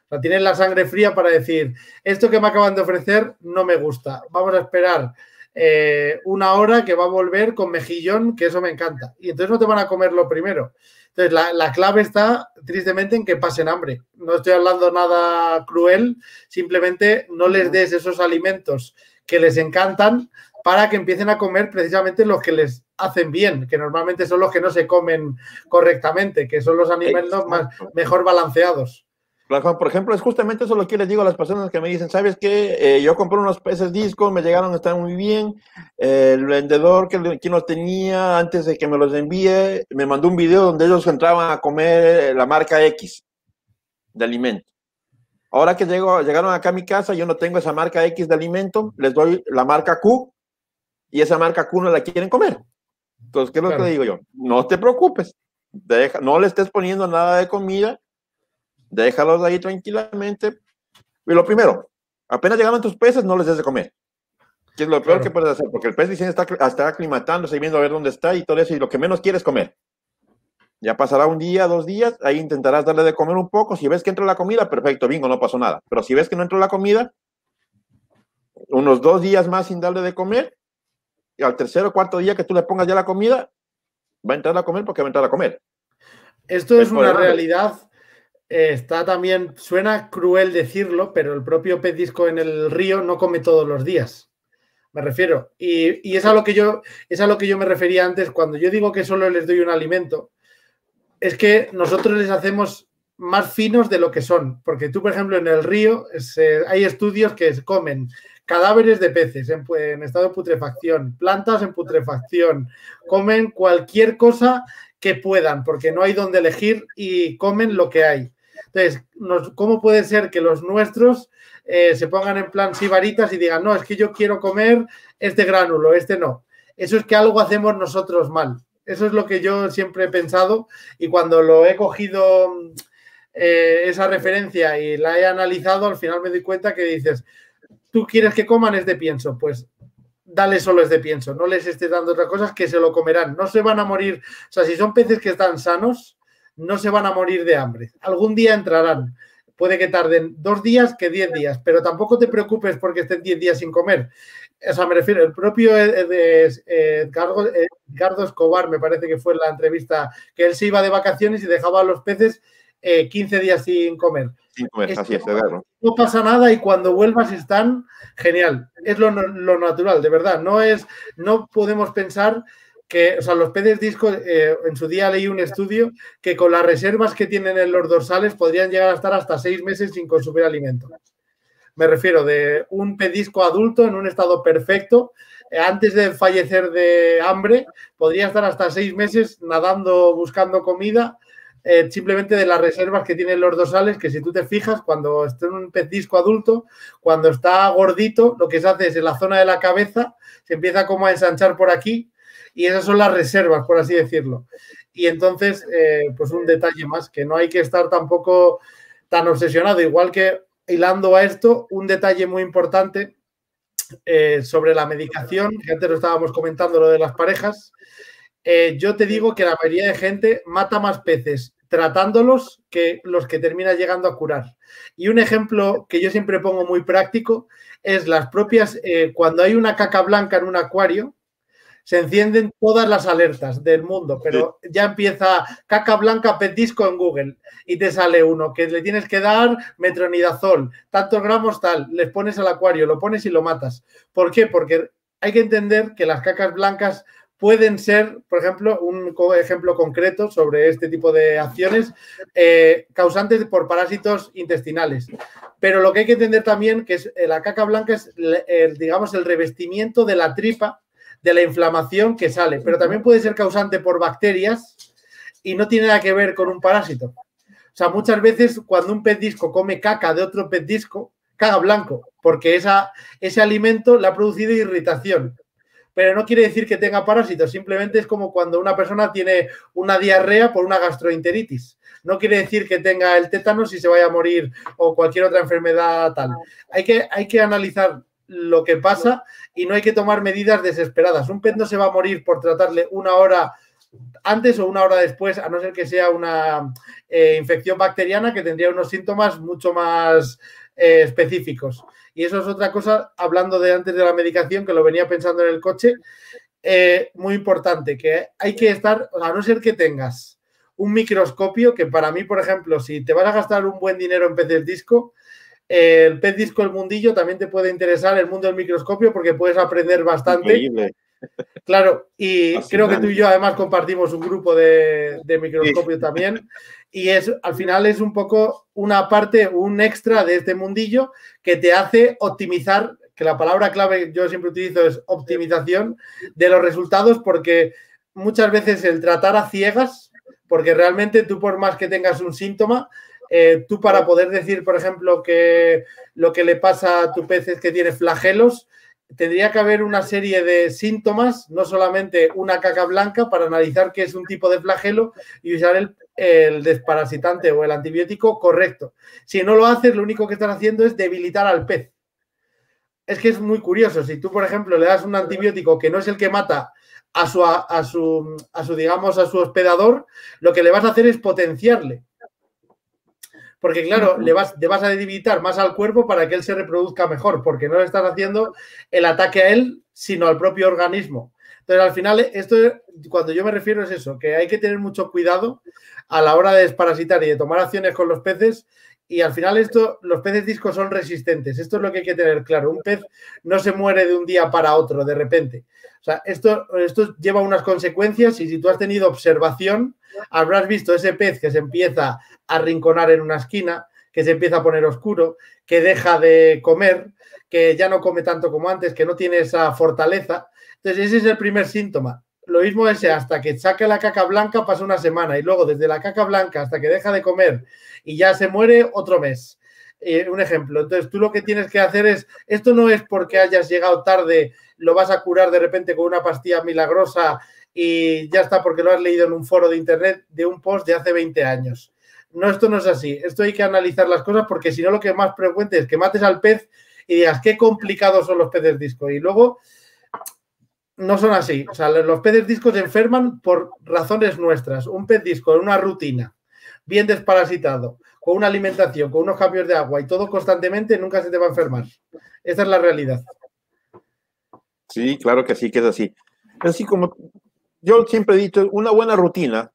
O sea, tienen la sangre fría para decir, esto que me acaban de ofrecer no me gusta. Vamos a esperar eh, una hora que va a volver con mejillón, que eso me encanta. Y entonces no te van a comer lo primero. Entonces, la, la clave está, tristemente, en que pasen hambre. No estoy hablando nada cruel, simplemente no les des esos alimentos que les encantan para que empiecen a comer precisamente los que les hacen bien, que normalmente son los que no se comen correctamente, que son los alimentos más, mejor balanceados. Por ejemplo, es justamente eso lo que les digo a las personas que me dicen, ¿sabes qué? Eh, yo compré unos peces disco, me llegaron, están muy bien. Eh, el vendedor que, que los tenía, antes de que me los envíe, me mandó un video donde ellos entraban a comer la marca X de alimento. Ahora que llego, llegaron acá a mi casa, yo no tengo esa marca X de alimento, les doy la marca Q y esa marca Q no la quieren comer. Entonces, ¿qué es lo claro. que digo yo? No te preocupes, deja, no le estés poniendo nada de comida, déjalos ahí tranquilamente. Y lo primero, apenas llegaron tus peces, no les des de comer. Que es lo peor claro. que puedes hacer, porque el pez recién está, está aclimatándose y viendo a ver dónde está y todo eso, y lo que menos quieres comer. Ya pasará un día, dos días, ahí intentarás darle de comer un poco. Si ves que entra la comida, perfecto, bingo, no pasó nada. Pero si ves que no entró la comida, unos dos días más sin darle de comer, y al tercer o cuarto día que tú le pongas ya la comida, va a entrar a comer porque va a entrar a comer. Esto es una realidad. Eh, está también, suena cruel decirlo, pero el propio pez disco en el río no come todos los días. Me refiero. Y, y es, a lo que yo, es a lo que yo me refería antes. Cuando yo digo que solo les doy un alimento, es que nosotros les hacemos más finos de lo que son. Porque tú, por ejemplo, en el río se, hay estudios que comen cadáveres de peces en, en estado de putrefacción, plantas en putrefacción, comen cualquier cosa que puedan, porque no hay donde elegir y comen lo que hay. Entonces, nos, ¿cómo puede ser que los nuestros eh, se pongan en plan sibaritas y digan, no, es que yo quiero comer este gránulo, este no? Eso es que algo hacemos nosotros mal. Eso es lo que yo siempre he pensado y cuando lo he cogido eh, esa referencia y la he analizado, al final me doy cuenta que dices, ¿tú quieres que coman este pienso? Pues dale solo este pienso, no les estés dando otras cosas que se lo comerán. No se van a morir, o sea, si son peces que están sanos, no se van a morir de hambre. Algún día entrarán. Puede que tarden dos días que diez días, pero tampoco te preocupes porque estén diez días sin comer. O sea, me refiero, el propio Edgardo, Edgardo Escobar, me parece que fue en la entrevista, que él se iba de vacaciones y dejaba a los peces eh, quince días sin comer. Sin comer, es, así es, Edgardo. No pasa nada y cuando vuelvas están genial. Es lo, lo natural, de verdad. No es, no podemos pensar que, o sea, los peces disco, eh, en su día leí un estudio que con las reservas que tienen en los dorsales podrían llegar a estar hasta seis meses sin consumir alimento. Me refiero de un pez disco adulto en un estado perfecto, eh, antes de fallecer de hambre, podría estar hasta seis meses nadando, buscando comida, eh, simplemente de las reservas que tienen los dorsales, que si tú te fijas, cuando está en un pez disco adulto, cuando está gordito, lo que se hace es en la zona de la cabeza, se empieza como a ensanchar por aquí, y esas son las reservas, por así decirlo. Y entonces, eh, pues un detalle más, que no hay que estar tampoco tan obsesionado. Igual que hilando a esto, un detalle muy importante eh, sobre la medicación, que antes lo estábamos comentando, lo de las parejas. Eh, yo te digo que la mayoría de gente mata más peces tratándolos que los que termina llegando a curar. Y un ejemplo que yo siempre pongo muy práctico es las propias, eh, cuando hay una caca blanca en un acuario, se encienden todas las alertas del mundo, pero sí. Ya empieza caca blanca pez disco en Google y te sale uno que le tienes que dar metronidazol, tantos gramos tal, les pones al acuario, lo pones y lo matas. ¿Por qué? Porque hay que entender que las cacas blancas pueden ser, por ejemplo, un ejemplo concreto sobre este tipo de acciones, eh, causantes por parásitos intestinales. Pero lo que hay que entender también que es la caca blanca es, el, digamos, el revestimiento de la tripa de la inflamación que sale, pero también puede ser causante por bacterias y no tiene nada que ver con un parásito. O sea, muchas veces cuando un pez disco come caca de otro pez disco, caga blanco, porque esa, ese alimento le ha producido irritación. Pero no quiere decir que tenga parásitos, simplemente es como cuando una persona tiene una diarrea por una gastroenteritis. No quiere decir que tenga el tétanos y se vaya a morir o cualquier otra enfermedad tal. Hay que, hay que analizar lo que pasa y no hay que tomar medidas desesperadas. Un pez no se va a morir por tratarle una hora antes o una hora después, a no ser que sea una eh, infección bacteriana que tendría unos síntomas mucho más eh, específicos. Y eso es otra cosa, hablando de antes de la medicación, que lo venía pensando en el coche, eh, muy importante, que hay que estar, a no ser que tengas un microscopio, que para mí, por ejemplo, si te vas a gastar un buen dinero en peces disco, eh, el pez disco, el mundillo, también te puede interesar el mundo del microscopio porque puedes aprender bastante. Increíble. Claro, y Fascinante. Creo que tú y yo además compartimos un grupo de, de microscopio sí. también, y es al final es un poco una parte, un extra de este mundillo que te hace optimizar, que la palabra clave yo siempre utilizo es optimización de los resultados, porque muchas veces el tratar a ciegas, porque realmente tú por más que tengas un síntoma, eh, tú para poder decir, por ejemplo, que lo que le pasa a tu pez es que tiene flagelos, tendría que haber una serie de síntomas, no solamente una caca blanca, para analizar qué es un tipo de flagelo y usar el, el desparasitante o el antibiótico correcto. Si no lo haces, lo único que estás haciendo es debilitar al pez. Es que es muy curioso. Si tú, por ejemplo, le das un antibiótico que no es el que mata a su, a, a su, a su digamos, a su hospedador, lo que le vas a hacer es potenciarle. Porque, claro, le vas, le vas a debilitar más al cuerpo para que él se reproduzca mejor, porque no le estás haciendo el ataque a él, sino al propio organismo. Entonces, al final, esto, cuando yo me refiero es eso, que hay que tener mucho cuidado a la hora de desparasitar y de tomar acciones con los peces. Y al final, esto, los peces disco son resistentes. Esto es lo que hay que tener claro. Un pez no se muere de un día para otro, de repente. O sea, esto, esto lleva unas consecuencias, y si tú has tenido observación, habrás visto ese pez que se empieza a arrinconar en una esquina, que se empieza a poner oscuro, que deja de comer, que ya no come tanto como antes, que no tiene esa fortaleza. Entonces, ese es el primer síntoma. Lo mismo ese, hasta que saque la caca blanca pasa una semana, y luego desde la caca blanca hasta que deja de comer y ya se muere otro mes. Eh, un ejemplo. Entonces, tú lo que tienes que hacer es, esto no es porque hayas llegado tarde, lo vas a curar de repente con una pastilla milagrosa y ya está, porque lo has leído en un foro de internet de un post de hace veinte años. No, esto no es así. Esto hay que analizar las cosas, porque si no, lo que más frecuente es que mates al pez y digas qué complicados son los peces disco. Y luego no son así. O sea, los peces discos se enferman por razones nuestras. Un pez disco en una rutina, bien desparasitado, con una alimentación, con unos cambios de agua y todo constantemente, nunca se te va a enfermar. Esta es la realidad. Sí, claro que sí, que es así. Así como yo siempre he dicho, una buena rutina,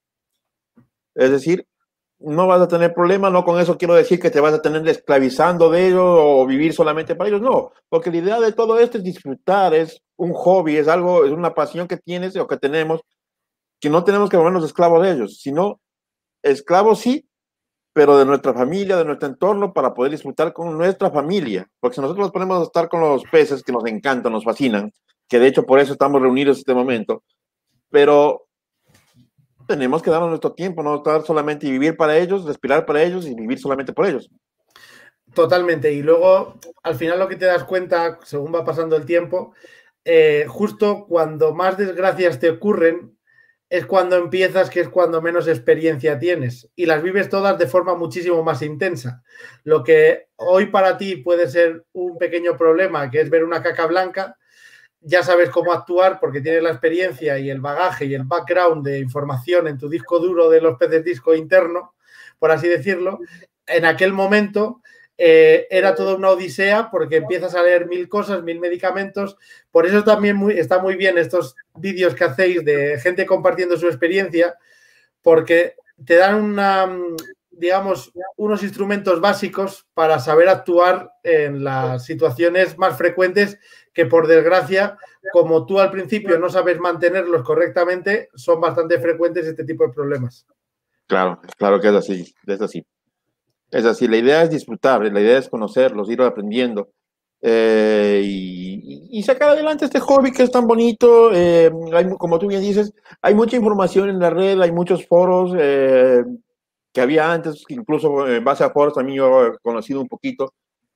es decir, no vas a tener problema, no con eso quiero decir que te vas a tener esclavizando de ellos o vivir solamente para ellos, no, porque la idea de todo esto es disfrutar, es un hobby, es algo, es una pasión que tienes o que tenemos, que no tenemos que volvernos esclavos de ellos, sino esclavos sí, pero de nuestra familia, de nuestro entorno, para poder disfrutar con nuestra familia, porque si nosotros nos ponemos a estar con los peces que nos encantan, nos fascinan, que de hecho por eso estamos reunidos en este momento, pero tenemos que darnos nuestro tiempo, no estar solamente y vivir para ellos, respirar para ellos y vivir solamente por ellos. Totalmente. Y luego, al final lo que te das cuenta, según va pasando el tiempo, eh, justo cuando más desgracias te ocurren, es cuando empiezas, que es cuando menos experiencia tienes, y las vives todas de forma muchísimo más intensa. Lo que hoy para ti puede ser un pequeño problema, que es ver una caca blanca, ya sabes cómo actuar porque tienes la experiencia y el bagaje y el background de información en tu disco duro de los peces disco interno, por así decirlo. En aquel momento eh, era toda una odisea, porque empiezas a leer mil cosas, mil medicamentos. Por eso también muy, está muy bien estos vídeos que hacéis de gente compartiendo su experiencia, porque te dan una, digamos, unos instrumentos básicos para saber actuar en las situaciones más frecuentes que, por desgracia, como tú al principio no sabes mantenerlos correctamente, son bastante frecuentes este tipo de problemas. Claro, claro que es así, es así. Es así, la idea es disfrutar, la idea es conocerlos, ir aprendiendo eh, y, y sacar adelante este hobby que es tan bonito. Eh, hay, como tú bien dices, hay mucha información en la red, hay muchos foros eh, que había antes, incluso en base a foros también yo he conocido un poquito.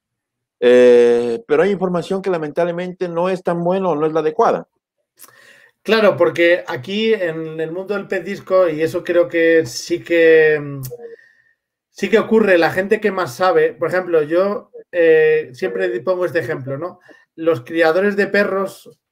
Eh, pero hay información que lamentablemente no es tan buena o no es la adecuada. Claro, porque aquí en el mundo del pez disco, y eso creo que sí que sí que ocurre, la gente que más sabe, por ejemplo, yo eh, siempre pongo este ejemplo, ¿no? Los criadores de perros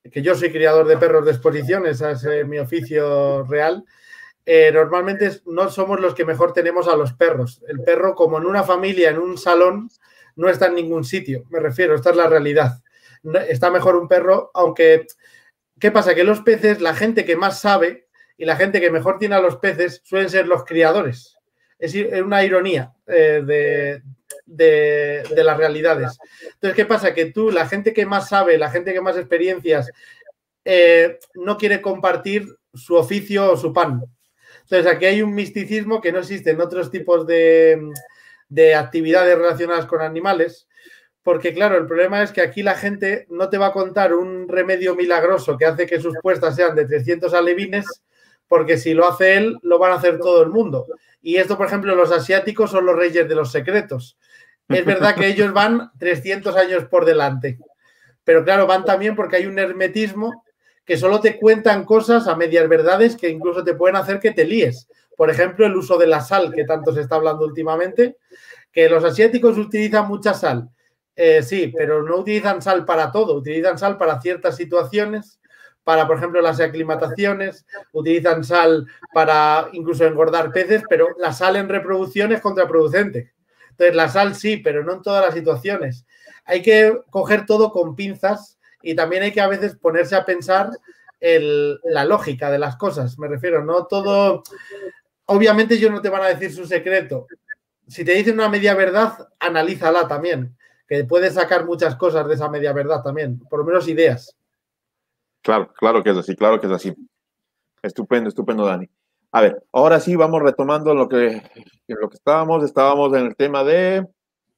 que yo soy criador de perros de exposición, ese es eh, mi oficio real, eh, normalmente no somos los que mejor tenemos a los perros. El perro, como en una familia, en un salón, no está en ningún sitio, me refiero, esta es la realidad. Está mejor un perro, aunque, ¿qué pasa? Que los peces, la gente que más sabe y la gente que mejor tiene a los peces suelen ser los criadores. Es una ironía eh, de, de, de las realidades. Entonces, ¿qué pasa? Que tú, la gente que más sabe, la gente que más experiencias, eh, no quiere compartir su oficio o su pan. Entonces, aquí hay un misticismo que no existe en otros tipos de, de actividades relacionadas con animales, porque, claro, el problema es que aquí la gente no te va a contar un remedio milagroso que hace que sus puestas sean de trescientos alevines, porque si lo hace él, lo van a hacer todo el mundo. Y esto, por ejemplo, los asiáticos son los reyes de los secretos. Es verdad que ellos van trescientos años por delante, pero claro, van también porque hay un hermetismo que solo te cuentan cosas a medias verdades que incluso te pueden hacer que te líes. Por ejemplo, el uso de la sal, que tanto se está hablando últimamente, que los asiáticos utilizan mucha sal. Eh, sí, pero no utilizan sal para todo, utilizan sal para ciertas situaciones, para, por ejemplo, las aclimataciones, utilizan sal para incluso engordar peces, pero la sal en reproducción es contraproducente. Entonces, la sal sí, pero no en todas las situaciones. Hay que coger todo con pinzas y también hay que a veces ponerse a pensar el, la lógica de las cosas, me refiero, no todo... Obviamente ellos no te van a decir su secreto. Si te dicen una media verdad, analízala también, que puedes sacar muchas cosas de esa media verdad también, por lo menos ideas. Claro, claro que es así, claro que es así. Estupendo, estupendo, Dani. A ver, ahora sí vamos retomando lo que, en lo que estábamos. Estábamos en el tema de...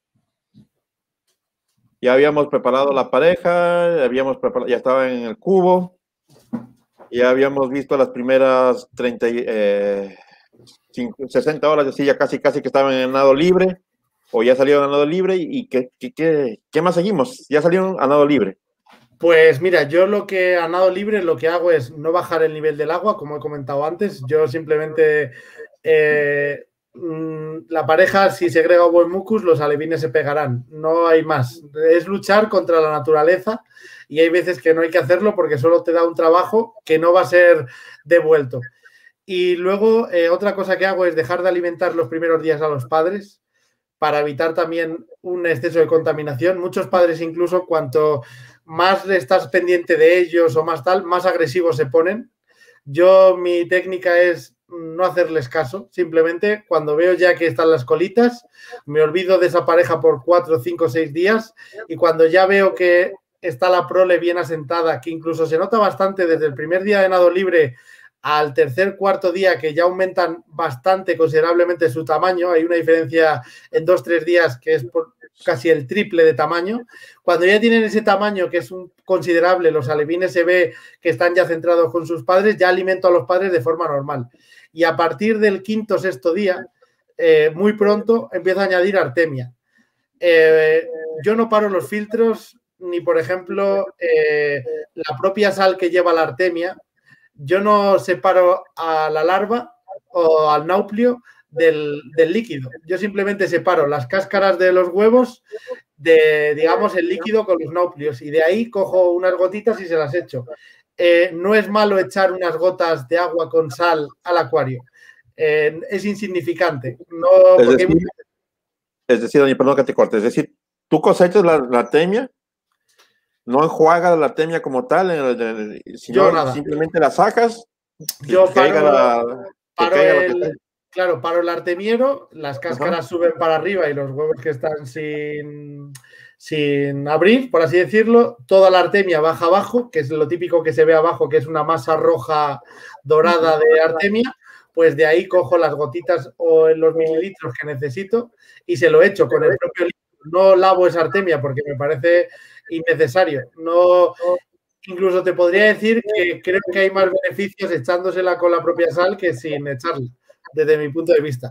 Ya habíamos preparado la pareja, habíamos preparado, ya estaba en el cubo, ya habíamos visto las primeras treinta, eh, sesenta horas, así ya casi, casi que estaban en el nado libre, o ya salieron a nado libre, y ¿qué, qué, qué, qué más seguimos? Ya salieron a nado libre. Pues mira, yo lo que a nado libre lo que hago es no bajar el nivel del agua, como he comentado antes. Yo simplemente, eh, la pareja, si segrega buen mucus, los alevines se pegarán. No hay más. Es luchar contra la naturaleza y hay veces que no hay que hacerlo porque solo te da un trabajo que no va a ser devuelto. Y luego, eh, otra cosa que hago es dejar de alimentar los primeros días a los padres para evitar también un exceso de contaminación. Muchos padres, incluso, cuanto más estás pendiente de ellos o más tal, más agresivos se ponen. Yo, mi técnica es no hacerles caso. Simplemente, cuando veo ya que están las colitas, me olvido de esa pareja por cuatro, cinco, seis días, y cuando ya veo que está la prole bien asentada, que incluso se nota bastante desde el primer día de nado libre al tercer, cuarto día, que ya aumentan bastante, considerablemente su tamaño. Hay una diferencia en dos, tres días que es por casi el triple de tamaño. Cuando ya tienen ese tamaño, que es un considerable, los alevines se ve que están ya centrados con sus padres, ya alimento a los padres de forma normal. Y a partir del quinto, sexto día, eh, muy pronto, empiezo a añadir artemia. Eh, yo no paro los filtros, ni, por ejemplo, eh, la propia sal que lleva la artemia. Yo no separo a la larva o al nauplio del, del líquido. Yo simplemente separo las cáscaras de los huevos de, digamos, el líquido con los nauplios, y de ahí cojo unas gotitas y se las echo. Eh, no es malo echar unas gotas de agua con sal al acuario. Eh, es insignificante. No, es, porque decir, hay... es decir, Dani, perdón que te corte, es decir, tú cosechas la, la artemia, no enjuagas la artemia como tal, en el, en el, sino nada. simplemente la sacas. Yo paro, la, paro el, claro, paro el artemiero, las cáscaras Ajá. suben para arriba y los huevos que están sin, sin abrir, por así decirlo, toda la artemia baja abajo, que es lo típico que se ve abajo, que es una masa roja dorada de artemia. Pues de ahí cojo las gotitas o los mililitros que necesito y se lo echo con el propio líquido. No lavo esa artemia porque me parece innecesario. No, incluso te podría decir que creo que hay más beneficios echándosela con la propia sal que sin echarla, desde mi punto de vista.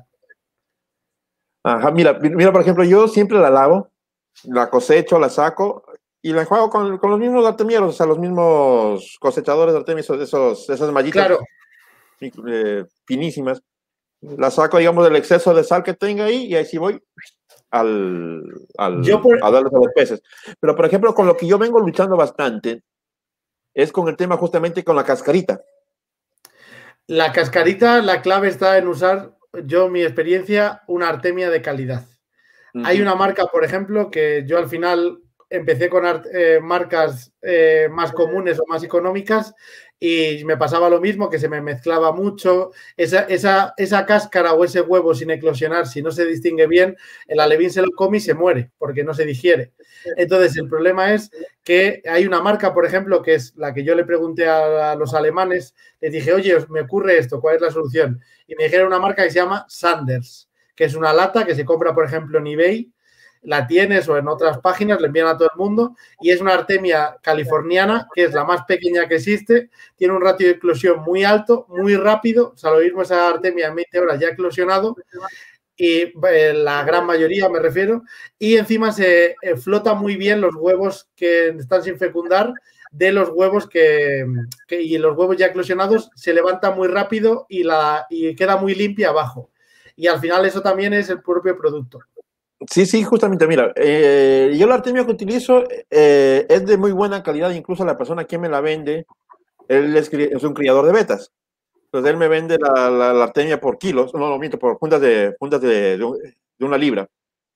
Ajá, mira, mira, por ejemplo, yo siempre la lavo, la cosecho, la saco y la enjuago con, con los mismos artemieros, o sea, los mismos cosechadores de artemia, esos, esos, esas mallitas claro. eh, finísimas. La saco, digamos, del exceso de sal que tenga ahí y ahí sí voy al, al yo por... a darles a los peces. Pero, por ejemplo, con lo que yo vengo luchando bastante es con el tema justamente con la cascarita. La cascarita, la clave está en usar, yo mi experiencia, una artemia de calidad. Uh-huh. Hay una marca, por ejemplo, que yo al final empecé con eh, marcas eh, más comunes o más económicas y me pasaba lo mismo, que se me mezclaba mucho. Esa, esa, esa cáscara o ese huevo sin eclosionar, si no se distingue bien, el alevín se lo come y se muere porque no se digiere. Entonces, el problema es que hay una marca, por ejemplo, que es la que yo le pregunté a, a los alemanes, les dije, oye, me ocurre esto, ¿cuál es la solución? Y me dijeron una marca que se llama Sanders, que es una lata que se compra, por ejemplo, en eBay, la tienes o en otras páginas, le envían a todo el mundo, y es una artemia californiana, que es la más pequeña que existe, tiene un ratio de eclosión muy alto, muy rápido, o sea, lo mismo esa artemia en veinte horas ya ha eclosionado, y eh, la gran mayoría me refiero, y encima se eh, flota muy bien los huevos que están sin fecundar, de los huevos que, que y los huevos ya eclosionados se levantan muy rápido y, la, y queda muy limpia abajo. Y al final eso también es el propio producto. Sí, sí, justamente, mira, eh, yo la artemia que utilizo eh, es de muy buena calidad, incluso la persona que me la vende, él es, es un criador de betas, entonces él me vende la, la, la artemia por kilos, no, no miento, por puntas de, puntas de, de, de una libra,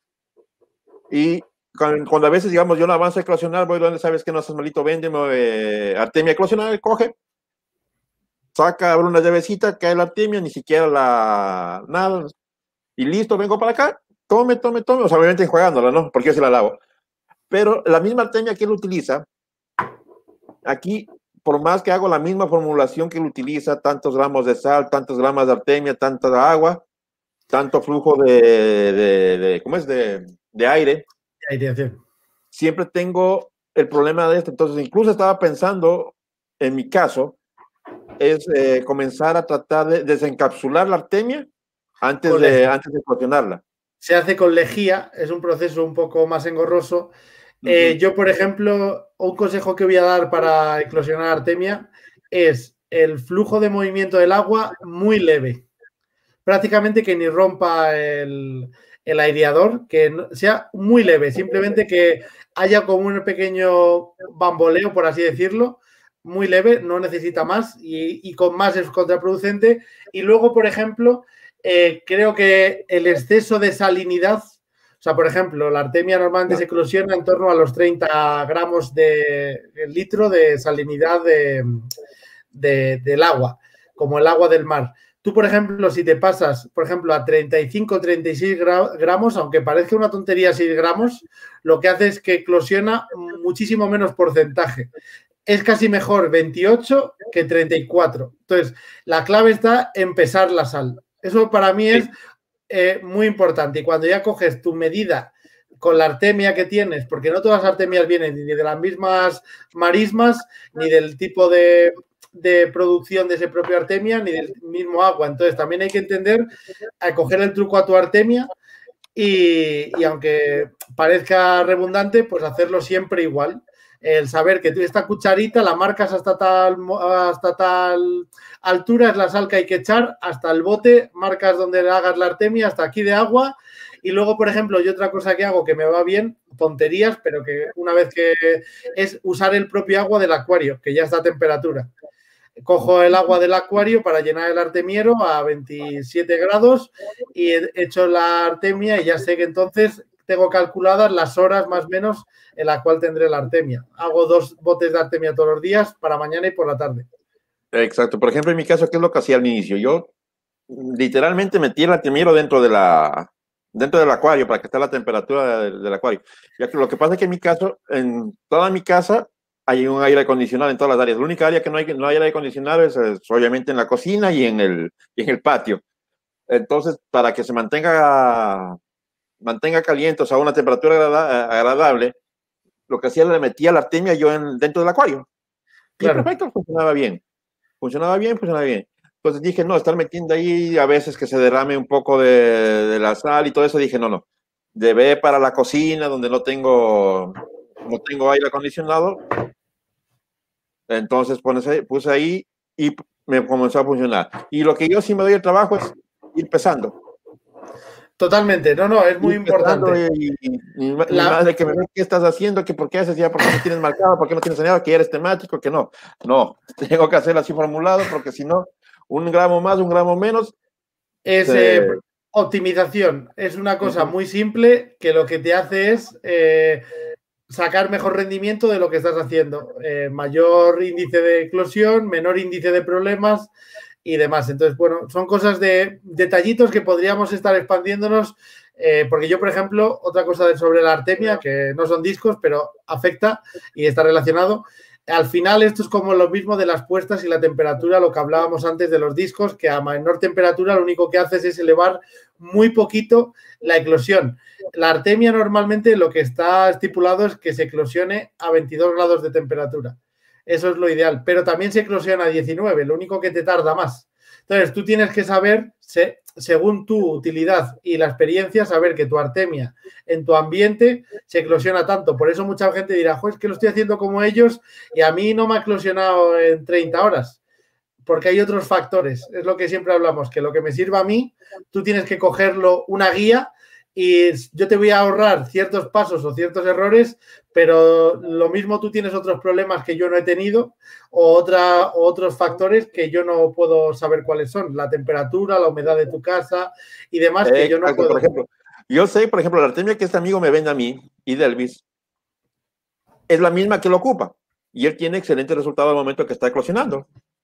y cuando, cuando a veces, digamos, yo no avanzo a eclosionar, voy donde sabes que no estás malito, vende eh, artemia eclosionada, coge, saca, abre una llavecita, cae la artemia, ni siquiera la, nada, y listo, vengo para acá, tome, tome, tome, o sea, obviamente jugándola, ¿no? Porque yo sí la lavo. Pero la misma artemia que él utiliza, aquí, por más que hago la misma formulación que él utiliza, tantos gramos de sal, tantos gramos de artemia, tanta agua, tanto flujo de, de, de ¿cómo es? De, de aire. Aireación. Siempre tengo el problema de esto. Entonces, incluso estaba pensando, en mi caso, es eh, comenzar a tratar de desencapsular la artemia antes de, lejía. antes de eclosionarla. Se hace con lejía, es un proceso un poco más engorroso. Uh-huh. Eh, yo, por ejemplo, un consejo que voy a dar para eclosionar artemia es el flujo de movimiento del agua muy leve. Prácticamente que ni rompa el, el aireador, que sea muy leve, simplemente que haya como un pequeño bamboleo, por así decirlo, muy leve, no necesita más y, y con más es contraproducente. Y luego, por ejemplo, eh, creo que el exceso de salinidad, o sea, por ejemplo, la artemia normalmente se eclosiona en torno a los treinta gramos de litro de salinidad de, de, del agua, como el agua del mar. Tú, por ejemplo, si te pasas, por ejemplo, a treinta y cinco, treinta y seis gramos, aunque parezca una tontería seis gramos, lo que hace es que eclosiona muchísimo menos porcentaje. Es casi mejor veintiocho que treinta y cuatro. Entonces, la clave está en pesar la sal. Eso para mí es eh, muy importante. Y cuando ya coges tu medida con la artemia que tienes, porque no todas las artemias vienen ni de las mismas marismas, ni del tipo de, de producción de ese propio artemia, ni del mismo agua. Entonces, también hay que entender a coger el truco a tu artemia y, y aunque parezca redundante, pues hacerlo siempre igual. El saber que tú esta cucharita la marcas hasta tal, hasta tal altura, es la sal que hay que echar, hasta el bote, marcas donde hagas la artemia, hasta aquí de agua. Y luego, por ejemplo, yo otra cosa que hago que me va bien, tonterías, pero que una vez que es usar el propio agua del acuario, que ya está a temperatura. Cojo el agua del acuario para llenar el artemiero a veintisiete grados y echo la artemia y ya sé que entonces tengo calculadas las horas más o menos en la cual tendré la artemia. Hago dos botes de artemia todos los días para mañana y por la tarde. Exacto. Por ejemplo, en mi caso, ¿qué es lo que hacía al inicio? Yo literalmente metí el artemiero dentro de la dentro del acuario para que esté la temperatura del, del acuario. Ya que lo que pasa es que en mi caso, en toda mi casa hay un aire acondicionado en todas las áreas. La única área que no hay, no hay aire acondicionado es, es obviamente en la cocina y en el, y en el patio. Entonces, para que se mantenga mantenga caliente, o sea, una temperatura agrada, agradable, lo que hacía le metía la artemia yo en, dentro del acuario. Claro. Y perfecto, funcionaba bien. Funcionaba bien, funcionaba bien. Entonces dije, no, estar metiendo ahí a veces que se derrame un poco de, de la sal y todo eso, dije, no, no. Debe para la cocina, donde no tengo, no tengo aire acondicionado. Entonces puse, puse ahí y me comenzó a funcionar. Y lo que yo sí me doy el trabajo es ir pesando. Totalmente, no, no, es muy importante. Y, y, y la madre que me ve, ¿qué estás haciendo? ¿Qué, ¿Por qué haces ya? ¿Por qué no tienes marcado? ¿Por qué no tienes saneado? ¿Que eres temático? Que no. No, tengo que hacerlo así formulado porque si no, un gramo más, un gramo menos. Es se... eh, optimización. Es una cosa uh-huh. muy simple que lo que te hace es eh, sacar mejor rendimiento de lo que estás haciendo. Eh, mayor índice de eclosión, menor índice de problemas y demás. Entonces, bueno, son cosas de detallitos que podríamos estar expandiéndonos, eh, porque yo, por ejemplo, otra cosa sobre la artemia, que no son discos, pero afecta y está relacionado. Al final, esto es como lo mismo de las puestas y la temperatura, lo que hablábamos antes de los discos, que a menor temperatura lo único que haces es elevar muy poquito la eclosión. La artemia normalmente lo que está estipulado es que se eclosione a veintidós grados de temperatura. Eso es lo ideal, pero también se eclosiona a diecinueve, lo único que te tarda más. Entonces, tú tienes que saber, se, según tu utilidad y la experiencia, saber que tu artemia en tu ambiente se eclosiona tanto. Por eso mucha gente dirá, jo, es que lo estoy haciendo como ellos y a mí no me ha eclosionado en treinta horas. Porque hay otros factores. Es lo que siempre hablamos, que lo que me sirva a mí, tú tienes que cogerlo una guía y yo te voy a ahorrar ciertos pasos o ciertos errores, pero lo mismo tú tienes otros problemas que yo no he tenido o, otra, o otros factores que yo no puedo saber cuáles son. La temperatura, la humedad de tu casa y demás que eh, yo no puedo. Por ejemplo, yo sé, por ejemplo, la artemia que este amigo me vende a mí y Delvis es la misma que lo ocupa y él tiene excelente resultado al momento que está eclosionando.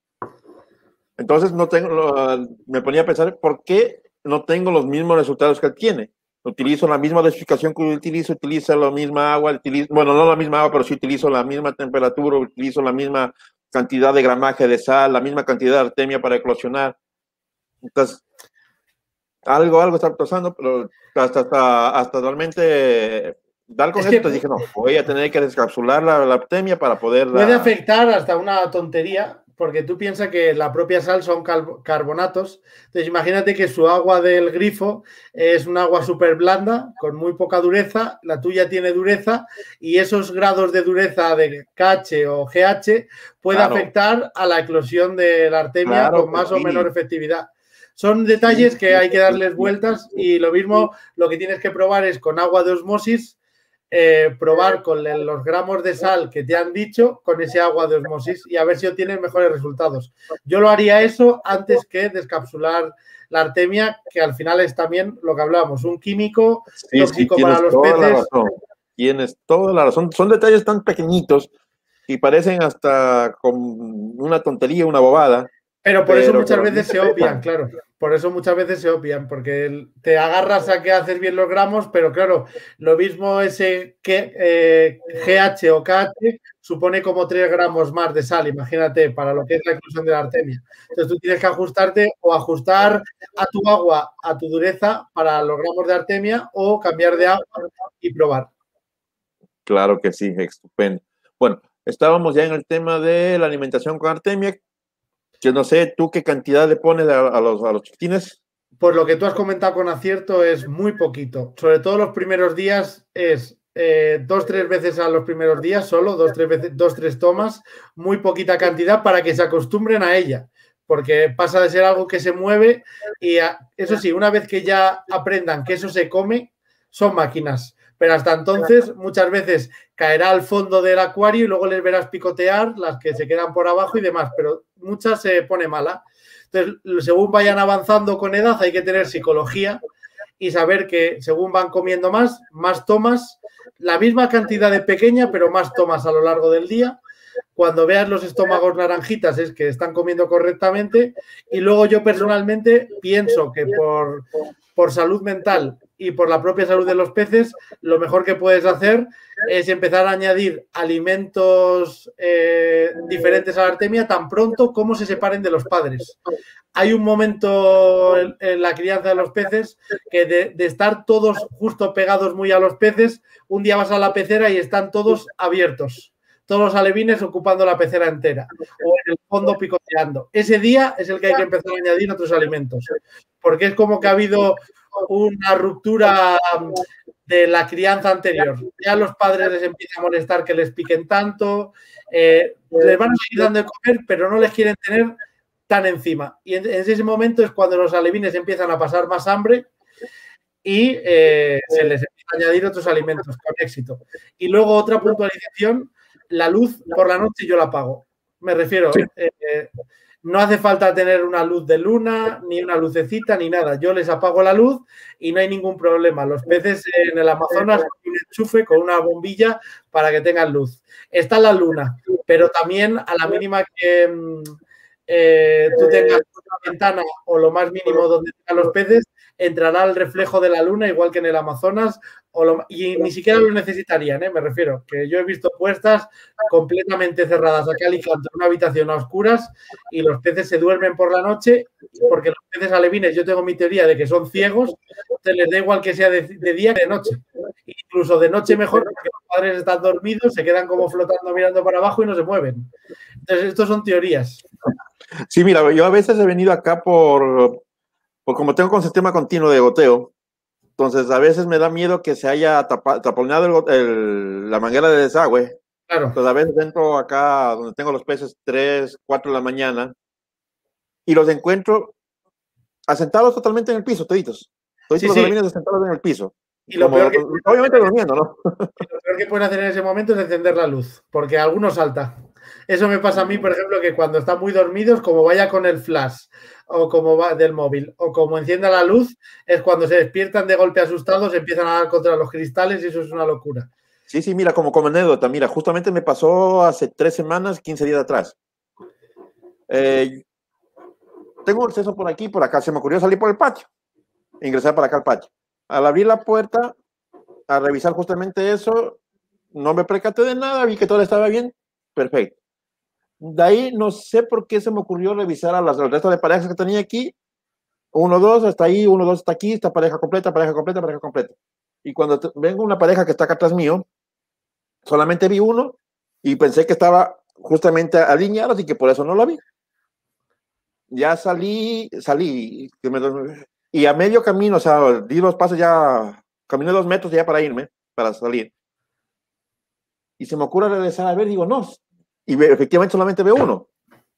Entonces no tengo, me ponía a pensar por qué no tengo los mismos resultados que él tiene. Utilizo la misma dosificación que utilizo, utilizo la misma agua, utilizo, bueno, no la misma agua, pero sí utilizo la misma temperatura, utilizo la misma cantidad de gramaje de sal, la misma cantidad de artemia para eclosionar. Entonces, algo, algo está pasando, pero hasta, hasta, hasta realmente dar con es esto, que, dije, no, voy a tener que descapsular la, la artemia para poder... Puede afectar hasta una tontería, porque tú piensas que la propia sal son carbonatos. Entonces, imagínate que su agua del grifo es un agua súper blanda, con muy poca dureza, la tuya tiene dureza, y esos grados de dureza de K H o G H puede claro. afectar a la eclosión de la artemia claro, con más sí. o menor efectividad. Son detalles sí, que hay que darles vueltas y lo mismo, lo que tienes que probar es con agua de osmosis, Eh, probar con los gramos de sal que te han dicho con ese agua de osmosis y a ver si obtienes mejores resultados. Yo lo haría eso antes que descapsular la artemia, que al final es también lo que hablábamos, un químico sí, tóxico sí, para los peces. Tienes toda la razón. Son detalles tan pequeñitos y parecen hasta con una tontería, una bobada. Pero por pero, eso muchas veces se obvian, claro. Por eso muchas veces se obvian, porque te agarras a que haces bien los gramos, pero claro, lo mismo ese que, eh, G H o K H supone como tres gramos más de sal, imagínate, para lo que es la eclosión de la artemia. Entonces tú tienes que ajustarte o ajustar a tu agua, a tu dureza para los gramos de artemia o cambiar de agua y probar. Claro que sí, estupendo. Bueno, estábamos ya en el tema de la alimentación con artemia. Que no sé, ¿tú qué cantidad le pones a, a, los, a los chiquitines? Pues lo que tú has comentado con acierto es muy poquito. Sobre todo los primeros días es eh, dos, tres veces a los primeros días solo, dos, tres veces, dos, tres tomas, muy poquita cantidad para que se acostumbren a ella. Porque pasa de ser algo que se mueve y a, eso sí, una vez que ya aprendan que eso se come, son máquinas. Pero hasta entonces muchas veces caerá al fondo del acuario y luego les verás picotear las que se quedan por abajo y demás, pero muchas se pone mala. Entonces, según vayan avanzando con edad, hay que tener psicología y saber que según van comiendo más, más tomas, la misma cantidad de pequeña, pero más tomas a lo largo del día. Cuando veas los estómagos naranjitas es que están comiendo correctamente y luego yo personalmente pienso que por, por salud mental y por la propia salud de los peces, lo mejor que puedes hacer es empezar a añadir alimentos eh, diferentes a la artemia tan pronto como se separen de los padres. Hay un momento en, en la crianza de los peces que de, de estar todos justo pegados muy a los peces, un día vas a la pecera y están todos abiertos. Todos los alevines ocupando la pecera entera o en el fondo picoteando. Ese día es el que hay que empezar a añadir otros alimentos, porque es como que ha habido una ruptura de la crianza anterior. Ya los padres les empieza a molestar que les piquen tanto, eh, les van a seguir dando de comer, pero no les quieren tener tan encima. Y en, en ese momento es cuando los alevines empiezan a pasar más hambre y eh, se les empieza a añadir otros alimentos con éxito. Y luego otra puntualización, la luz por la noche yo la apago. Me refiero, Sí. eh, no hace falta tener una luz de luna, ni una lucecita, ni nada. Yo les apago la luz y no hay ningún problema. Los peces en el Amazonas con un enchufe, con una bombilla para que tengan luz. Está la luna, pero también a la mínima que eh, tú tengas una ventana o lo más mínimo donde tengan los peces, entrará el reflejo de la luna, igual que en el Amazonas, o lo, y ni siquiera lo necesitarían, ¿eh? Me refiero, que yo he visto puestas completamente cerradas a cal y canto en una habitación a oscuras y los peces se duermen por la noche, porque los peces alevines, yo tengo mi teoría de que son ciegos, entonces les da igual que sea de, de día que de noche. Incluso de noche mejor, porque los padres están dormidos, se quedan como flotando mirando para abajo y no se mueven. Entonces, estos son teorías. Sí, mira, yo a veces he venido acá por, por como tengo con sistema continuo de goteo, entonces a veces me da miedo que se haya tapa, taponado el, el, la manguera de desagüe. Claro. Entonces a veces entro acá donde tengo los peces tres, cuatro de la mañana y los encuentro asentados totalmente en el piso, toditos. Toditos Sí, los sí. alevines asentados en el piso. Y lo Como, peor que, obviamente durmiendo, ¿no? lo peor que pueden hacer en ese momento es encender la luz, porque alguno salta. Eso me pasa a mí, por ejemplo, que cuando están muy dormidos, como vaya con el flash o como va del móvil o como encienda la luz, es cuando se despiertan de golpe asustados, empiezan a dar contra los cristales y eso es una locura. Sí, sí, mira, como, como anécdota, mira, justamente me pasó hace tres semanas, quince días atrás. Eh, tengo un acceso por aquí, por acá, se me ocurrió salir por el patio, ingresar para acá al patio. Al abrir la puerta, a revisar justamente eso, no me percaté de nada, vi que todo estaba bien, perfecto. De ahí no sé por qué se me ocurrió revisar a las, al resto de parejas que tenía aquí, uno, dos, hasta ahí, uno, dos, hasta aquí, esta pareja completa, pareja completa, pareja completa. Y cuando te, vengo una pareja que está acá atrás mío, solamente vi uno y pensé que estaba justamente alineado, así que por eso no lo vi. Ya salí, salí, y a medio camino, o sea, di los pasos ya, caminé dos metros ya para irme, para salir. Y se me ocurre regresar a ver, digo, no. Y efectivamente solamente veo uno.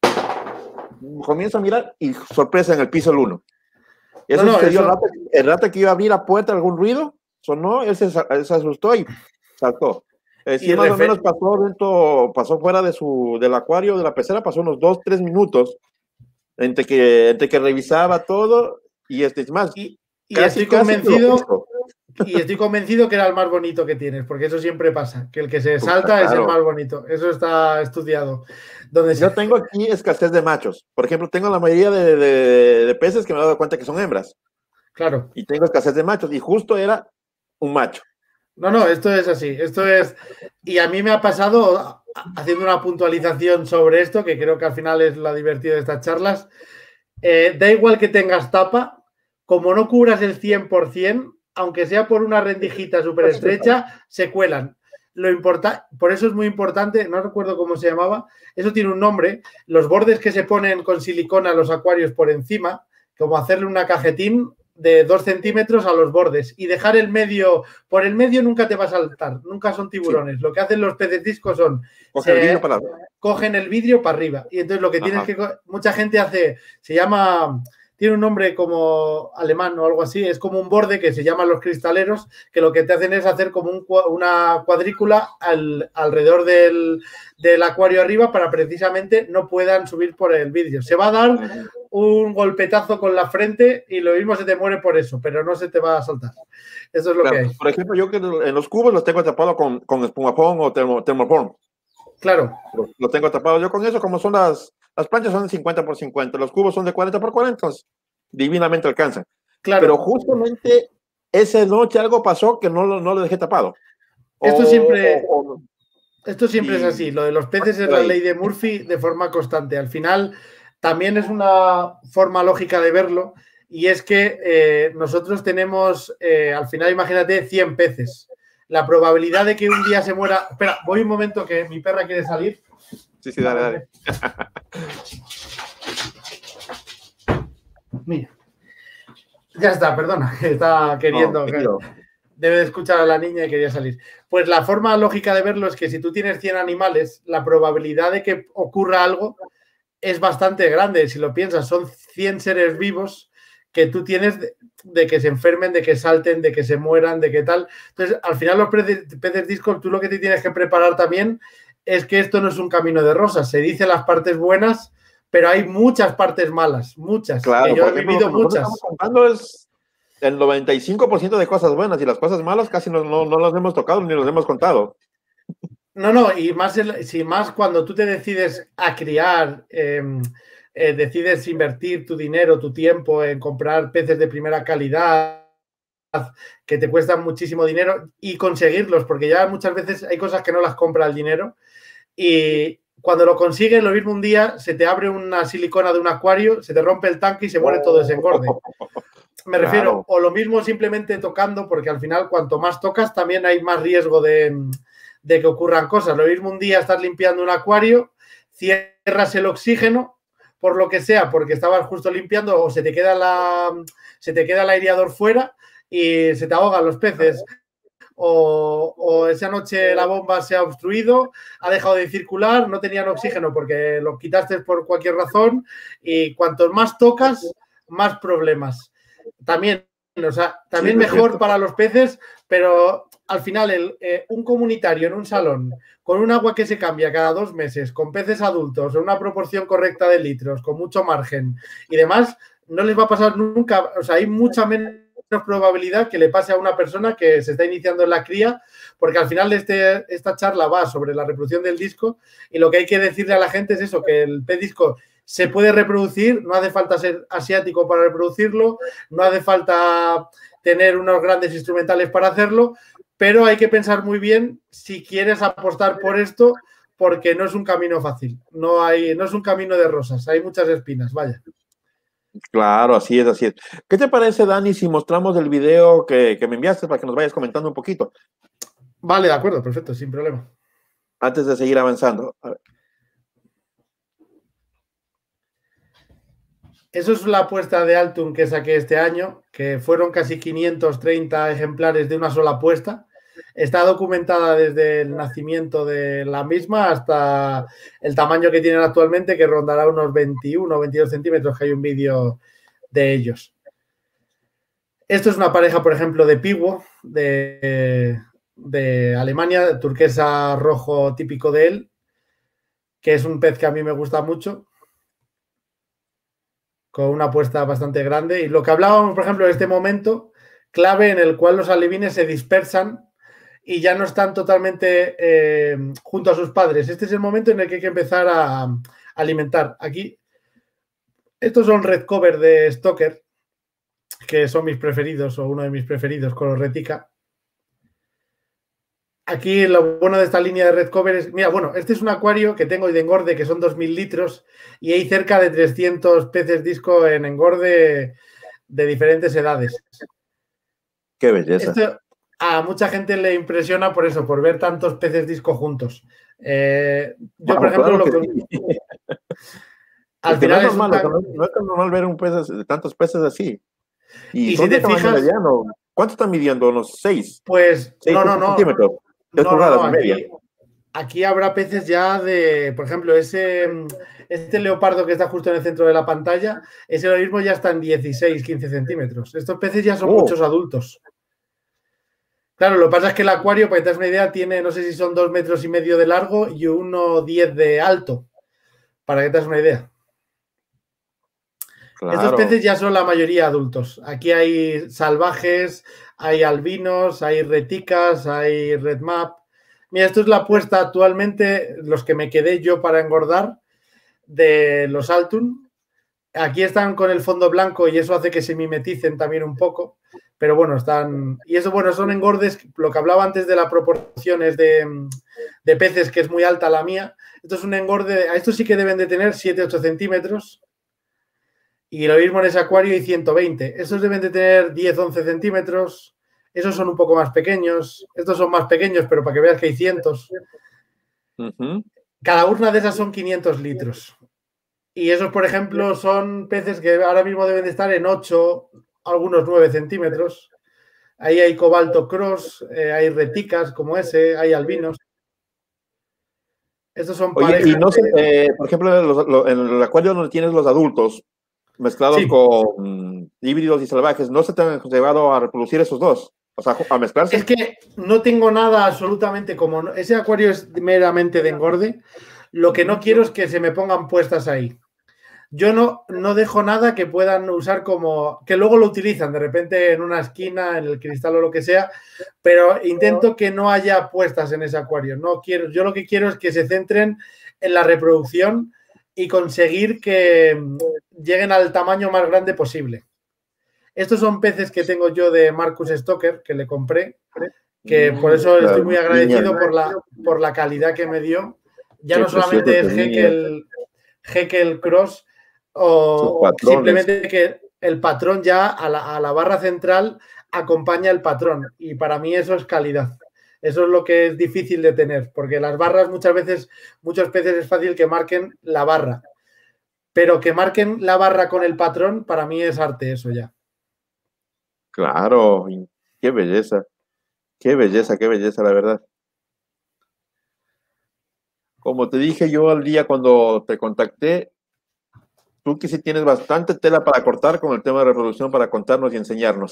Comienzo a mirar y sorpresa en el piso el uno. Eso no, no, sucedió eso... el, rato, el rato que iba a abrir la puerta, algún ruido, sonó, él se, él se asustó y saltó. Eh, sí, más o menos pasó dentro, pasó fuera de su, del acuario, de la pecera, pasó unos dos, tres minutos entre que, entre que revisaba todo y este es más. Y, y casi, estoy convencido, y estoy convencido que era el más bonito que tienes, porque eso siempre pasa, que el que se salta pues, claro. es el más bonito. Eso está estudiado. Donde Yo se... tengo aquí escasez de machos. Por ejemplo, tengo la mayoría de, de, de peces que me he dado cuenta que son hembras. Claro. Y tengo escasez de machos. Y justo era un macho. No, no, esto es así. Esto es. Y a mí me ha pasado, haciendo una puntualización sobre esto, que creo que al final es lo divertido de estas charlas. Eh, da igual que tengas tapa, como no cubras el cien por cien, aunque sea por una rendijita súper estrecha, se cuelan. Lo importa, por eso es muy importante, no recuerdo cómo se llamaba, eso tiene un nombre, los bordes que se ponen con silicona a los acuarios por encima, como hacerle una cajetín de dos centímetros a los bordes y dejar el medio, por el medio nunca te va a saltar, nunca son tiburones. Sí. Lo que hacen los peces discos son, Coge el vidrio para... cogen el vidrio para arriba y entonces lo que tienes Ajá. que, mucha gente hace, se llama... Tiene un nombre como alemán o algo así, es como un borde que se llaman los cristaleros, que lo que te hacen es hacer como un, una cuadrícula al, alrededor del, del acuario arriba para precisamente no puedan subir por el vidrio. Se va a dar un golpetazo con la frente y lo mismo se te muere por eso, pero no se te va a saltar. Eso es lo claro, que hay. Por ejemplo, yo que en los cubos los tengo tapados con, con espumafón o termo, termoform. Claro. Los, los tengo tapados yo con eso, como son las... Las planchas son de cincuenta por cincuenta, los cubos son de cuarenta por cuarenta, entonces divinamente alcanzan. Claro. Pero justamente esa noche algo pasó que no lo, no lo dejé tapado. Esto o, siempre, o, o, esto siempre y, es así. Lo de los peces es la ley de Murphy de forma constante. Al final también es una forma lógica de verlo y es que eh, nosotros tenemos, eh, al final imagínate, cien peces. La probabilidad de que un día se muera... Espera, voy un momento que mi perra quiere salir. Sí, sí, dale, dale. Mira. Ya está, perdona, está queriendo... No, debe de escuchar a la niña y quería salir. Pues la forma lógica de verlo es que si tú tienes cien animales, la probabilidad de que ocurra algo es bastante grande. Si lo piensas, son cien seres vivos que tú tienes de, de que se enfermen, de que salten, de que se mueran, de que tal. Entonces, al final los peces, peces discos, tú lo que te tienes que preparar también es que esto no es un camino de rosas. Se dice las partes buenas, pero hay muchas partes malas, muchas. Claro, que yo he ejemplo, vivido lo que muchas. Estamos contando es el noventa y cinco por ciento de cosas buenas y las cosas malas casi no, no, no las hemos tocado ni las hemos contado. No, no, y más, el, si más cuando tú te decides a criar, eh, eh, decides invertir tu dinero, tu tiempo en comprar peces de primera calidad, que te cuestan muchísimo dinero y conseguirlos, porque ya muchas veces hay cosas que no las compra el dinero y cuando lo consigues, lo mismo un día se te abre una silicona de un acuario, se te rompe el tanque y se muere todo ese engorde. Me refiero, Claro. o lo mismo simplemente tocando, porque al final cuanto más tocas también hay más riesgo de, de que ocurran cosas. Lo mismo un día estás limpiando un acuario, cierras el oxígeno, por lo que sea, porque estabas justo limpiando o se te queda, la, se te queda el aireador fuera y se te ahogan los peces. O, o esa noche la bomba se ha obstruido, ha dejado de circular, no tenían oxígeno porque lo quitaste por cualquier razón y cuanto más tocas, más problemas. También, o sea, también Sí, mejor para los peces, pero al final el, eh, un comunitario en un salón con un agua que se cambia cada dos meses, con peces adultos, en una proporción correcta de litros, con mucho margen y demás, no les va a pasar nunca, o sea, hay mucha menos probabilidad que le pase a una persona que se está iniciando en la cría, porque al final de este, esta charla va sobre la reproducción del disco y lo que hay que decirle a la gente es eso, que el pez disco se puede reproducir, no hace falta ser asiático para reproducirlo, no hace falta tener unos grandes instrumentales para hacerlo, pero hay que pensar muy bien si quieres apostar por esto, porque no es un camino fácil, no, hay, no es un camino de rosas, hay muchas espinas, vaya. Claro, así es, así es. ¿Qué te parece, Dani, si mostramos el video que, que me enviaste para que nos vayas comentando un poquito? Vale, de acuerdo, perfecto, sin problema. Antes de seguir avanzando. A ver. Eso es la apuesta de Altum que saqué este año, que fueron casi quinientos treinta ejemplares de una sola apuesta. Está documentada desde el nacimiento de la misma hasta el tamaño que tienen actualmente, que rondará unos veintiuno o veintidós centímetros, que hay un vídeo de ellos. Esto es una pareja, por ejemplo, de Piwo, de, de Alemania, turquesa rojo típico de él, que es un pez que a mí me gusta mucho, con una apuesta bastante grande. Y lo que hablábamos, por ejemplo, en este momento, clave en el cual los alevines se dispersan y ya no están totalmente eh, junto a sus padres. Este es el momento en el que hay que empezar a, a alimentar. Aquí, estos son red cover de Stoker, que son mis preferidos, o uno de mis preferidos, color retica. Aquí lo bueno de esta línea de red cover es, mira, bueno, este es un acuario que tengo de engorde, que son dos mil litros, y hay cerca de trescientos peces disco en engorde de diferentes edades. Qué belleza. Esto a mucha gente le impresiona por eso, por ver tantos peces disco juntos. Eh, yo, Wow, por ejemplo, claro lo que que... sí. Al Es que final no es es normal, un... no, no es tan normal ver un pez, tantos peces así. Y, Y son si de te tamaño fijas, mediano. ¿Cuánto están midiendo? ¿Unos seis? pues seis no, no, no. centímetros. tres No, no, pulgadas no, y media. aquí, aquí habrá peces ya de, por ejemplo, ese este leopardo que está justo en el centro de la pantalla, ese lo mismo ya está en dieciséis, quince centímetros. Estos peces ya son Oh. muchos adultos. Claro, lo que pasa es que el acuario, para que te das una idea, tiene, no sé si son dos metros y medio de largo y uno diez de alto, para que te das una idea. Claro. Estos peces ya son la mayoría adultos. Aquí hay salvajes, hay albinos, hay reticas, hay red map. Mira, esto es la apuesta actualmente, los que me quedé yo para engordar de los Altum. Aquí están con el fondo blanco y eso hace que se mimeticen también un poco. Pero bueno, están... Y eso, bueno, son engordes, lo que hablaba antes de las proporciones de, de peces, que es muy alta la mía. Esto es un engorde, a estos sí que deben de tener siete, ocho centímetros. Y lo mismo en ese acuario y ciento veinte. Estos deben de tener diez, once centímetros. Esos son un poco más pequeños. Estos son más pequeños, pero para que veas que hay cientos. Uh-huh. Cada una de esas son quinientos litros. Y esos, por ejemplo, son peces que ahora mismo deben de estar en ocho, algunos nueve centímetros. Ahí hay cobalto cross, eh, hay reticas como ese, hay albinos. Estos son Oye, parejas y no sé, de... eh, por ejemplo, en, los, lo, en el acuario donde tienes los adultos, mezclados Sí. con híbridos y salvajes, ¿no se te han llevado a reproducir esos dos? O sea, a mezclarse. Es que no tengo nada absolutamente como... no- ese acuario es meramente de engorde. Lo que no quiero es que se me pongan puestas ahí. Yo no, no dejo nada que puedan usar como... que luego lo utilizan de repente en una esquina, en el cristal o lo que sea, pero intento que no haya puestas en ese acuario. No quiero, yo lo que quiero es que se centren en la reproducción y conseguir que mm, lleguen al tamaño más grande posible. Estos son peces que tengo yo de Marcus Stoker, que le compré, que por eso Claro, estoy muy agradecido niña. por la, por la calidad que me dio. Ya Qué no solamente precioso es tenía. Heckel, Heckel Cross, Sus o patrones. simplemente que el patrón ya a la, a la barra central acompaña el patrón. Y para mí eso es calidad. Eso es lo que es difícil de tener, porque las barras muchas veces, muchos peces es fácil que marquen la barra. Pero que marquen la barra con el patrón, para mí es arte eso ya. Claro, y qué belleza. Qué belleza, qué belleza, la verdad. Como te dije yo al día cuando te contacté, tú que sí tienes bastante tela para cortar con el tema de reproducción para contarnos y enseñarnos.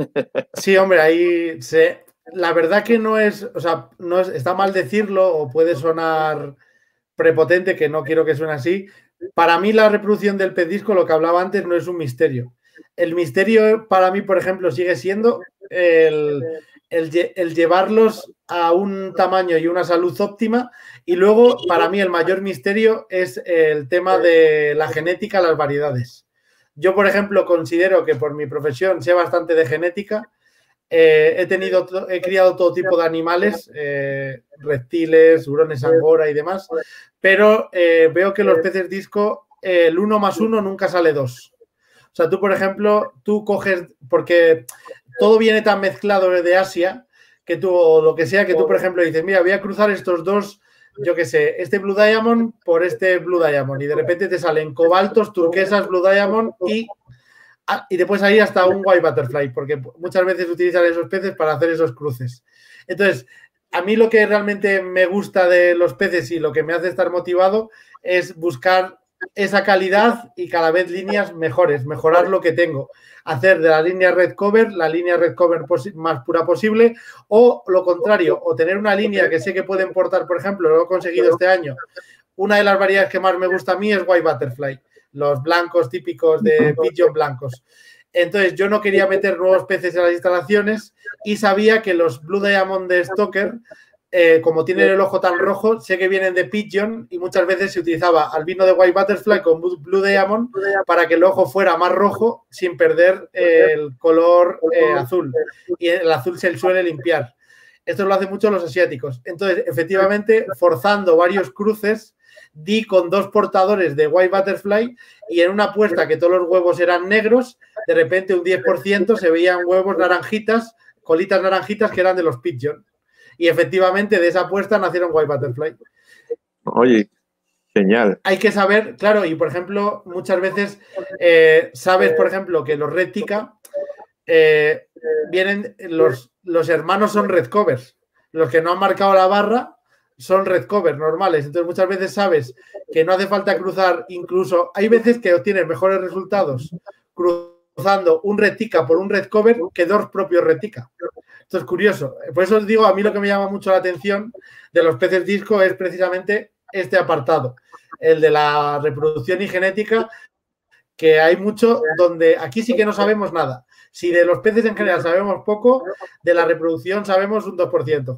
Sí, hombre, ahí se... La verdad que no es, o sea, no es, está mal decirlo o puede sonar prepotente, que no quiero que suene así. Para mí la reproducción del pez disco, lo que hablaba antes, no es un misterio. El misterio para mí, por ejemplo, sigue siendo el, el, el llevarlos a un tamaño y una salud óptima. Y luego, para mí, el mayor misterio es el tema de la genética, las variedades. Yo, por ejemplo, considero que por mi profesión sé bastante de genética. Eh, he tenido, he criado todo tipo de animales, eh, reptiles, hurones angora y demás, pero eh, veo que los peces disco, eh, el uno más uno nunca sale dos. O sea, tú, por ejemplo, tú coges, porque todo viene tan mezclado de Asia, que tú, o lo que sea, que tú, por ejemplo, dices, mira, voy a cruzar estos dos, yo qué sé, este Blue Diamond por este Blue Diamond, y de repente te salen cobaltos, turquesas, Blue Diamond y... Ah, y te puedes ir hasta un white butterfly, porque muchas veces utilizan esos peces para hacer esos cruces. Entonces, a mí lo que realmente me gusta de los peces y lo que me hace estar motivado es buscar esa calidad y cada vez líneas mejores, mejorar lo que tengo. Hacer de la línea red cover la línea red cover más pura posible, o lo contrario, o tener una línea que sé que puede importar, por ejemplo, lo he conseguido este año. Una de las variedades que más me gusta a mí es white butterfly, los blancos típicos de pigeon blancos. Entonces yo no quería meter nuevos peces en las instalaciones y sabía que los Blue Diamond de Stoker, eh, como tienen el ojo tan rojo, sé que vienen de pigeon y muchas veces se utilizaba albino de white butterfly con Blue Diamond para que el ojo fuera más rojo sin perder el color eh, azul. Y el azul se suele limpiar. Esto lo hacen mucho los asiáticos. Entonces, efectivamente, forzando varios cruces, di con dos portadores de white butterfly y en una apuesta que todos los huevos eran negros, de repente un diez por ciento se veían huevos naranjitas, colitas naranjitas que eran de los pigeon. Y efectivamente de esa apuesta nacieron white butterfly. Oye, genial. Hay que saber, claro, y por ejemplo, muchas veces eh, sabes, por ejemplo, que los Redtica eh, vienen, los, los hermanos son red covers. Los que no han marcado la barra son red cover normales. Entonces muchas veces sabes que no hace falta cruzar, incluso hay veces que obtienes mejores resultados cruzando un Redtica por un red cover que dos propios Redtica. Esto es curioso. Por eso os digo, a mí lo que me llama mucho la atención de los peces disco es precisamente este apartado, el de la reproducción y genética, que hay mucho donde aquí sí que no sabemos nada. Si de los peces en general sabemos poco, de la reproducción sabemos un dos por ciento.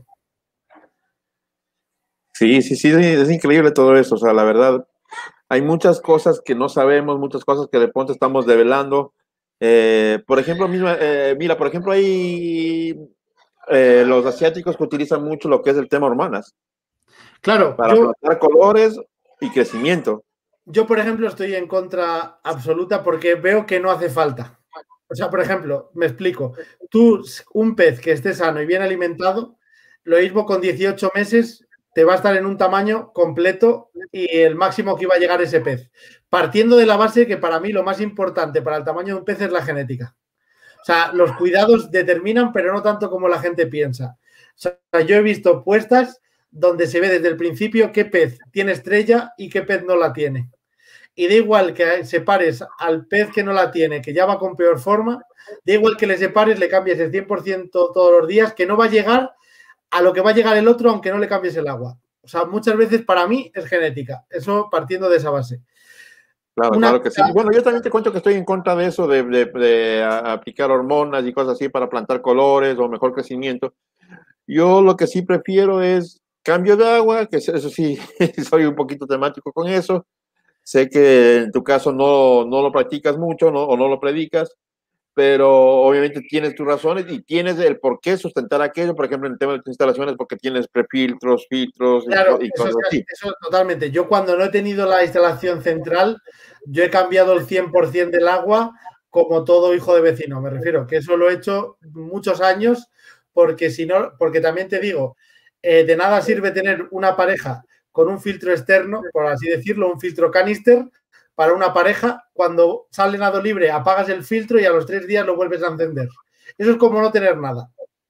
Sí, sí, sí, es increíble todo eso. O sea, la verdad, hay muchas cosas que no sabemos, muchas cosas que de pronto estamos develando. Eh, por ejemplo, misma, eh, mira, por ejemplo, hay eh, los asiáticos que utilizan mucho lo que es el tema hormonas. Claro, para yo, plantar colores y crecimiento. Yo, por ejemplo, estoy en contra absoluta porque veo que no hace falta. O sea, por ejemplo, me explico. Tú, un pez que esté sano y bien alimentado, lo mismo con dieciocho meses te va a estar en un tamaño completo y el máximo que iba a llegar ese pez. Partiendo de la base que para mí lo más importante para el tamaño de un pez es la genética. O sea, los cuidados determinan, pero no tanto como la gente piensa. O sea, yo he visto puestas donde se ve desde el principio qué pez tiene estrella y qué pez no la tiene. y da igual que separes al pez que no la tiene, que ya va con peor forma, da igual que le separes, le cambies el cien por ciento todos los días, que no va a llegar a lo que va a llegar el otro aunque no le cambies el agua. O sea, muchas veces para mí es genética, eso partiendo de esa base. Claro, Una... claro que sí. Bueno, yo también te cuento que estoy en contra de eso, de, de, de aplicar hormonas y cosas así para plantar colores o mejor crecimiento. Yo lo que sí prefiero es cambio de agua, que eso sí, soy un poquito temático con eso. Sé que en tu caso no, no lo practicas mucho no, o no lo predicas, pero obviamente tienes tus razones y tienes el por qué sustentar aquello, por ejemplo, en el tema de tus instalaciones, porque tienes prefiltros, filtros claro, y, y cosas eso, así. Eso totalmente. Yo cuando no he tenido la instalación central, yo he cambiado el cien por ciento del agua como todo hijo de vecino, me refiero, que eso lo he hecho muchos años, porque si no, porque también te digo, eh, de nada sirve tener una pareja con un filtro externo, por así decirlo, un filtro canister, para una pareja, cuando sale nado libre, apagas el filtro y a los tres días lo vuelves a encender. Eso es como no tener nada.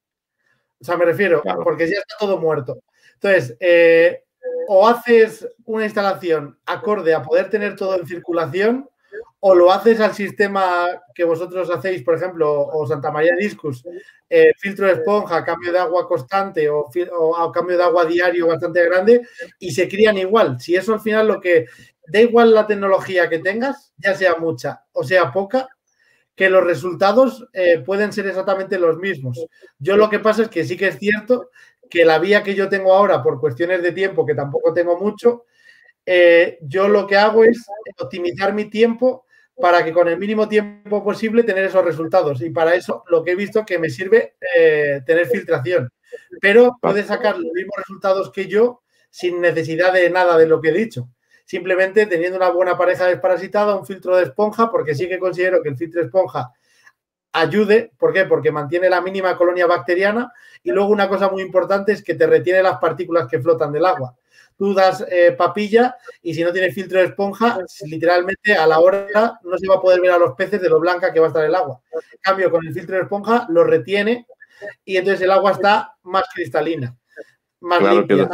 O sea, me refiero, claro. Porque ya está todo muerto. Entonces, eh, o haces una instalación acorde a poder tener todo en circulación, o lo haces al sistema que vosotros hacéis, por ejemplo, o Santa María Discus, eh, filtro de esponja, cambio de agua constante o, o, o cambio de agua diario bastante grande, y se crían igual. Si eso al final lo que... Da igual la tecnología que tengas, ya sea mucha o sea poca, que los resultados eh, pueden ser exactamente los mismos. Yo lo que pasa es que sí que es cierto que la vía que yo tengo ahora, por cuestiones de tiempo, que tampoco tengo mucho, eh, yo lo que hago es optimizar mi tiempo para que con el mínimo tiempo posible tener esos resultados. Y para eso lo que he visto que me sirve eh, tener filtración. Pero puedes sacar los mismos resultados que yo sin necesidad de nada de lo que he dicho. Simplemente teniendo una buena pareja desparasitada, un filtro de esponja, porque sí que considero que el filtro de esponja ayude. ¿Por qué? Porque mantiene la mínima colonia bacteriana y luego una cosa muy importante es que te retiene las partículas que flotan del agua. Tú das eh, papilla y si no tienes filtro de esponja, literalmente a la hora no se va a poder ver a los peces de lo blanca que va a estar el agua. En cambio, con el filtro de esponja lo retiene y entonces el agua está más cristalina, más claro limpia.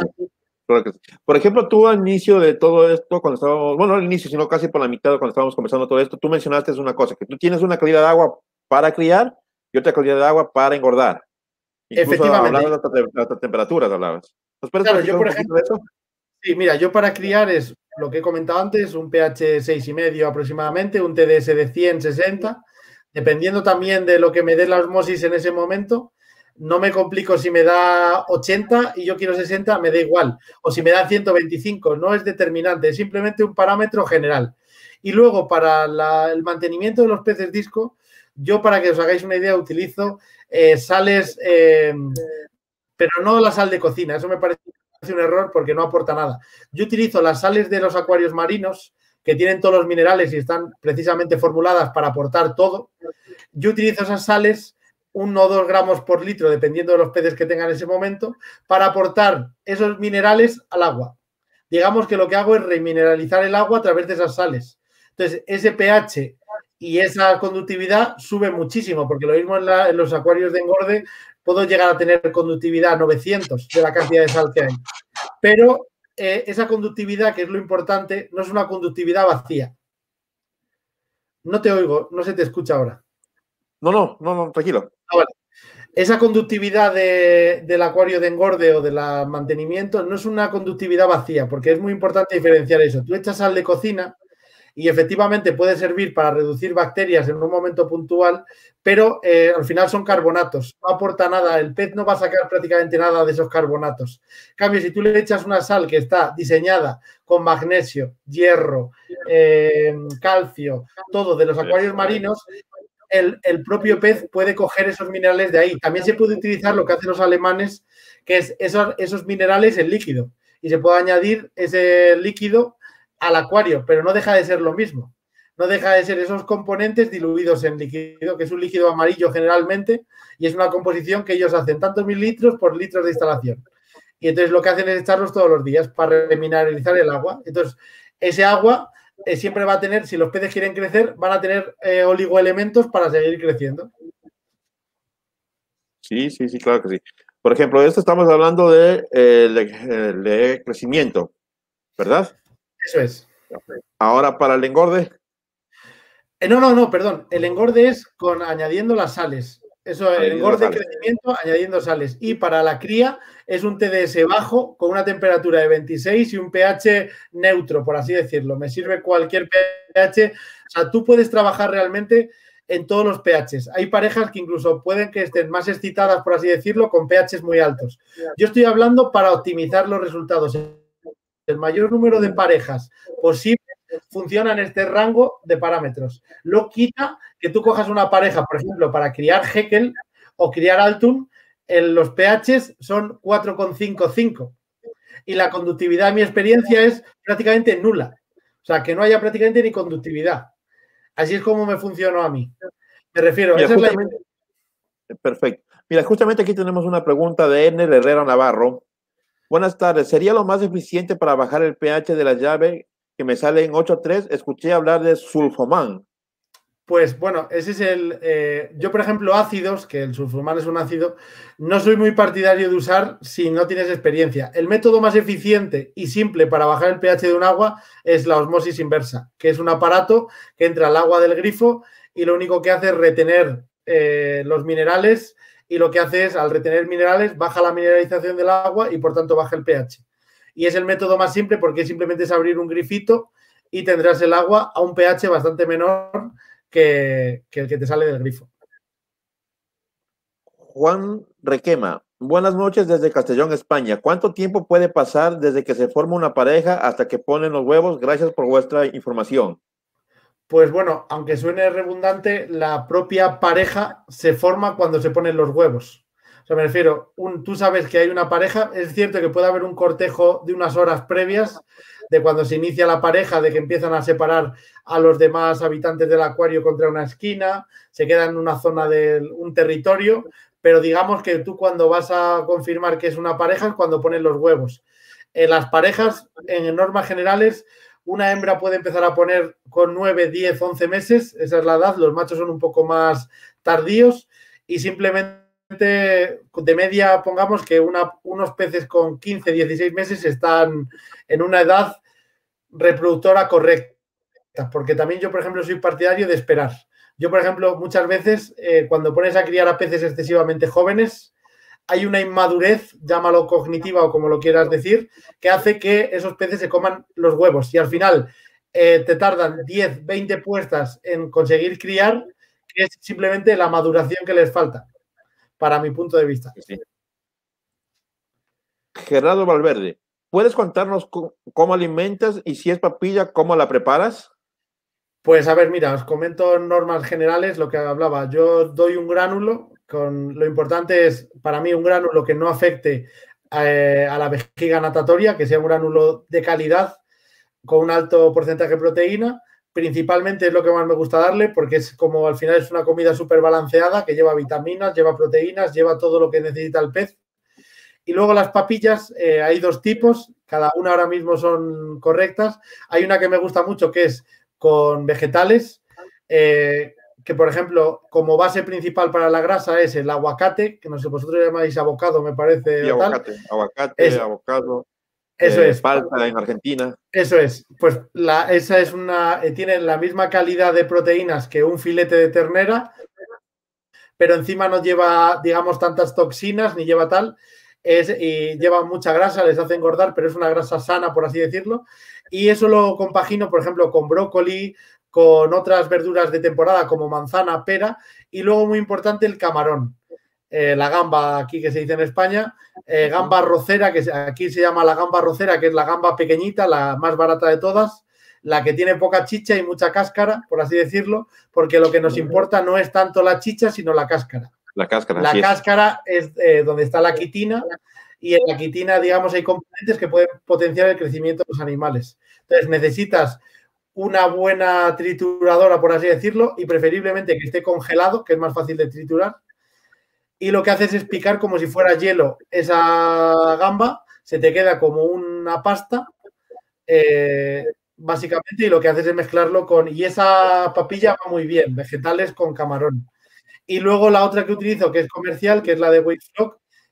Por ejemplo, tú al inicio de todo esto, cuando estábamos, bueno, no al inicio, sino casi por la mitad cuando estábamos conversando todo esto, tú mencionaste una cosa, que tú tienes una calidad de agua para criar y otra calidad de agua para engordar. Incluso efectivamente. hablabas de las temperaturas, hablabas. Claro, yo por ejemplo, de eso? Sí, mira, yo para criar es lo que he comentado antes, un pH seis y medio aproximadamente, un T D S de cien, sesenta, dependiendo también de lo que me dé la osmosis en ese momento. No me complico si me da ochenta y yo quiero sesenta, me da igual. O si me da ciento veinticinco, no es determinante, es simplemente un parámetro general. Y luego, para la, el mantenimiento de los peces disco, yo, para que os hagáis una idea, utilizo eh, sales, eh, pero no la sal de cocina. Eso me parece un error porque no aporta nada. Yo utilizo las sales de los acuarios marinos, que tienen todos los minerales y están precisamente formuladas para aportar todo. Yo utilizo esas sales uno o dos gramos por litro, dependiendo de los peces que tengan en ese momento, para aportar esos minerales al agua. Digamos que lo que hago es remineralizar el agua a través de esas sales. Entonces, ese pH y esa conductividad sube muchísimo, porque lo mismo en, la, en los acuarios de engorde puedo llegar a tener conductividad novecientos de la cantidad de sal que hay. Pero eh, esa conductividad, que es lo importante, no es una conductividad vacía. No te oigo, no se te escucha ahora. No, no, no, no, tranquilo. Ah, vale. Esa conductividad de, del acuario de engorde o del mantenimiento no es una conductividad vacía, porque es muy importante diferenciar eso. Tú echas sal de cocina y efectivamente puede servir para reducir bacterias en un momento puntual, pero eh, al final son carbonatos, no aporta nada, el pez no va a sacar prácticamente nada de esos carbonatos. En cambio, si tú le echas una sal que está diseñada con magnesio, hierro, eh, calcio, todo de los acuarios marinos, El, el propio pez puede coger esos minerales de ahí. También se puede utilizar lo que hacen los alemanes, que es esos, esos minerales en líquido. Y se puede añadir ese líquido al acuario, pero no deja de ser lo mismo. No deja de ser esos componentes diluidos en líquido, que es un líquido amarillo generalmente, y es una composición que ellos hacen tantos mililitros por litros de instalación. Y entonces lo que hacen es echarlos todos los días para remineralizar el agua. Entonces, ese agua Eh, siempre va a tener, si los peces quieren crecer, van a tener eh, oligoelementos para seguir creciendo. Sí, sí, sí, claro que sí. Por ejemplo, esto estamos hablando de, eh, de, de crecimiento, ¿verdad? Eso es. Ahora para el engorde. Eh, no, no, no, perdón. El engorde es con añadiendo las sales. Eso, el engorde y crecimiento añadiendo sales. Y para la cría es un T D S bajo con una temperatura de veintiséis y un pH neutro, por así decirlo. Me sirve cualquier pH. O sea, tú puedes trabajar realmente en todos los pHs. Hay parejas que incluso pueden que estén más excitadas, por así decirlo, con pHs muy altos. Yo estoy hablando para optimizar los resultados. El mayor número de parejas posible funciona en este rango de parámetros. Lo quita que tú cojas una pareja, por ejemplo, para criar Haeckel o criar Altoon, en los pHs son cuatro coma cincuenta y cinco y la conductividad, en mi experiencia, es prácticamente nula. O sea, que no haya prácticamente ni conductividad. Así es como me funcionó a mí. Me refiero, Mira, esa es la... Perfecto. Mira, justamente aquí tenemos una pregunta de Ener Herrera Navarro. Buenas tardes. ¿Sería lo más eficiente para bajar el pH de la llave que me sale en ocho punto tres? Escuché hablar de sulfoman. Pues bueno, ese es el... Eh, yo, por ejemplo, ácidos, que el sulfoman es un ácido, no soy muy partidario de usar si no tienes experiencia. El método más eficiente y simple para bajar el pH de un agua es la osmosis inversa, que es un aparato que entra al agua del grifo y lo único que hace es retener eh, los minerales, y lo que hace es, al retener minerales, baja la mineralización del agua y, por tanto, baja el pH. Y es el método más simple porque simplemente es abrir un grifito y tendrás el agua a un pH bastante menor que, que el que te sale del grifo. Juan Requema, buenas noches desde Castellón, España. ¿Cuánto tiempo puede pasar desde que se forma una pareja hasta que ponen los huevos? Gracias por vuestra información. Pues bueno, aunque suene redundante, la propia pareja se forma cuando se ponen los huevos. O sea, me refiero, un, tú sabes que hay una pareja, es cierto que puede haber un cortejo de unas horas previas, de cuando se inicia la pareja, de que empiezan a separar a los demás habitantes del acuario contra una esquina, se quedan en una zona de un territorio, pero digamos que tú cuando vas a confirmar que es una pareja es cuando ponen los huevos. En las parejas, en normas generales, una hembra puede empezar a poner con nueve, diez, once meses, esa es la edad, los machos son un poco más tardíos y simplemente de media pongamos que una, unos peces con quince, dieciséis meses están en una edad reproductora correcta, porque también yo, por ejemplo, soy partidario de esperar. Yo, por ejemplo, muchas veces eh, cuando pones a criar a peces excesivamente jóvenes, hay una inmadurez, llámalo cognitiva o como lo quieras decir, que hace que esos peces se coman los huevos y al final eh, te tardan diez, veinte puestas en conseguir criar, que es simplemente la maduración que les falta, para mi punto de vista. Sí. Gerardo Valverde, ¿puedes contarnos cómo alimentas y si es papilla, cómo la preparas? Pues a ver, mira, os comento normas generales lo que hablaba. Yo doy un gránulo, con, lo importante es para mí un gránulo que no afecte eh, a la vejiga natatoria, que sea un gránulo de calidad con un alto porcentaje de proteína. Principalmente es lo que más me gusta darle porque es como al final es una comida súper balanceada que lleva vitaminas, lleva proteínas, lleva todo lo que necesita el pez. Y luego las papillas, eh, hay dos tipos, cada una ahora mismo son correctas. Hay una que me gusta mucho que es con vegetales, eh, que por ejemplo, como base principal para la grasa es el aguacate, que no sé, vosotros llamáis abocado, me parece. Sí, aguacate, tal. aguacate, es, abocado. Eso eh, es. Palta en Argentina. Eso es. Pues la, esa es una, eh, tiene la misma calidad de proteínas que un filete de ternera, pero encima no lleva, digamos, tantas toxinas, ni lleva tal. Es, y lleva mucha grasa, les hace engordar, pero es una grasa sana, por así decirlo. Y eso lo compagino, por ejemplo, con brócoli, con otras verduras de temporada como manzana, pera y luego, muy importante, el camarón. Eh, la gamba, aquí que se dice en España, eh, gamba arrocera, que aquí se llama la gamba arrocera, que es la gamba pequeñita, la más barata de todas, la que tiene poca chicha y mucha cáscara, por así decirlo, porque lo que nos importa no es tanto la chicha, sino la cáscara. La cáscara. La cáscara es, es eh, donde está la quitina y en la quitina, digamos, hay componentes que pueden potenciar el crecimiento de los animales. Entonces, necesitas una buena trituradora, por así decirlo, y preferiblemente que esté congelado, que es más fácil de triturar. Y lo que haces es picar como si fuera hielo esa gamba, se te queda como una pasta, eh, básicamente, y lo que haces es mezclarlo con... Y esa papilla va muy bien, vegetales con camarón. Y luego la otra que utilizo, que es comercial, que es la de Weight Flock,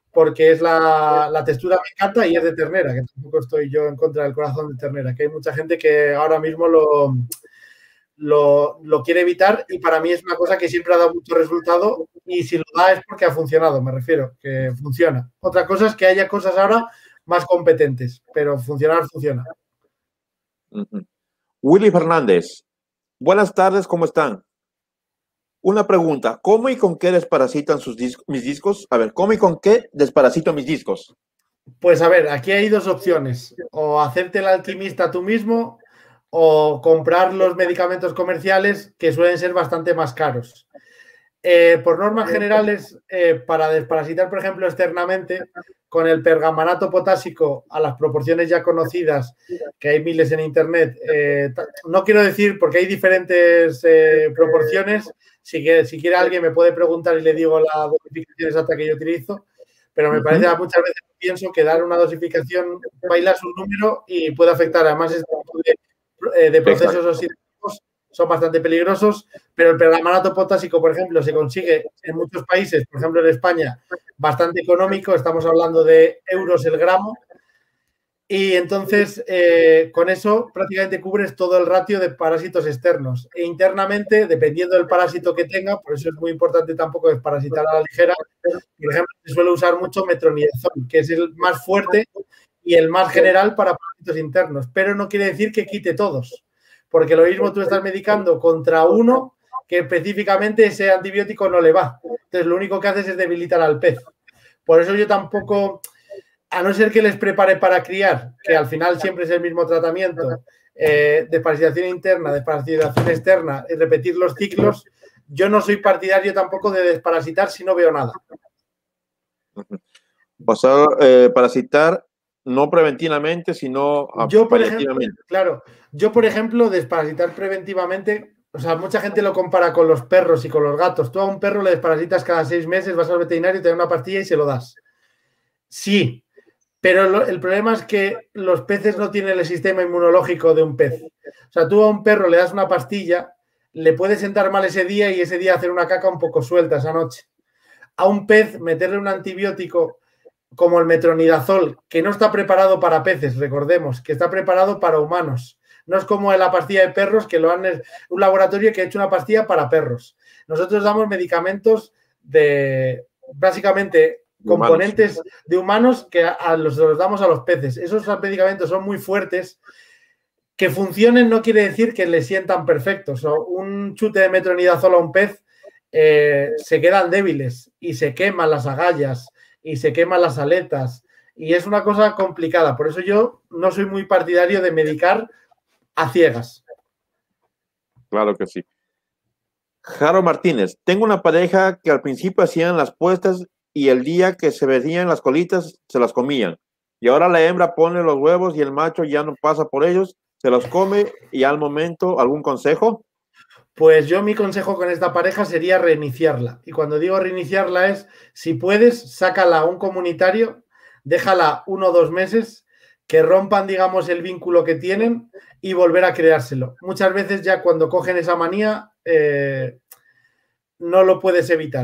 porque es la, la textura me encanta y es de ternera, que tampoco estoy yo en contra del corazón de ternera, que hay mucha gente que ahora mismo lo, lo, lo quiere evitar y para mí es una cosa que siempre ha dado mucho resultado y si lo da es porque ha funcionado, me refiero, que funciona. Otra cosa es que haya cosas ahora más competentes, pero funcionar funciona. Uh-huh. Willy Fernández, buenas tardes, ¿cómo están? Una pregunta, ¿cómo y con qué desparasitan sus dis mis discos? A ver, ¿cómo y con qué desparasito mis discos? Pues a ver, aquí hay dos opciones, o hacerte el alquimista tú mismo o comprar los medicamentos comerciales que suelen ser bastante más caros. Eh, por normas generales, eh, para desparasitar, por ejemplo, externamente, con el pergamanato potásico a las proporciones ya conocidas, que hay miles en internet, eh, no quiero decir porque hay diferentes eh, proporciones, si, que, si quiere alguien me puede preguntar y le digo la dosificación exacta que yo utilizo, pero me parece que muchas veces pienso que dar una dosificación, bailas un número y puede afectar, además este tipo de, eh, de procesos oxidativos son bastante peligrosos, pero el pergamanato potásico, por ejemplo, se consigue en muchos países, por ejemplo en España, bastante económico, estamos hablando de euros el gramo, y entonces eh, con eso prácticamente cubres todo el ratio de parásitos externos. E internamente, dependiendo del parásito que tenga, por eso es muy importante tampoco desparasitar a la ligera, por ejemplo, se suele usar mucho metronidazol, que es el más fuerte y el más general para parásitos internos, pero no quiere decir que quite todos. Porque lo mismo tú estás medicando contra uno que específicamente ese antibiótico no le va. Entonces, lo único que haces es debilitar al pez. Por eso yo tampoco, a no ser que les prepare para criar, que al final siempre es el mismo tratamiento, eh, desparasitación interna, desparasitación externa y repetir los ciclos, yo no soy partidario tampoco de desparasitar si no veo nada. O sea, eh, parasitar no preventivamente, sino yo, por ejemplo, claro, yo, por ejemplo, desparasitar preventivamente, o sea, mucha gente lo compara con los perros y con los gatos. Tú a un perro le desparasitas cada seis meses, vas al veterinario, te da una pastilla y se lo das. Sí, pero lo, el problema es que los peces no tienen el sistema inmunológico de un pez. O sea, tú a un perro le das una pastilla, le puede sentar mal ese día y ese día hacer una caca un poco suelta esa noche. A un pez meterle un antibiótico como el metronidazol, que no está preparado para peces, recordemos, que está preparado para humanos. No es como la pastilla de perros, que lo han un laboratorio que ha hecho una pastilla para perros. Nosotros damos medicamentos de, básicamente, componentes humanos. de humanos que a los, los damos a los peces. Esos medicamentos son muy fuertes. Que funcionen no quiere decir que le sientan perfectos. O un chute de metronidazol a un pez eh, se quedan débiles y se queman las agallas y se queman las aletas y es una cosa complicada. Por eso yo no soy muy partidario de medicar a ciegas. Claro que sí. Jaro Martínez, tengo una pareja que al principio hacían las puestas y el día que se veían las colitas se las comían y ahora la hembra pone los huevos y el macho ya no pasa por ellos, se los come y al momento, ¿algún consejo? Pues yo mi consejo con esta pareja sería reiniciarla. Y cuando digo reiniciarla es, si puedes, sácala a un comunitario, déjala uno o dos meses, que rompan, digamos, el vínculo que tienen y volver a creárselo. Muchas veces ya cuando cogen esa manía, eh, no lo puedes evitar.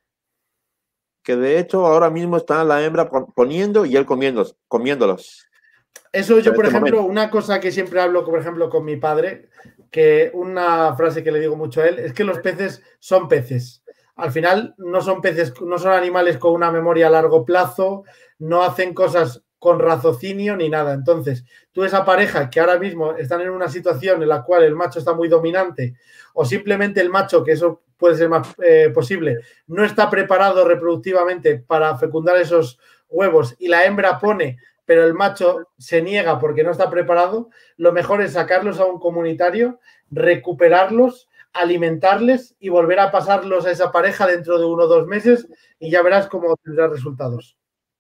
Que de hecho ahora mismo está la hembra poniendo y él comiéndolos. comiéndolos. Eso yo, por ejemplo, una cosa que siempre hablo, por ejemplo, con mi padre, que una frase que le digo mucho a él, es que los peces son peces. Al final no son peces, no son animales con una memoria a largo plazo, no hacen cosas con raciocinio ni nada. Entonces, tú esa pareja que ahora mismo están en una situación en la cual el macho está muy dominante o simplemente el macho, que eso puede ser más eh, posible, no está preparado reproductivamente para fecundar esos huevos y la hembra pone, pero el macho se niega porque no está preparado, lo mejor es sacarlos a un comunitario, recuperarlos, alimentarles y volver a pasarlos a esa pareja dentro de uno o dos meses y ya verás cómo tendrás resultados.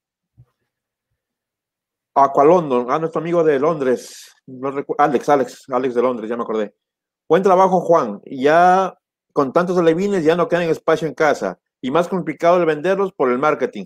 Aqualondon, a nuestro amigo de Londres, no Alex, Alex, Alex de Londres, ya me acordé. Buen trabajo, Juan. Ya con tantos alevines ya no quedan espacio en casa y más complicado el venderlos por el marketing.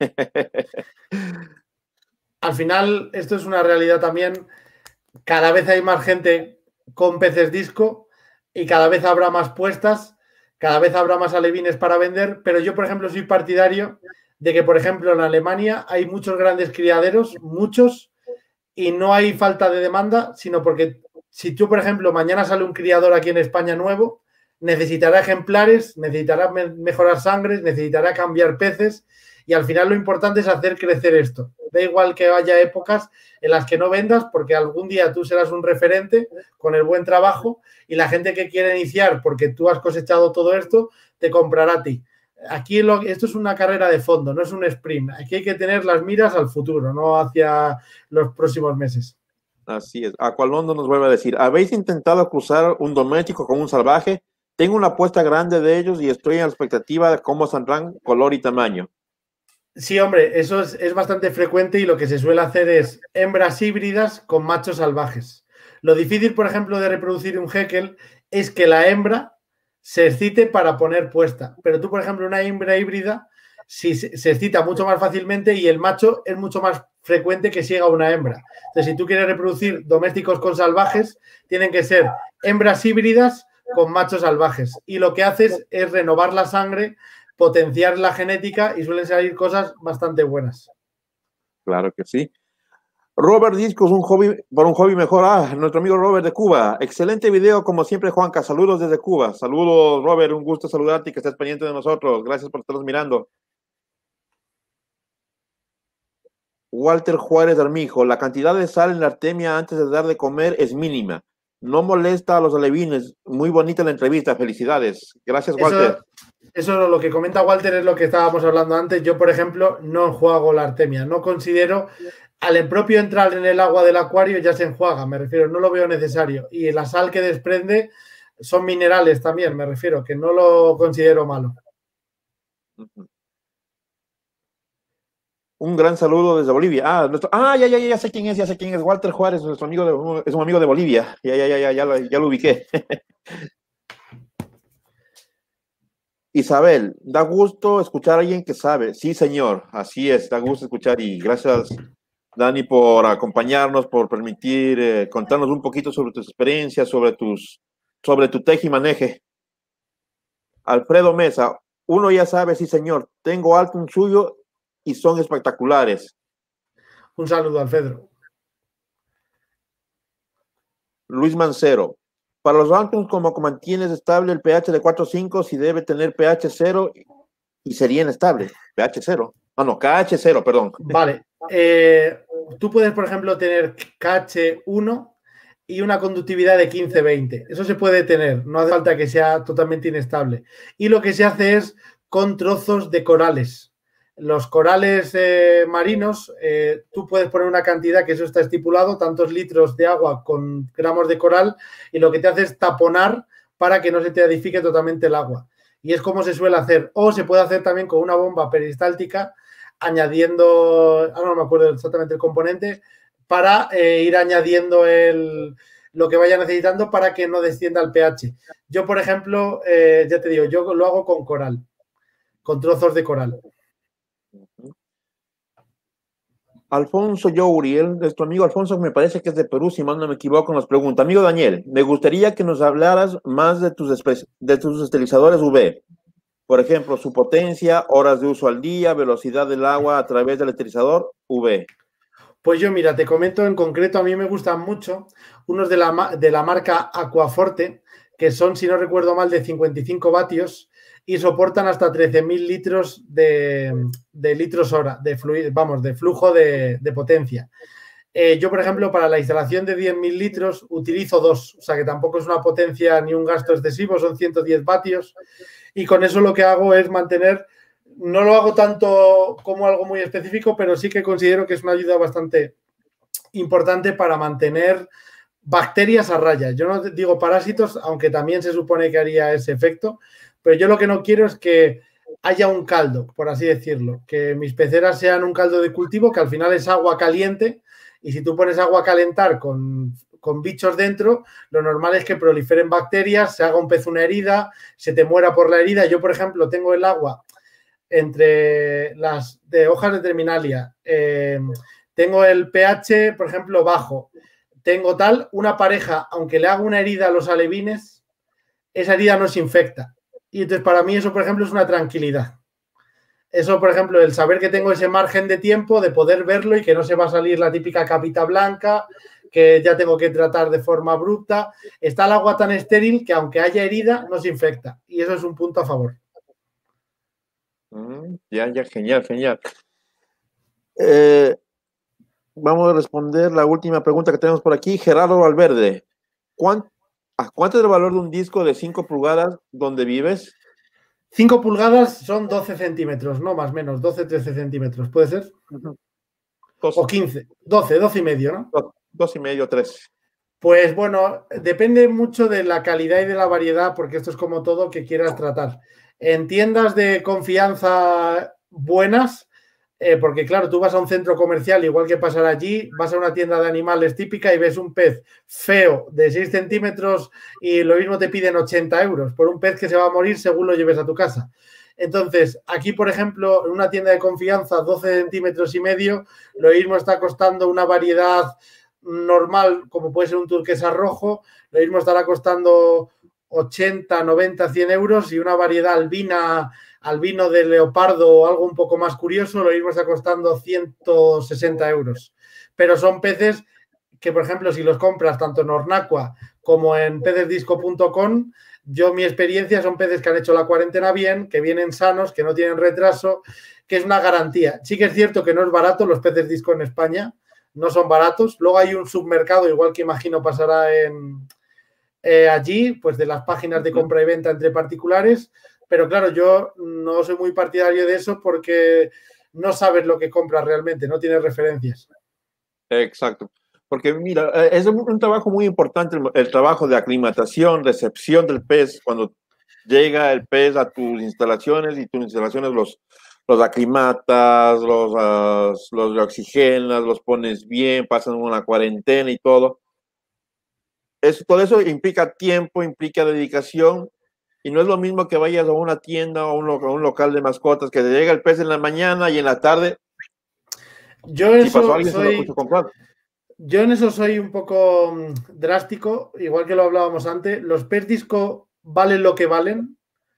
Al final, esto es una realidad también. Cada vez hay más gente con peces disco y cada vez habrá más puestas. cada vez habrá más alevines para vender, pero yo, por ejemplo, soy partidario de que, por ejemplo, en Alemania hay muchos grandes criaderos, muchos, y no hay falta de demanda, sino porque si tú, por ejemplo, mañana sale un criador aquí en España nuevo, necesitará ejemplares, necesitará me mejorar sangres, necesitará cambiar peces, y al final lo importante es hacer crecer esto. Da igual que haya épocas en las que no vendas, porque algún día tú serás un referente con el buen trabajo y la gente que quiere iniciar porque tú has cosechado todo esto, te comprará a ti. Aquí lo, esto es una carrera de fondo, no es un sprint. Aquí hay que tener las miras al futuro, no hacia los próximos meses. Así es. Aqualondo nos vuelve a decir, ¿habéis intentado cruzar un doméstico con un salvaje? Tengo una apuesta grande de ellos y estoy en la expectativa de cómo saldrán color y tamaño. Sí, hombre, eso es, es bastante frecuente y lo que se suele hacer es hembras híbridas con machos salvajes. Lo difícil, por ejemplo, de reproducir un Haeckel es que la hembra se excite para poner puesta. Pero tú, por ejemplo, una hembra híbrida si se, se excita mucho más fácilmente y el macho es mucho más frecuente que siga una hembra. Entonces, si tú quieres reproducir domésticos con salvajes, tienen que ser hembras híbridas con machos salvajes. Y lo que haces es renovar la sangre, potenciar la genética y suelen salir cosas bastante buenas. Claro que sí. Robert Discos, un hobby, por un hobby mejor. Ah, nuestro amigo Robert de Cuba. Excelente video, como siempre, Juanca. Saludos desde Cuba. Saludos, Robert. Un gusto saludarte y que estés pendiente de nosotros. Gracias por estarnos mirando. Walter Juárez Armijo. La cantidad de sal en la artemia antes de dar de comer es mínima. No molesta a los alevines. Muy bonita la entrevista. Felicidades. Gracias, Walter. Eso, eso lo que comenta Walter es lo que estábamos hablando antes. Yo, por ejemplo, no enjuago la artemia. No considero, al propio entrar en el agua del acuario ya se enjuaga, me refiero, no lo veo necesario. Y la sal que desprende son minerales también, me refiero, que no lo considero malo. Uh-huh. Un gran saludo desde Bolivia. Ah, nuestro, ah ya, ya, ya sé quién es, ya sé quién es. Walter Juárez, nuestro amigo de, es un amigo de Bolivia. Ya, ya, ya, ya, ya, lo, ya lo ubiqué. Isabel, da gusto escuchar a alguien que sabe. Sí, señor, así es, da gusto escuchar y gracias, Dani, por acompañarnos, por permitir eh, contarnos un poquito sobre tus experiencias, sobre tus, sobre tu teje y maneje. Alfredo Mesa, uno ya sabe, sí, señor, tengo alto un suyo y son espectaculares. Un saludo, Alfredo. Luis Mancero, para los Altons, como mantienes estable el pH de cuatro punto cinco, si debe tener pH cero y sería inestable. pH cero. Ah, no, K H cero, perdón. Vale. Eh, tú puedes, por ejemplo, tener K H uno y una conductividad de quince veinte. Eso se puede tener, no hace falta que sea totalmente inestable. Y lo que se hace es con trozos de corales. Los corales eh, marinos, eh, tú puedes poner una cantidad, que eso está estipulado, tantos litros de agua con gramos de coral, y lo que te hace es taponar para que no se te acidifique totalmente el agua. Y es como se suele hacer. O se puede hacer también con una bomba peristáltica, añadiendo, ahora no me acuerdo exactamente el componente, para eh, ir añadiendo el, lo que vaya necesitando para que no descienda el pH. Yo, por ejemplo, eh, ya te digo, yo lo hago con coral, con trozos de coral. Alfonso Youriel, nuestro amigo Alfonso, me parece que es de Perú, si mal no me equivoco, nos pregunta, amigo Daniel, me gustaría que nos hablaras más de tus, de tus esterilizadores U V. Por ejemplo, su potencia, horas de uso al día, velocidad del agua a través del esterilizador U V. Pues yo, mira, te comento en concreto, a mí me gustan mucho unos de la, de la marca Aquaforte, que son, si no recuerdo mal, de cincuenta y cinco vatios y soportan hasta trece mil litros de, de litros hora, de fluido, vamos, de flujo de, de potencia. Eh, yo, por ejemplo, para la instalación de diez mil litros utilizo dos, o sea que tampoco es una potencia ni un gasto excesivo, son ciento diez vatios y con eso lo que hago es mantener, no lo hago tanto como algo muy específico, pero sí que considero que es una ayuda bastante importante para mantener bacterias a raya. Yo no digo parásitos, aunque también se supone que haría ese efecto, pero yo lo que no quiero es que haya un caldo, por así decirlo, que mis peceras sean un caldo de cultivo, que al final es agua caliente, y si tú pones agua a calentar con, con bichos dentro, lo normal es que proliferen bacterias, se haga un pez una herida, se te muera por la herida. Yo, por ejemplo, tengo el agua entre las de hojas de terminalia, eh, tengo el pH, por ejemplo, bajo, tengo tal, una pareja, aunque le haga una herida a los alevines, esa herida no se infecta. Y entonces para mí eso, por ejemplo, es una tranquilidad. Eso, por ejemplo, el saber que tengo ese margen de tiempo de poder verlo y que no se va a salir la típica capita blanca, que ya tengo que tratar de forma abrupta. Está el agua tan estéril que aunque haya herida, no se infecta. Y eso es un punto a favor. Mm, ya, ya, genial, genial. Eh, vamos a responder la última pregunta que tenemos por aquí. Gerardo Valverde. ¿Cuánto, ¿cuánto es el valor de un disco de cinco pulgadas donde vives? cinco pulgadas son doce centímetros, no más o menos, doce, trece centímetros, ¿puede ser? Uh-huh. O quince, doce, doce y medio, ¿no? Dos, dos y medio, tres. Pues bueno, depende mucho de la calidad y de la variedad, porque esto es como todo que quieras tratar. En tiendas de confianza buenas, eh, porque claro, tú vas a un centro comercial, igual que pasar allí, vas a una tienda de animales típica y ves un pez feo de seis centímetros y lo mismo te piden ochenta euros por un pez que se va a morir según lo lleves a tu casa. Entonces, aquí, por ejemplo, en una tienda de confianza, doce centímetros y medio, lo mismo está costando una variedad normal, como puede ser un turquesa rojo, lo mismo estará costando ochenta, noventa, cien euros, y una variedad albina, albino de leopardo o algo un poco más curioso, lo mismo está costando ciento sesenta euros. Pero son peces que, por ejemplo, si los compras tanto en Ornaqua como en peces disco punto com, yo mi experiencia son peces que han hecho la cuarentena bien, que vienen sanos, que no tienen retraso, que es una garantía. Sí que es cierto que no es barato los peces disco en España, no son baratos. Luego hay un submercado, igual que imagino pasará en, eh, allí, pues de las páginas de compra y venta entre particulares. Pero claro, yo no soy muy partidario de eso porque no sabes lo que compras realmente, no tienes referencias. Exacto. Porque mira, es un, un trabajo muy importante, el, el trabajo de aclimatación, recepción del pez, cuando llega el pez a tus instalaciones y tus instalaciones los, los aclimatas, los, uh, los oxigenas, los pones bien, pasan una cuarentena y todo. Eso, todo eso implica tiempo, implica dedicación, y no es lo mismo que vayas a una tienda o un, a un local de mascotas, que te llega el pez en la mañana y en la tarde. Yo eso si pasó alguien, soy... se lo puso a comprar. Yo en eso soy un poco drástico, igual que lo hablábamos antes. Los pez disco valen lo que valen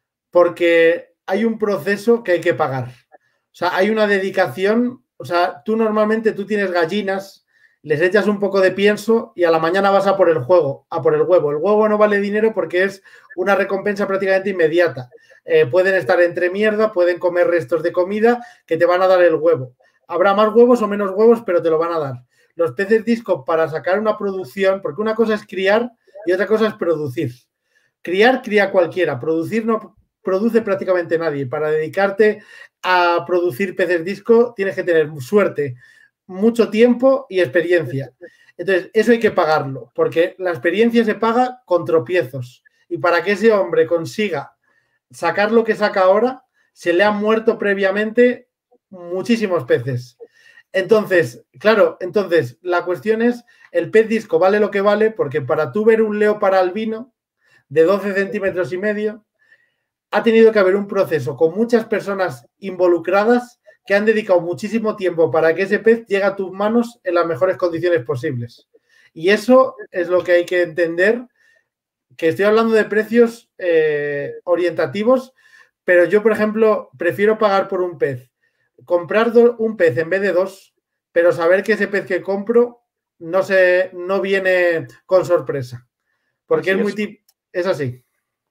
porque hay un proceso que hay que pagar. O sea, hay una dedicación. O sea, tú normalmente tú tienes gallinas, les echas un poco de pienso y a la mañana vas a por el juego, a por el huevo. El huevo no vale dinero porque es una recompensa prácticamente inmediata. Eh, pueden estar entre mierda, pueden comer restos de comida que te van a dar el huevo. Habrá más huevos o menos huevos, pero te lo van a dar. Los peces disco, para sacar una producción, porque una cosa es criar y otra cosa es producir. Criar, cría cualquiera. Producir no produce prácticamente nadie. Para dedicarte a producir peces disco tienes que tener suerte, mucho tiempo y experiencia. Entonces, eso hay que pagarlo, porque la experiencia se paga con tropiezos. Y para que ese hombre consiga sacar lo que saca ahora, se le han muerto previamente muchísimos peces. Entonces, claro, entonces la cuestión es, el pez disco vale lo que vale, porque para tú ver un leopardo albino de doce centímetros y medio, ha tenido que haber un proceso con muchas personas involucradas que han dedicado muchísimo tiempo para que ese pez llegue a tus manos en las mejores condiciones posibles. Y eso es lo que hay que entender, que estoy hablando de precios eh, orientativos, pero yo, por ejemplo, prefiero pagar por un pez. Comprar un pez en vez de dos, pero saber que ese pez que compro no, se, no viene con sorpresa. Porque es, es muy tip, es así.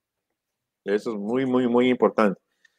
Eso es muy, muy, muy importante.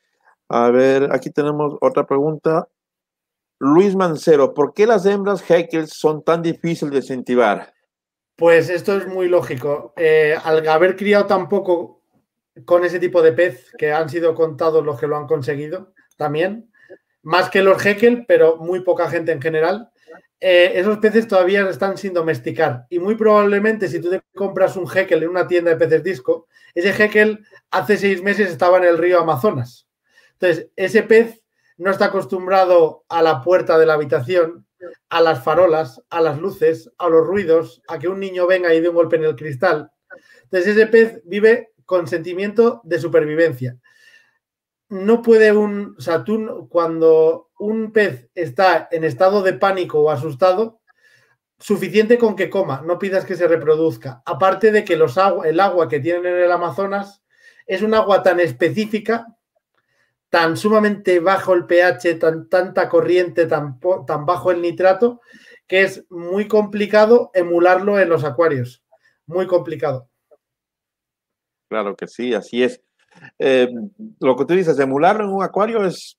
A ver, aquí tenemos otra pregunta. Luis Mancero, ¿por qué las hembras Haeckel son tan difíciles de incentivar? Pues esto es muy lógico. Eh, al haber criado tan poco con ese tipo de pez, que han sido contados los que lo han conseguido también, más que los Haeckel, pero muy poca gente en general, eh, esos peces todavía están sin domesticar. Y muy probablemente si tú te compras un Haeckel en una tienda de peces disco, ese Haeckel hace seis meses estaba en el río Amazonas. Entonces, ese pez no está acostumbrado a la puerta de la habitación, a las farolas, a las luces, a los ruidos, a que un niño venga y dé un golpe en el cristal. Entonces, ese pez vive con sentimiento de supervivencia. No puede un... O sea, tú cuando un pez está en estado de pánico o asustado, suficiente con que coma, no pidas que se reproduzca. Aparte de que los agua, el agua que tienen en el Amazonas es un agua tan específica, tan sumamente bajo el pH, tan, tanta corriente, tan, tan bajo el nitrato, que es muy complicado emularlo en los acuarios. Muy complicado. Claro que sí, así es. Eh, lo que tú dices, emularlo en un acuario es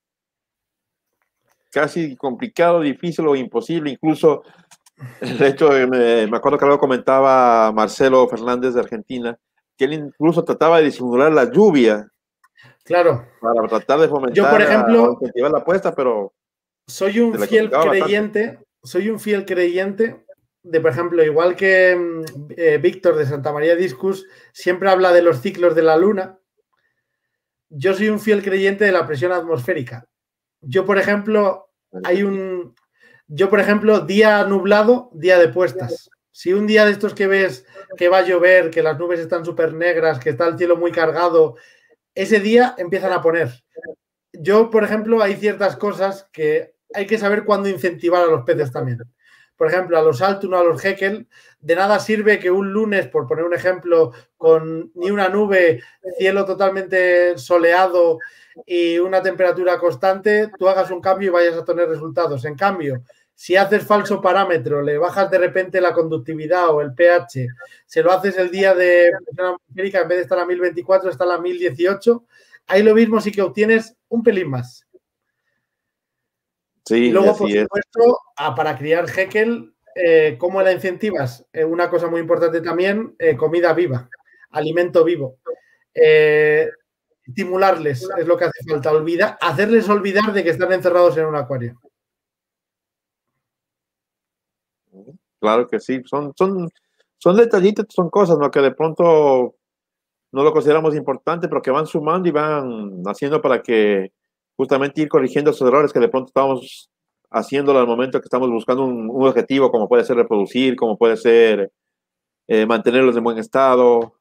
casi complicado, difícil o imposible. Incluso, de hecho, me, me acuerdo que lo comentaba Marcelo Fernández de Argentina, que él incluso trataba de disimular la lluvia. Claro. Para tratar de fomentar, yo por ejemplo, a, incentivar la apuesta, pero soy un fiel creyente, bastante. soy un fiel creyente de, por ejemplo, igual que eh, Víctor de Santa María Discus siempre habla de los ciclos de la luna, yo soy un fiel creyente de la presión atmosférica. Yo, por ejemplo, hay un, yo, por ejemplo, día nublado, día de puestas. Si un día de estos que ves que va a llover, que las nubes están súper negras, que está el cielo muy cargado, ese día empiezan a poner. Yo, por ejemplo, hay ciertas cosas que hay que saber cuándo incentivar a los peces también. Por ejemplo, a los Altun o a los Haeckel, de nada sirve que un lunes, por poner un ejemplo, con ni una nube, cielo totalmente soleado y una temperatura constante, tú hagas un cambio y vayas a tener resultados. En cambio, si haces falso parámetro, le bajas de repente la conductividad o el pH, se lo haces el día de presión atmosférica, en vez de estar a mil veinticuatro, está a mil dieciocho, ahí lo mismo sí que obtienes un pelín más. Sí, y luego, por es. supuesto, a, para criar Haeckel, eh, ¿cómo la incentivas? Eh, una cosa muy importante también, eh, comida viva, alimento vivo. Eh, estimularles es lo que hace falta, olvidar, hacerles olvidar de que están encerrados en un acuario. Claro que sí, son, son, son detallitos, son cosas, ¿no? Que de pronto no lo consideramos importante, pero que van sumando y van haciendo para que justamente ir corrigiendo esos errores que de pronto estamos haciéndolo al momento que estamos buscando un, un objetivo, como puede ser reproducir, como puede ser eh, mantenerlos en buen estado.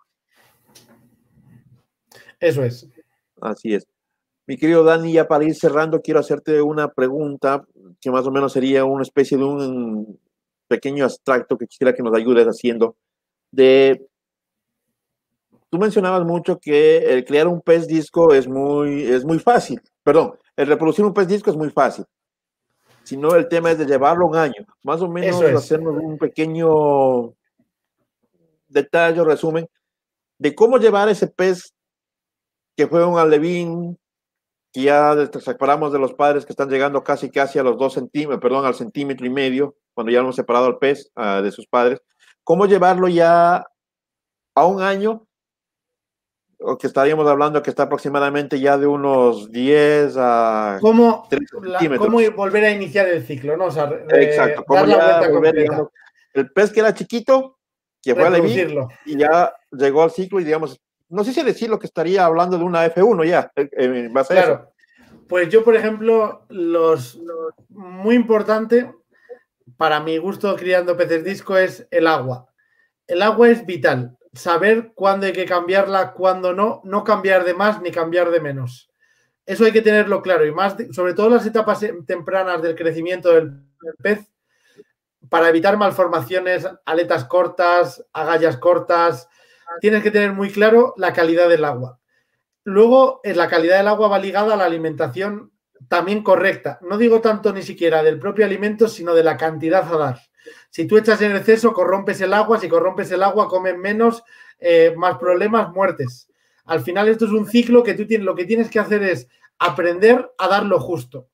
Eso es. Así es. Mi querido Dani, ya para ir cerrando, quiero hacerte una pregunta que más o menos sería una especie de un pequeño abstracto que quisiera que nos ayudes haciendo. De, tú mencionabas mucho que el crear un pez disco es muy, es muy fácil. Perdón, el reproducir un pez disco es muy fácil. Sino el tema es de llevarlo un año. Más o menos es. Hacernos un pequeño detalle, resumen, de cómo llevar ese pez que fue un alevín, que ya separamos de los padres que están llegando casi casi a los dos centímetros, perdón, al centímetro y medio, cuando ya hemos separado al pez uh, de sus padres, cómo llevarlo ya a un año, o que estaríamos hablando que está aproximadamente ya de unos diez a ¿Cómo, la, ¿Cómo volver a iniciar el ciclo? ¿No? O sea, exacto, cómo ya volver, digamos, el pez que era chiquito, que fue alevín, y ya llegó al ciclo y digamos, no sé si decirlo que estaría hablando de una F uno ya, en base a claro. Eso. Pues yo, por ejemplo, los, los muy importante para mi gusto criando peces disco es el agua. El agua es vital. Saber cuándo hay que cambiarla, cuándo no, no cambiar de más ni cambiar de menos. Eso hay que tenerlo claro y más, de, sobre todo en las etapas tempranas del crecimiento del pez, para evitar malformaciones, aletas cortas, agallas cortas. Tienes que tener muy claro la calidad del agua. Luego, la calidad del agua va ligada a la alimentación también correcta. No digo tanto ni siquiera del propio alimento, sino de la cantidad a dar. Si tú echas en exceso, corrompes el agua. Si corrompes el agua, comen menos, eh, más problemas, muertes. Al final, esto es un ciclo que tú tienes, lo que tienes que hacer es aprender a dar lo justo.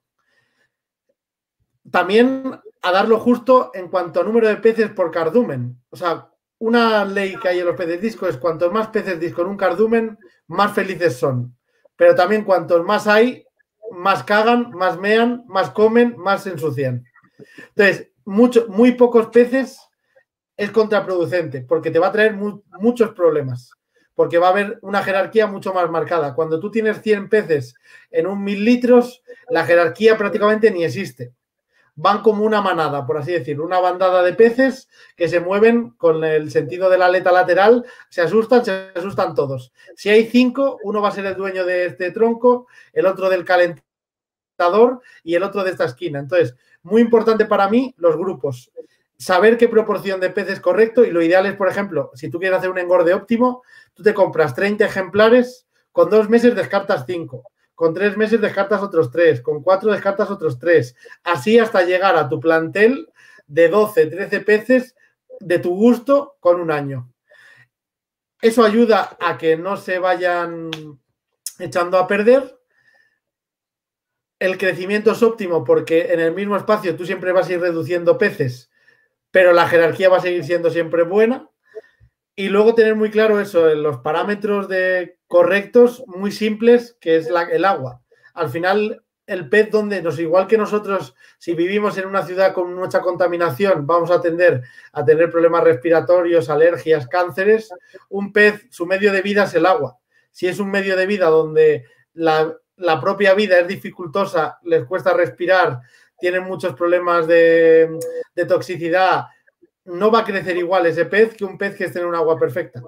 También a dar lo justo en cuanto a número de peces por cardumen. O sea, una ley que hay en los peces disco es cuantos más peces disco en un cardumen, más felices son. Pero también cuantos más hay, más cagan, más mean, más comen, más se ensucian. Entonces, mucho, muy pocos peces es contraproducente porque te va a traer mu muchos problemas. Porque va a haber una jerarquía mucho más marcada. Cuando tú tienes cien peces en un mil litros, la jerarquía prácticamente ni existe. Van como una manada, por así decirlo, una bandada de peces que se mueven con el sentido de la aleta lateral, se asustan, se asustan todos. Si hay cinco, uno va a ser el dueño de este tronco, el otro del calentador y el otro de esta esquina. Entonces, muy importante para mí, los grupos. Saber qué proporción de peces correcto y lo ideal es, por ejemplo, si tú quieres hacer un engorde óptimo, tú te compras treinta ejemplares Con dos meses descartas cinco. Con tres meses descartas otros tres. Con cuatro descartas otros tres. Así hasta llegar a tu plantel de doce, trece peces de tu gusto con un año. Eso ayuda a que no se vayan echando a perder. El crecimiento es óptimo porque en el mismo espacio tú siempre vas a ir reduciendo peces, pero la jerarquía va a seguir siendo siempre buena. Y luego tener muy claro eso, en los parámetros de correctos, muy simples, que es la, el agua. Al final, el pez, donde nos, igual que nosotros, si vivimos en una ciudad con mucha contaminación, vamos a tender a tener problemas respiratorios, alergias, cánceres. Un pez, su medio de vida es el agua. Si es un medio de vida donde la, la propia vida es dificultosa, les cuesta respirar, tienen muchos problemas de, de toxicidad, no va a crecer igual ese pez que un pez que esté en un agua perfecta.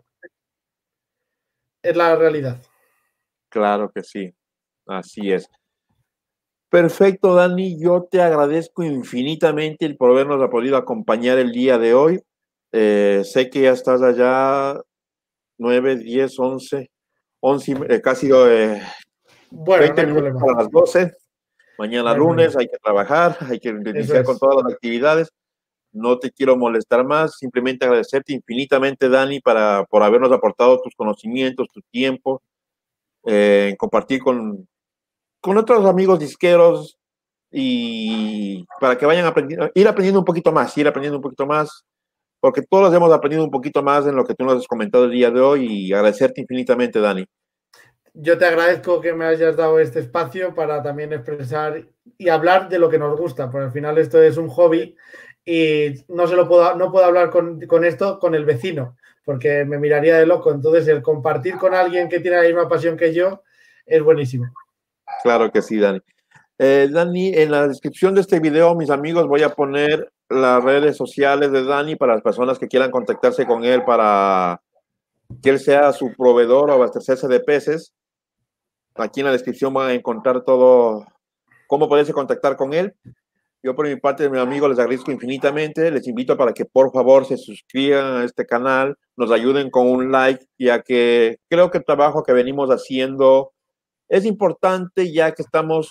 Es la realidad. Claro que sí, así es. Perfecto, Dani, yo te agradezco infinitamente por habernos podido acompañar el día de hoy. Eh, sé que ya estás allá nueve, diez, once, once, eh, casi eh, bueno, veinte no hay minutos problema. para las doce. Mañana No hay lunes problema. hay que trabajar, hay que iniciar es. con todas las actividades. No te quiero molestar más, simplemente agradecerte infinitamente, Dani, para, por habernos aportado tus conocimientos, tu tiempo, eh, compartir con, con otros amigos disqueros y para que vayan aprendiendo, ir aprendiendo un poquito más, ir aprendiendo un poquito más, porque todos hemos aprendido un poquito más en lo que tú nos has comentado el día de hoy y agradecerte infinitamente, Dani. Yo te agradezco que me hayas dado este espacio para también expresar y hablar de lo que nos gusta, porque al final esto es un hobby y no se lo puedo, no puedo hablar con, con esto con el vecino, porque me miraría de loco. Entonces, el compartir con alguien que tiene la misma pasión que yo es buenísimo. Claro que sí, Dani. Eh, Dani, en la descripción de este video, mis amigos, voy a poner las redes sociales de Dani para las personas que quieran contactarse con él para que él sea su proveedor o abastecerse de peces. Aquí en la descripción van a encontrar todo, cómo poderse contactar con él. Yo por mi parte, mis amigos, les agradezco infinitamente. Les invito para que por favor se suscriban a este canal, nos ayuden con un like, ya que creo que el trabajo que venimos haciendo es importante, ya que estamos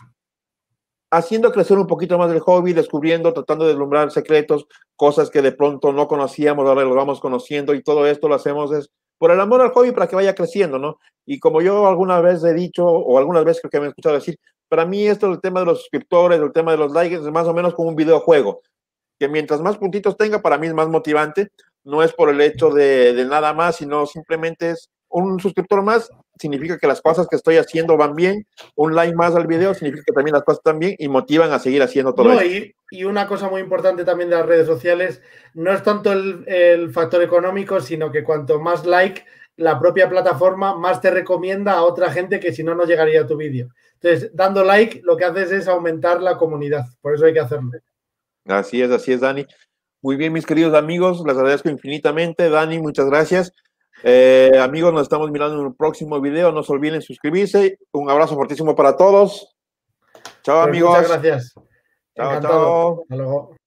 haciendo crecer un poquito más el hobby, descubriendo, tratando de deslumbrar secretos, cosas que de pronto no conocíamos, ahora lo vamos conociendo, y todo esto lo hacemos es por el amor al hobby, para que vaya creciendo, ¿no? Y como yo alguna vez he dicho, o algunas veces creo que me he escuchado decir, para mí esto, el tema de los suscriptores, el tema de los likes, es más o menos como un videojuego, que mientras más puntitos tenga, para mí es más motivante. No es por el hecho de, de nada más, sino simplemente es un suscriptor más, significa que las cosas que estoy haciendo van bien, un like más al video significa que también las cosas están bien y motivan a seguir haciendo todo no, esto. Y, y una cosa muy importante también de las redes sociales, no es tanto el, el factor económico, sino que cuanto más like, la propia plataforma más te recomienda a otra gente que si no, no llegaría a tu vídeo. Entonces, dando like, lo que haces es aumentar la comunidad, por eso hay que hacerlo. Así es, así es, Dani. Muy bien, mis queridos amigos, les agradezco infinitamente. Dani, muchas gracias. Eh, amigos, nos estamos mirando en un próximo video. No se olviden suscribirse. Un abrazo fortísimo para todos. Chao, Pues amigos. muchas gracias. Chao, Encantado. chao. Hasta luego.